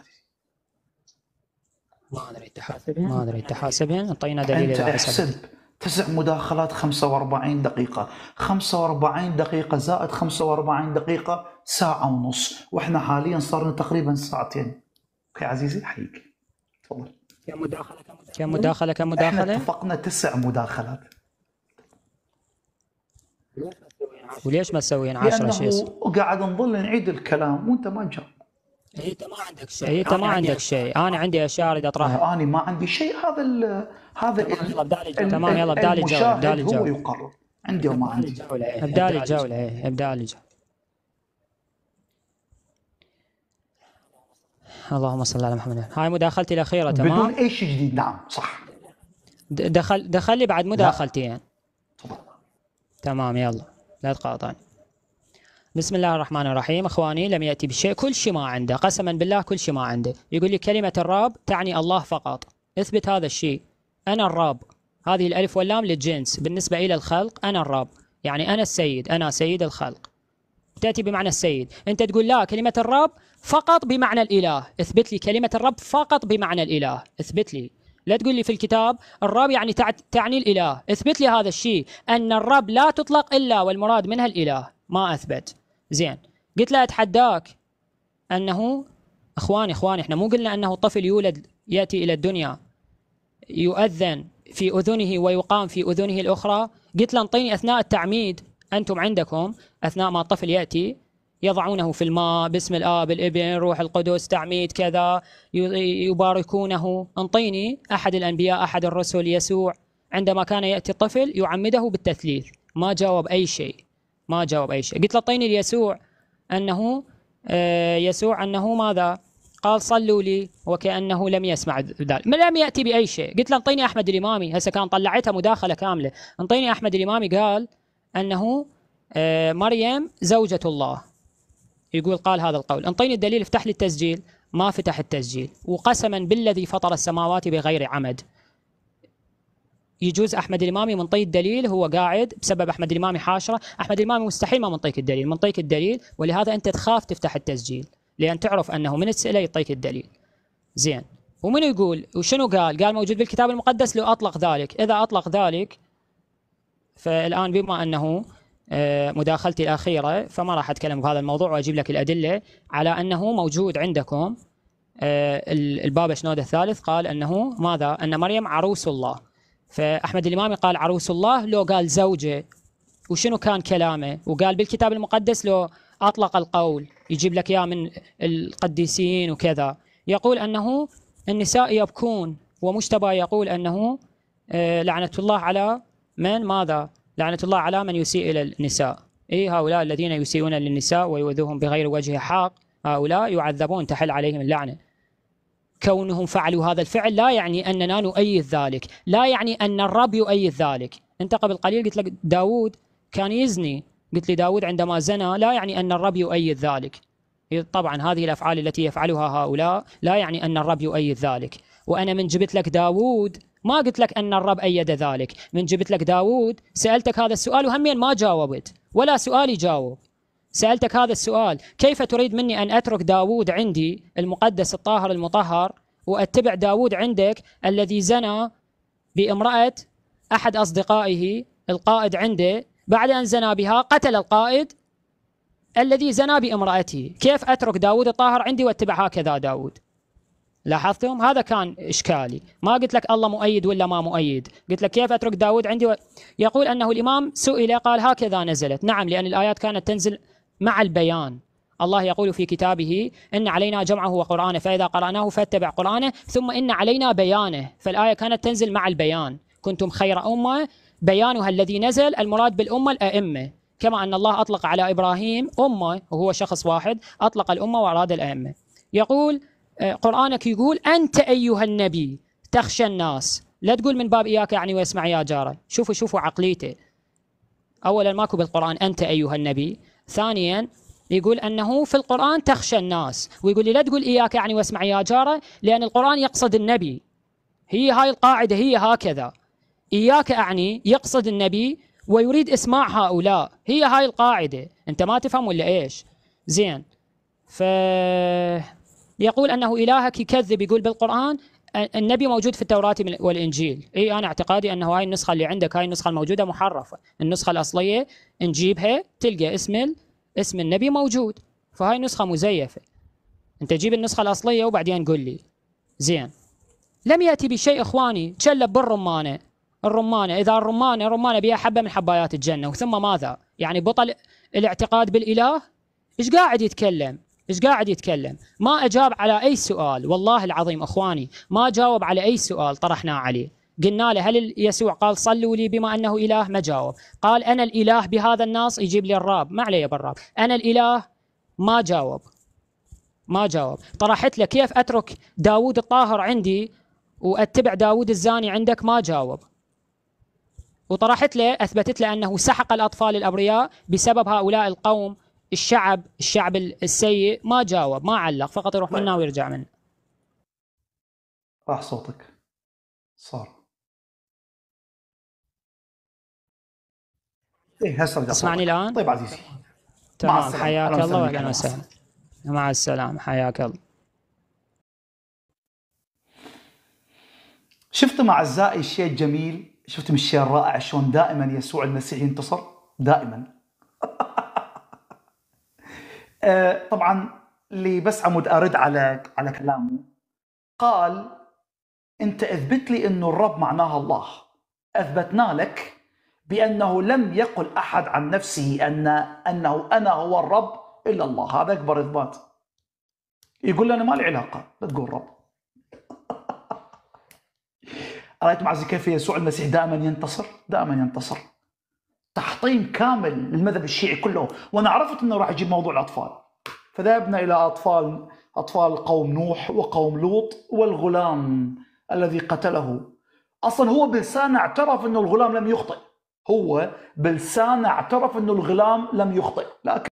ما ادري تحاسبين ما ادري تحاسبين اعطينا دليل انت احسب تسع مداخلات خمسة وأربعين دقيقة، خمسة وأربعين دقيقة زائد خمسة وأربعين دقيقة ساعة ونص، واحنا حاليا صارنا تقريبا ساعتين. اوكي عزيزي حيك. تفضل. كم مداخلة كم مداخلة كم مداخلة؟ احنا اتفقنا تسع مداخلات. وليش ما تسوين عشرة شيء؟ لأنه قاعد نظل نعيد الكلام وانت ما تجاوب. انت ما عندك شيء انت ما عندك شيء انا عندي اشياء اريد اطرحها. انا ما عندي شيء. هذا ال هذا تمام يلا ابدا لي الجوله ابدا لي الجوله. هو الجوله يقرر. عندي وما عندي. ابدا لي الجوله ايه ابدا لي الجوله. اللهم صل على محمد. هاي مداخلتي الاخيره تمام بدون اي شيء جديد. نعم صح. دخل دخل لي بعد مداخلتين. تمام يلا لا تقاطعني. بسم الله الرحمن الرحيم. اخواني لم ياتي بشيء، كل شيء ما عنده، قسما بالله كل شيء ما عنده. يقول لي كلمه الرب تعني الله فقط، اثبت هذا الشيء. انا الرب، هذه الالف واللام للجنس بالنسبه الى الخلق. انا الرب يعني انا السيد، انا سيد الخلق، تاتي بمعنى السيد. انت تقول لا كلمه الرب فقط بمعنى الاله، اثبت لي كلمه الرب فقط بمعنى الاله، اثبت لي. لا تقول لي في الكتاب الرب يعني تعني الاله، اثبت لي هذا الشيء ان الرب لا تطلق الا والمراد منها الاله. ما اثبت. زين قلت له اتحداك انه اخواني اخواني احنا مو قلنا انه طفل يولد ياتي الى الدنيا يؤذن في اذنه ويقام في اذنه الاخرى. قلت له انطيني اثناء التعميد، انتم عندكم اثناء ما الطفل ياتي يضعونه في الماء باسم الاب الابن روح القدس تعميد كذا يباركونه. انطيني احد الانبياء احد الرسل يسوع عندما كان ياتي الطفل يعمده بالتثليث. ما جاوب اي شيء، ما جاوب أي شيء. قلت له اعطيني ليسوع أنه آه يسوع أنه ماذا؟ قال صلوا لي وكأنه لم يسمع ذلك، ما لم يأتي بأي شيء. قلت له اعطيني أحمد الإمامي، هسه كان طلعتها مداخلة كاملة. اعطيني أحمد الإمامي قال أنه آه مريم زوجة الله، يقول قال هذا القول. اعطيني الدليل، افتح لي التسجيل. ما فتح التسجيل، وقسما بالذي فطر السماوات بغير عمد. يجوز احمد الامامي منطي الدليل، هو قاعد بسبب احمد الامامي حاشره. احمد الامامي مستحيل ما منطيك الدليل، منطيك الدليل، ولهذا انت تخاف تفتح التسجيل لان تعرف انه من تساله يعطيك الدليل. زين ومن يقول وشنو قال؟ قال موجود بالكتاب المقدس لو اطلق ذلك. اذا اطلق ذلك فالان بما انه مداخلتي الاخيره فما راح اتكلم بهذا الموضوع واجيب لك الادله على انه موجود عندكم. البابا شنودة الثالث قال انه ماذا؟ ان مريم عروس الله. فأحمد الإمامي قال عروس الله، لو قال زوجة وشنو كان كلامه؟ وقال بالكتاب المقدس لو أطلق القول، يجيب لك إياه من القديسين وكذا. يقول أنه النساء يبكون، ومجتبى يقول أنه لعنة الله على من ماذا؟ لعنة الله على من يسيء إلى النساء. إيه هؤلاء الذين يسيئون للنساء ويؤذوهم بغير وجه حق هؤلاء يعذبون تحل عليهم اللعنة. كونهم فعلوا هذا الفعل لا يعني أننا نؤيد ذلك، لا يعني أن الرب يؤيد ذلك. أنت قبل قليل قلت لك داود كان يزني، قلت لي داود عندما زنى لا يعني أن الرب يؤيد ذلك. طبعا هذه الأفعال التي يفعلها هؤلاء لا يعني أن الرب يؤيد ذلك. وأنا من جبت لك داود ما قلت لك أن الرب أيد ذلك، من جبت لك داود سألتك هذا السؤال وهمين ما جاوبت، ولا سؤال يجاوب. سألتك هذا السؤال: كيف تريد مني أن أترك داود عندي المقدس الطاهر المطهر وأتبع داود عندك الذي زنى بامرأة أحد أصدقائه القائد عنده، بعد أن زنى بها قتل القائد الذي زنى بامرأته؟ كيف أترك داود الطاهر عندي واتبع هكذا داود؟ لاحظتم؟ هذا كان إشكالي. ما قلت لك الله مؤيد ولا ما مؤيد، قلت لك كيف أترك داود عندي و... يقول أنه الإمام سئل قال هكذا نزلت. نعم، لأن الآيات كانت تنزل مع البيان. الله يقول في كتابه: إن علينا جمعه وقرآنه فإذا قرأناه فاتبع قرآنه ثم إن علينا بيانه. فالآية كانت تنزل مع البيان. كنتم خير أمة بيانها الذي نزل، المراد بالأمة الأئمة، كما أن الله أطلق على إبراهيم أمة وهو شخص واحد، أطلق الأمة وأراد الأئمة. يقول قرآنك يقول: أنت أيها النبي تخشى الناس. لا تقول من باب إياك يعني واسمع يا جاره. شوفوا شوفوا عقليته. أولا ماكو بالقرآن أنت أيها النبي. ثانيا يقول أنه في القرآن تخشى الناس، ويقول لي لا تقول إياك يعني واسمع يا جاره، لأن القرآن يقصد النبي. هي هاي القاعدة، هي هكذا: إياك أعني يقصد النبي ويريد إسماع هؤلاء. هي هاي القاعدة. أنت ما تفهم ولا إيش؟ زين. ف يقول أنه إلهك يكذب، يقول بالقرآن النبي موجود في التوراة والإنجيل. إي أنا اعتقادي أنه هاي النسخة اللي عندك، هاي النسخة الموجودة محرفة. النسخة الأصلية نجيبها تلقى اسم اسم النبي موجود، فهاي نسخة مزيفة. أنت جيب النسخة الأصلية وبعدين قل لي. زين. لم يأتي بشيء إخواني، تشلب بالرمانة. الرمانة إذا الرمانة رمانة بها حبة من حبايات الجنة، وثم ماذا؟ يعني بطل الاعتقاد بالإله؟ إيش قاعد يتكلم؟ إيش قاعد يتكلم؟ ما أجاب على أي سؤال، والله العظيم إخواني ما جاوب على أي سؤال طرحناه عليه. قلنا له هل يسوع قال صلوا لي بما أنه إله؟ ما جاوب. قال أنا الإله بهذا النص، يجيب لي الراب، ما عليه بالراب، أنا الإله. ما جاوب ما جاوب. طرحت له كيف أترك داود الطاهر عندي وأتبع داود الزاني عندك، ما جاوب. وطرحت له أثبتت له أنه سحق الأطفال الأبرياء بسبب هؤلاء القوم، الشعب الشعب السيء، ما جاوب، ما علق، فقط يروح منا ويرجع منه. راح صوتك صار. ايه هسه رجع. تسمعني الآن؟ طيب عزيزي، تمام. حياك الله واهلا وسهلا. مع السلامة. حياك الله. شفتم أعزائي الشيء الجميل؟ شفتم الشيء الرائع شلون دائما يسوع المسيح ينتصر؟ دائما. آه طبعا اللي بس عمود أرد على على كلامه، قال أنت أثبت لي أنه الرب معناها الله. أثبتنا لك بأنه لم يقل أحد عن نفسه أن أنه أنا هو الرب إلا الله. هذا أكبر إثبات. يقول لنا ما لي علاقة، لا تقول رب. رأيت معزي كيف يسوع المسيح دائما ينتصر؟ دائما ينتصر. تحطيم كامل للمذهب الشيعي كله. وأنا عرفت أنه راح يجيب موضوع الأطفال، فذهبنا إلى أطفال أطفال قوم نوح وقوم لوط والغلام الذي قتله. أصلا هو بلسانه اعترف أنه الغلام لم يخطئ. هو بلسانه اعترف أنه الغلام لم يخطئ، لكن